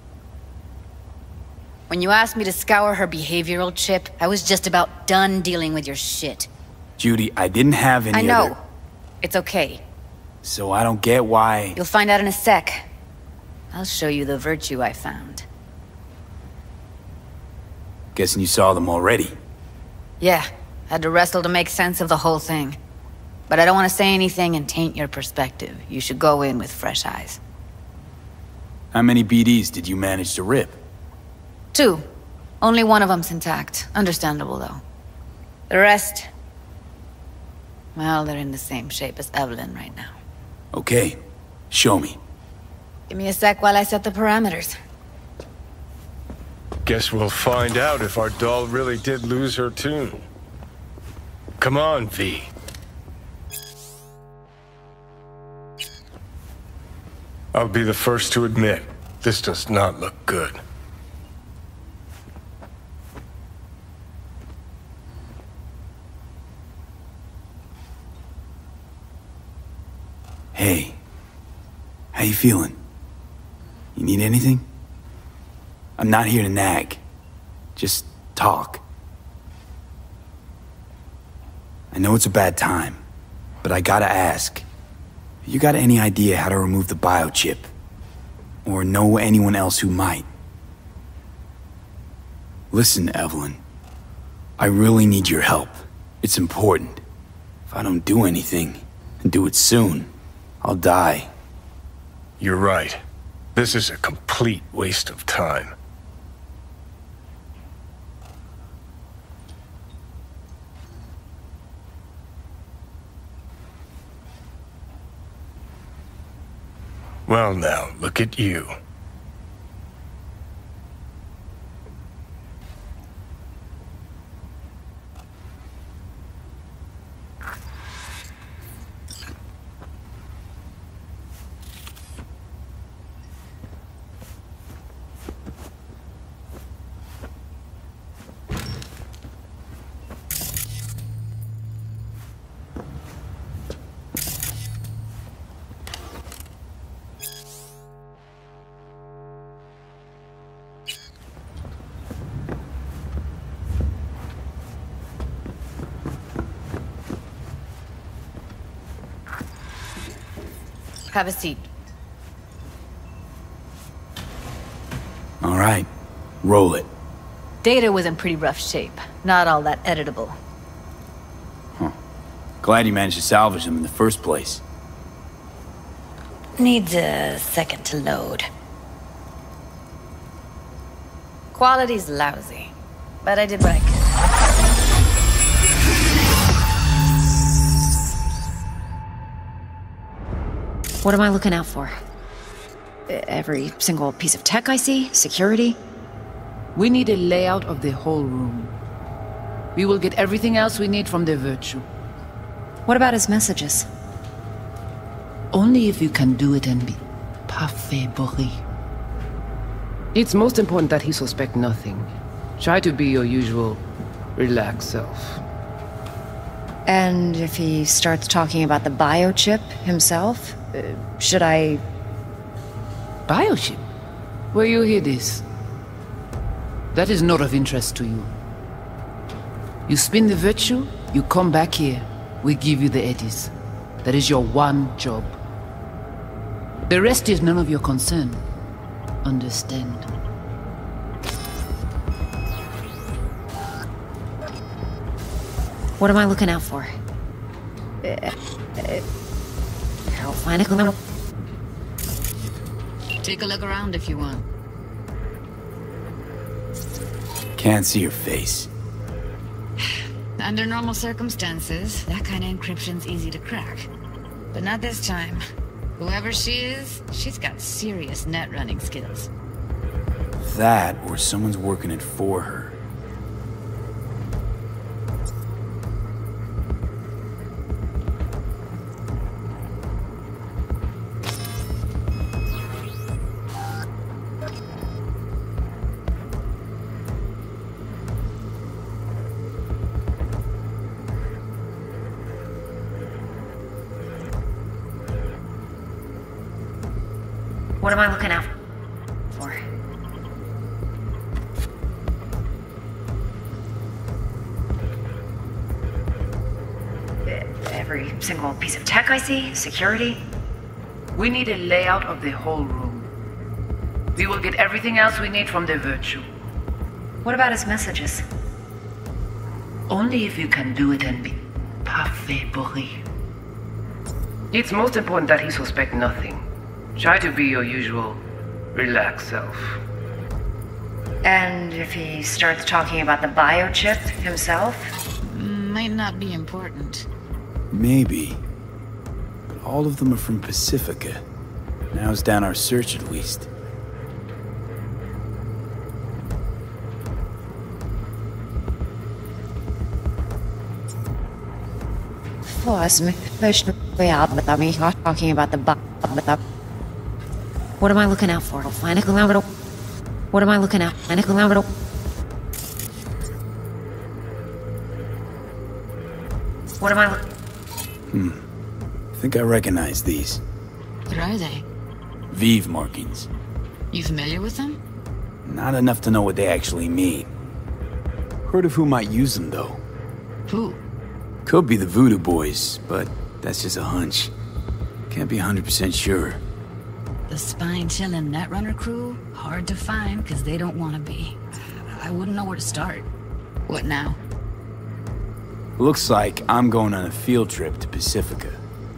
When you asked me to scour her behavioral chip, I was just about done dealing with your shit. Judy, I didn't have any I know. other... It's okay. So I don't get why... You'll find out in a sec. I'll show you the virtue I found. Guessing you saw them already. Yeah, had to wrestle to make sense of the whole thing. But I don't want to say anything and taint your perspective. You should go in with fresh eyes. How many BDs did you manage to rip? 2. Only one of them's intact. Understandable, though. The rest... well, they're in the same shape as Evelyn right now. Okay. Show me. Give me a sec while I set the parameters. Guess we'll find out if our doll really did lose her tune. Come on, V. I'll be the first to admit, this does not look good. Hey. How you feeling? You need anything? I'm not here to nag. Just talk. I know it's a bad time, but I gotta ask. You got any idea how to remove the biochip? Or know anyone else who might? Listen, Evelyn. I really need your help. It's important. If I don't do anything, and do it soon, I'll die. You're right. This is a complete waste of time. Well now, look at you. Have a seat. All right. Roll it. Data was in pretty rough shape. Not all that editable. Huh. Glad you managed to salvage them in the first place. Needs a second to load. Quality's lousy, but I did what I could. What am I looking out for? Every single piece of tech I see? Security? We need a layout of the whole room. We will get everything else we need from the Virtue. What about his messages? Only if you can do it and be parfait bourré. It's most important that he suspect nothing. Try to be your usual, relaxed self. And if he starts talking about the biochip himself, should I... Biochip? Where you hear this? That is not of interest to you. You spin the Virtue, you come back here. We give you the eddies. That is your one job. The rest is none of your concern. Understand? What am I looking out for? I'll find a clue. Take a look around if you want. Can't see your face. Under normal circumstances, that kind of encryption's easy to crack. But not this time. Whoever she is, she's got serious net running skills. That, or someone's working it for her. What am I looking out for? Every single piece of tech I see? Security? We need a layout of the whole room. We will get everything else we need from the virtue. What about his messages? Only if you can do it and be parfait pourri. It's most important that he suspect nothing. Try to be your usual, relaxed self. And if he starts talking about the biochip himself? Might not be important. Maybe. But all of them are from Pacifica. Narrows down our search at least. Talking about the What am I looking out for? Find a kilometer. What am I looking out? Find a kilometer. What am I looking? I think I recognize these. What are they? Vive markings. You familiar with them? Not enough to know what they actually mean. Heard of who might use them, though. Who? Could be the Voodoo Boys, but that's just a hunch. Can't be 100% sure. The spine-chilling Netrunner crew? Hard to find, because they don't want to be. I wouldn't know where to start. What now? Looks like I'm going on a field trip to Pacifica.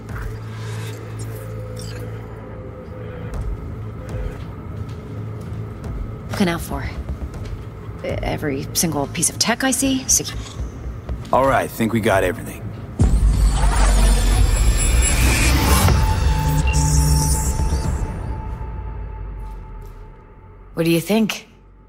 Looking out for? Every single piece of tech I see? Alright, think we got everything. What do you think?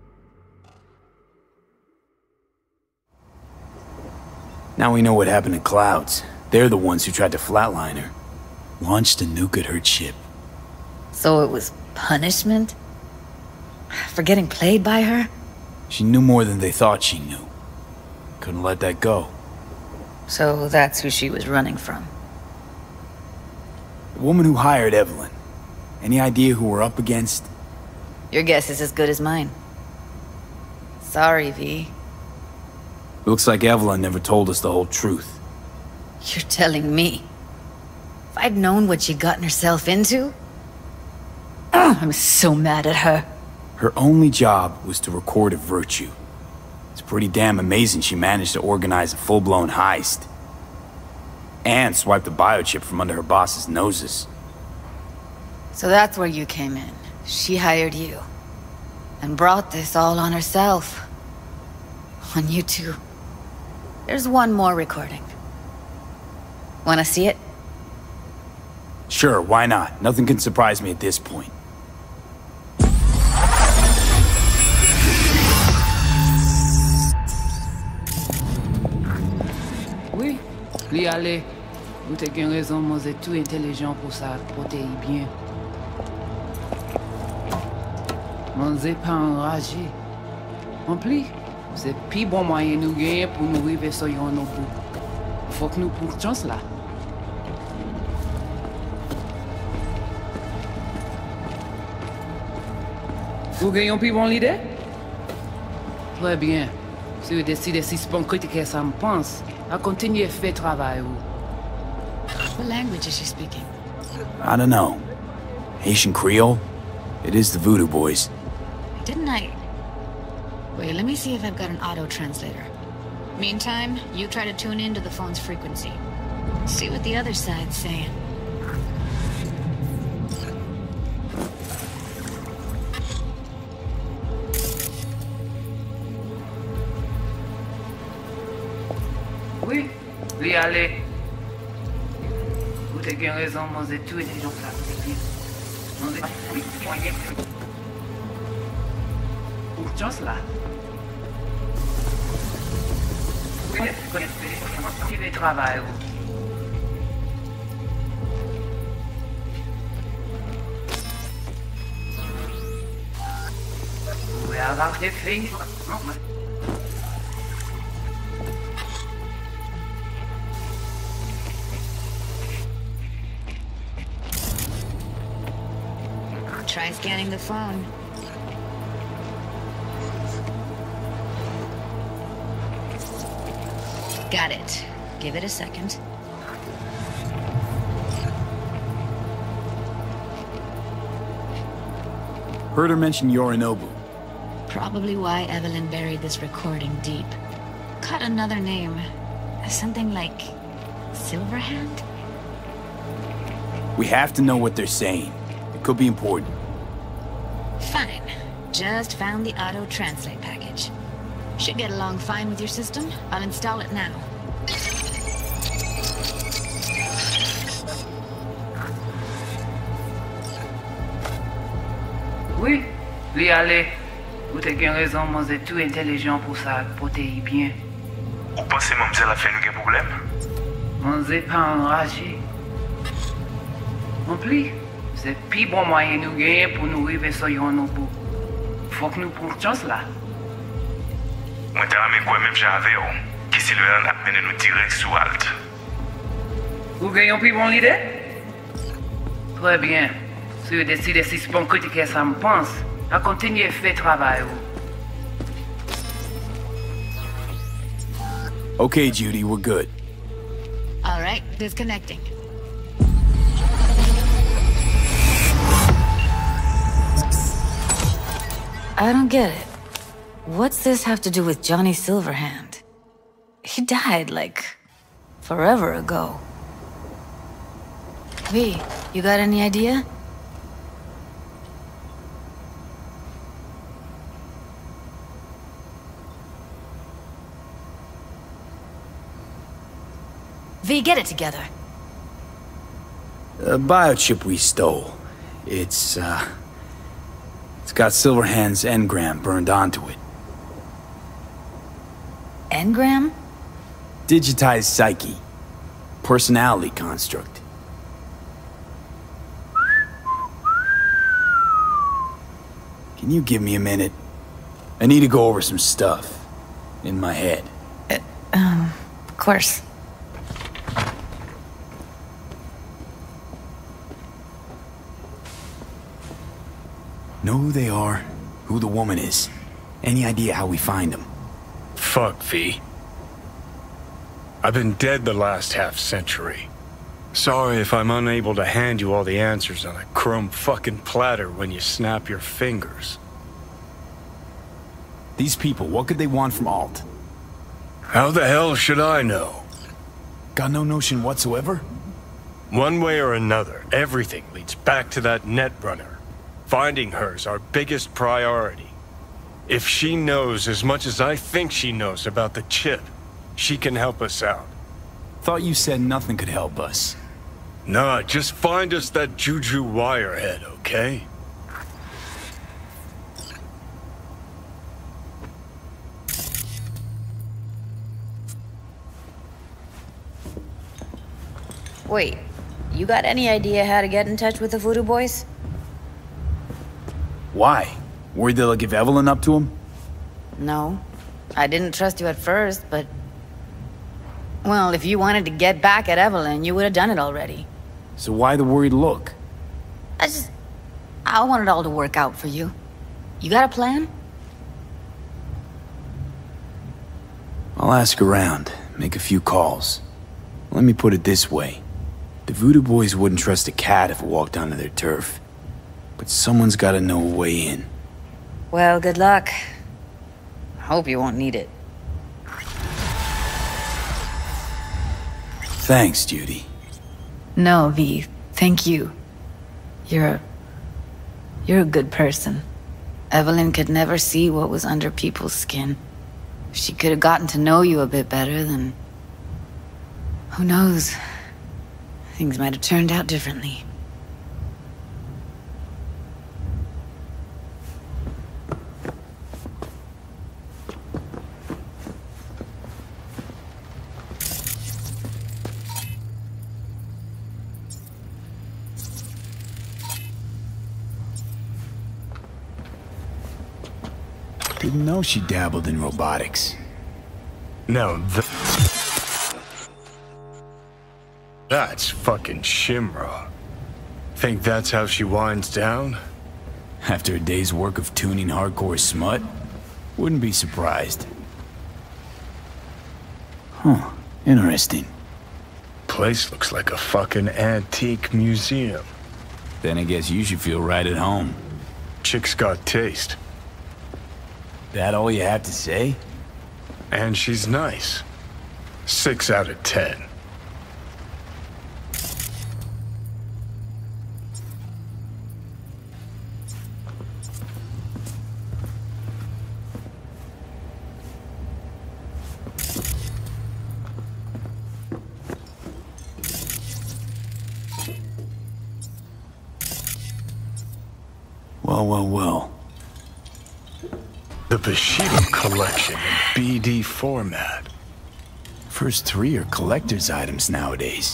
Now we know what happened to Clouds. They're the ones who tried to flatline her. Launched a nuke at her ship. So it was punishment? For getting played by her? She knew more than they thought she knew. Couldn't let that go. So that's who she was running from. The woman who hired Evelyn. Any idea who we're up against? Your guess is as good as mine. Sorry, V. Looks like Evelyn never told us the whole truth. You're telling me? If I'd known what she'd gotten herself into? I'm so mad at her. Her only job was to record a virtue. It's pretty damn amazing she managed to organize a full-blown heist. And swipe the biochip from under her boss's noses. So that's where you came in. She hired you. And brought this all on herself. On you two. There's one more recording. Wanna see it? Sure, why not? Nothing can surprise me at this point. Oui, li ale. Ou te gen raison, moi c'est tout intelligent pour ça, pour te y bien. Moi c'est pas enragé. En plus, c'est plus bon moyen nous gagner pour nous arriver sur yon non plus. Faut que nous prenions chance là. Vous gagnez plus bon l'idée? Très bien. Si vous décidez si c'est bon critiquer ça me pense, à continuer à faire travail ou What language is she speaking? I don't know. Haitian Creole? It is the Voodoo Boys. Didn't I... Wait, let me see if I've got an auto-translator. Meantime, you try to tune into the phone's frequency. See what the other side's saying. Oui, lui aller. Vous t'avez bien raison, moi j'ai tout été gens là. Pour chance là. Tu vais travailler. Vous allez avoir des filles. Try scanning the phone. Got it. Give it a second. Heard her mention Yorinobu. Probably why Evelyn buried this recording deep. Caught another name. Something like... Silverhand? We have to know what they're saying. It could be important. Fine. Just found the auto-translate package. Should get along fine with your system. I'll install it now. Oui, lui aller. Vous t'avez bien raison, moi j'ai tout intelligent pour ça, pour t'y bien. Vous pensez mademoiselle a fait un problème? Moi j'ai pas enragé. En plus, c'est le plus bon moyen nous gagner pour nous arriver sur nos bouts. Faut que nous prenions chance là. Moi t'ai ramé quoi même j'avais, qui si le a peine nous tirer sous halte. Vous gagnez plus bon l'idée? Très bien. Si vous décidez si c'est bon critiquer ça me pense, à continuer à faire travail. Okay, Judy, we're good. All right, disconnecting. I don't get it. What's this have to do with Johnny Silverhand? He died, like, forever ago. V, you got any idea? V, get it together. The biochip we stole. It's got Silverhand's engram burned onto it. Engram? Digitized psyche. Personality construct. Can you give me a minute? I need to go over some stuff. In my head. Of course. Know who they are, who the woman is. Any idea how we find them? Fuck, V. I've been dead the last half-century. Sorry if I'm unable to hand you all the answers on a chrome fucking platter when you snap your fingers. These people, what could they want from Alt? How the hell should I know? Got no notion whatsoever? One way or another, everything leads back to that netrunner. Finding her's our biggest priority. If she knows as much as I think she knows about the chip, she can help us out. Thought you said nothing could help us. Nah, just find us that Juju wirehead, okay? Wait, you got any idea how to get in touch with the Voodoo Boys? Why? Worried they'll give Evelyn up to him? No. I didn't trust you at first, but... Well, if you wanted to get back at Evelyn, you would have done it already. So why the worried look? I want it all to work out for you. You got a plan? I'll ask around, make a few calls. Let me put it this way. The Voodoo Boys wouldn't trust a cat if it walked onto their turf. But someone's gotta know a way in. Well, good luck. I hope you won't need it. Thanks, Judy. No, V. Thank you. You're a good person. Evelyn could never see what was under people's skin. If she could have gotten to know you a bit better, then... who knows? Things might have turned out differently. Didn't know she dabbled in robotics. Now that's fucking Shimra. Think that's how she winds down? After a day's work of tuning hardcore smut? Wouldn't be surprised. Huh, interesting. Place looks like a fucking antique museum. Then I guess you should feel right at home. Chick's got taste. That all you have to say? And she's nice. 6 out of 10. Well. The Bushido collection in BD format. First 3 are collector's items nowadays.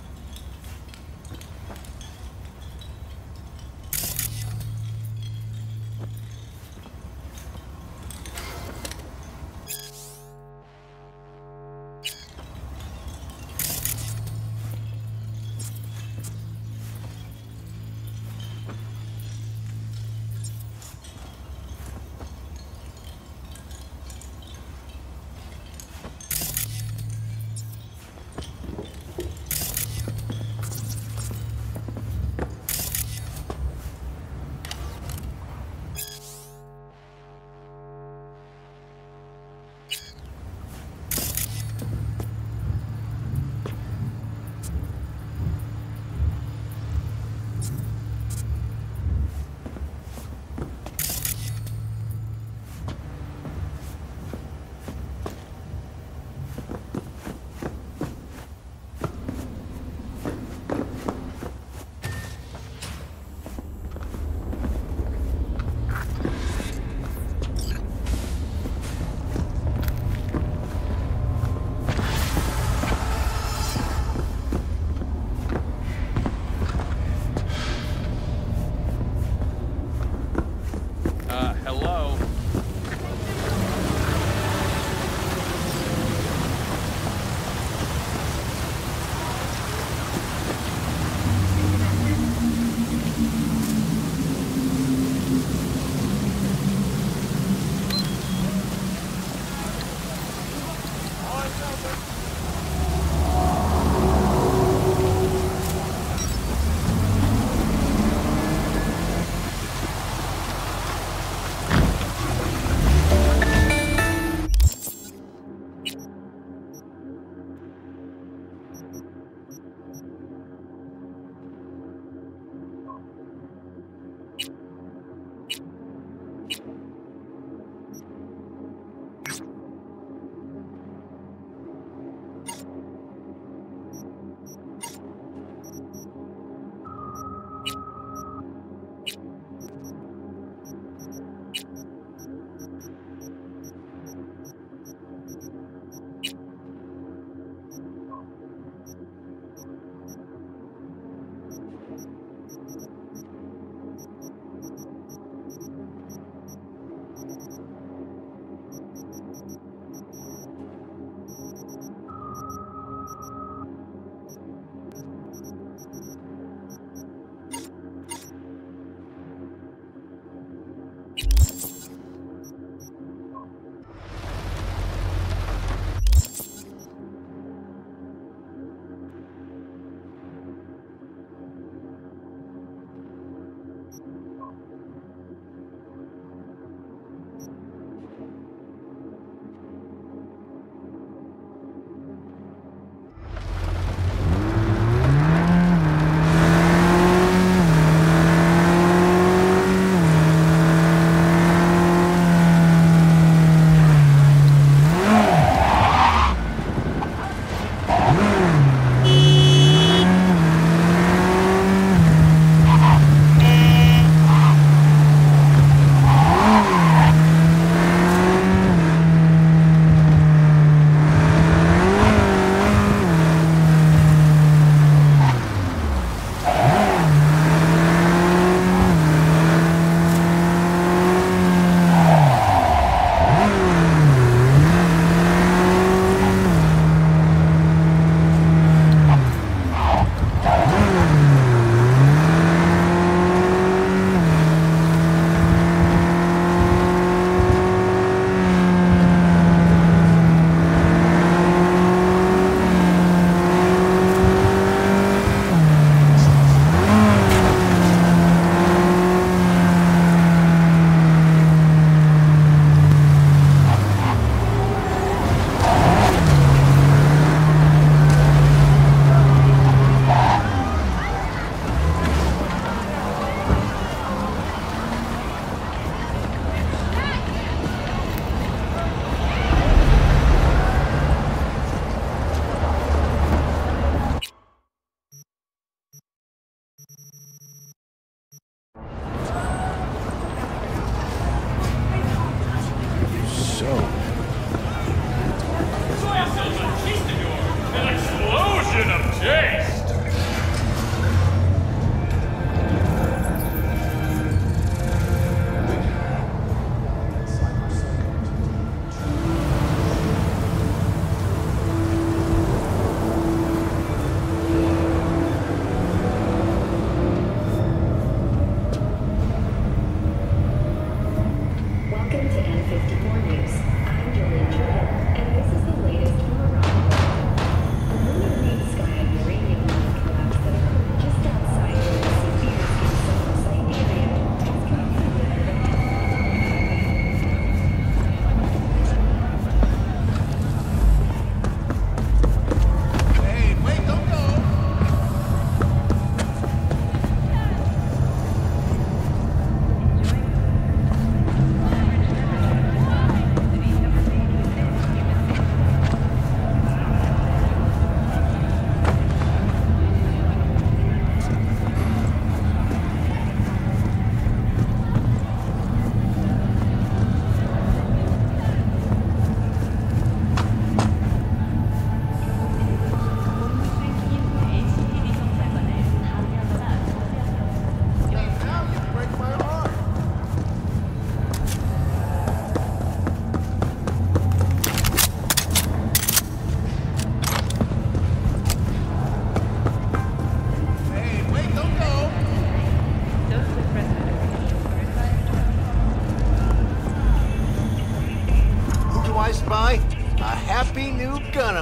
Hello? A happy new gunner.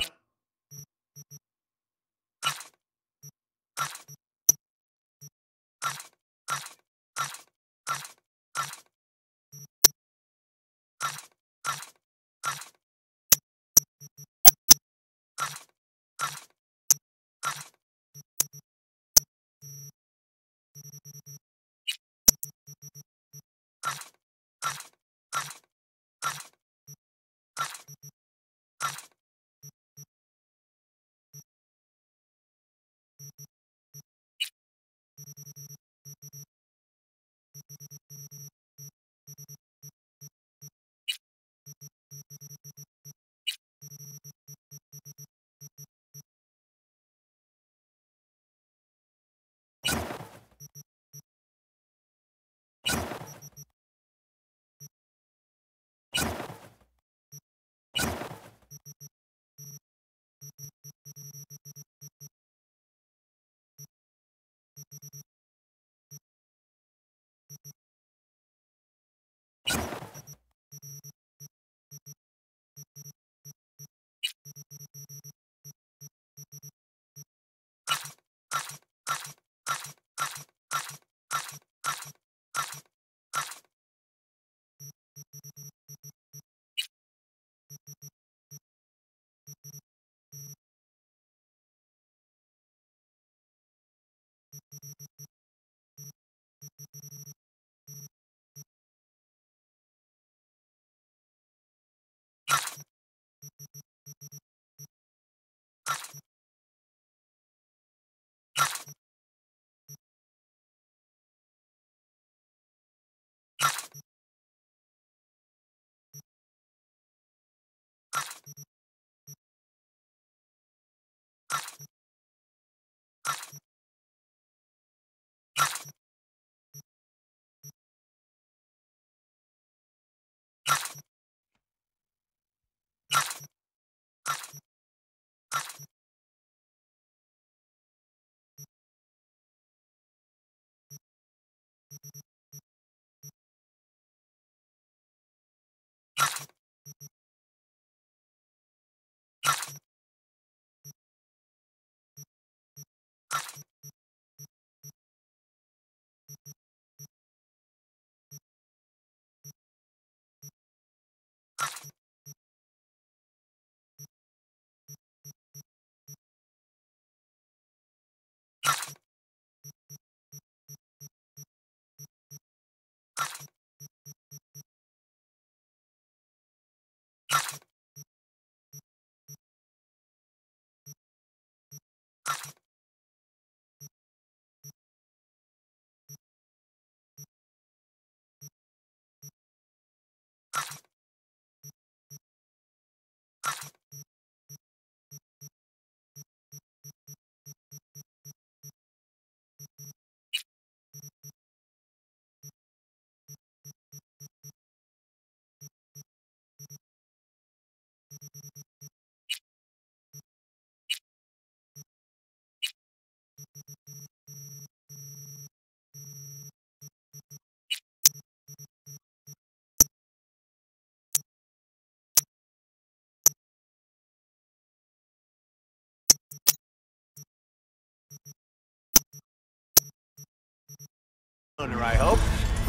I hope.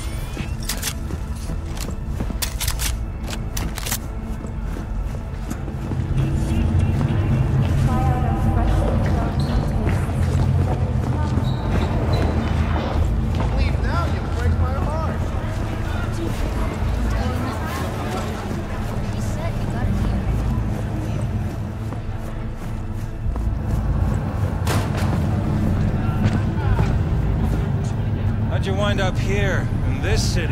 Leave now, you break my heart. He said he got it here. How'd you wind up here, in this city?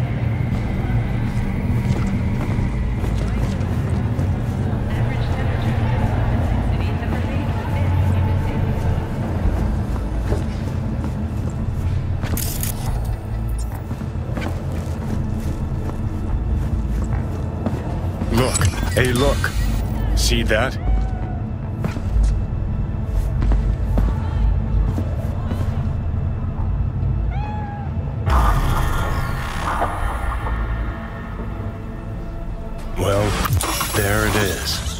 Look. Hey, look. See that? Well, there it is. this.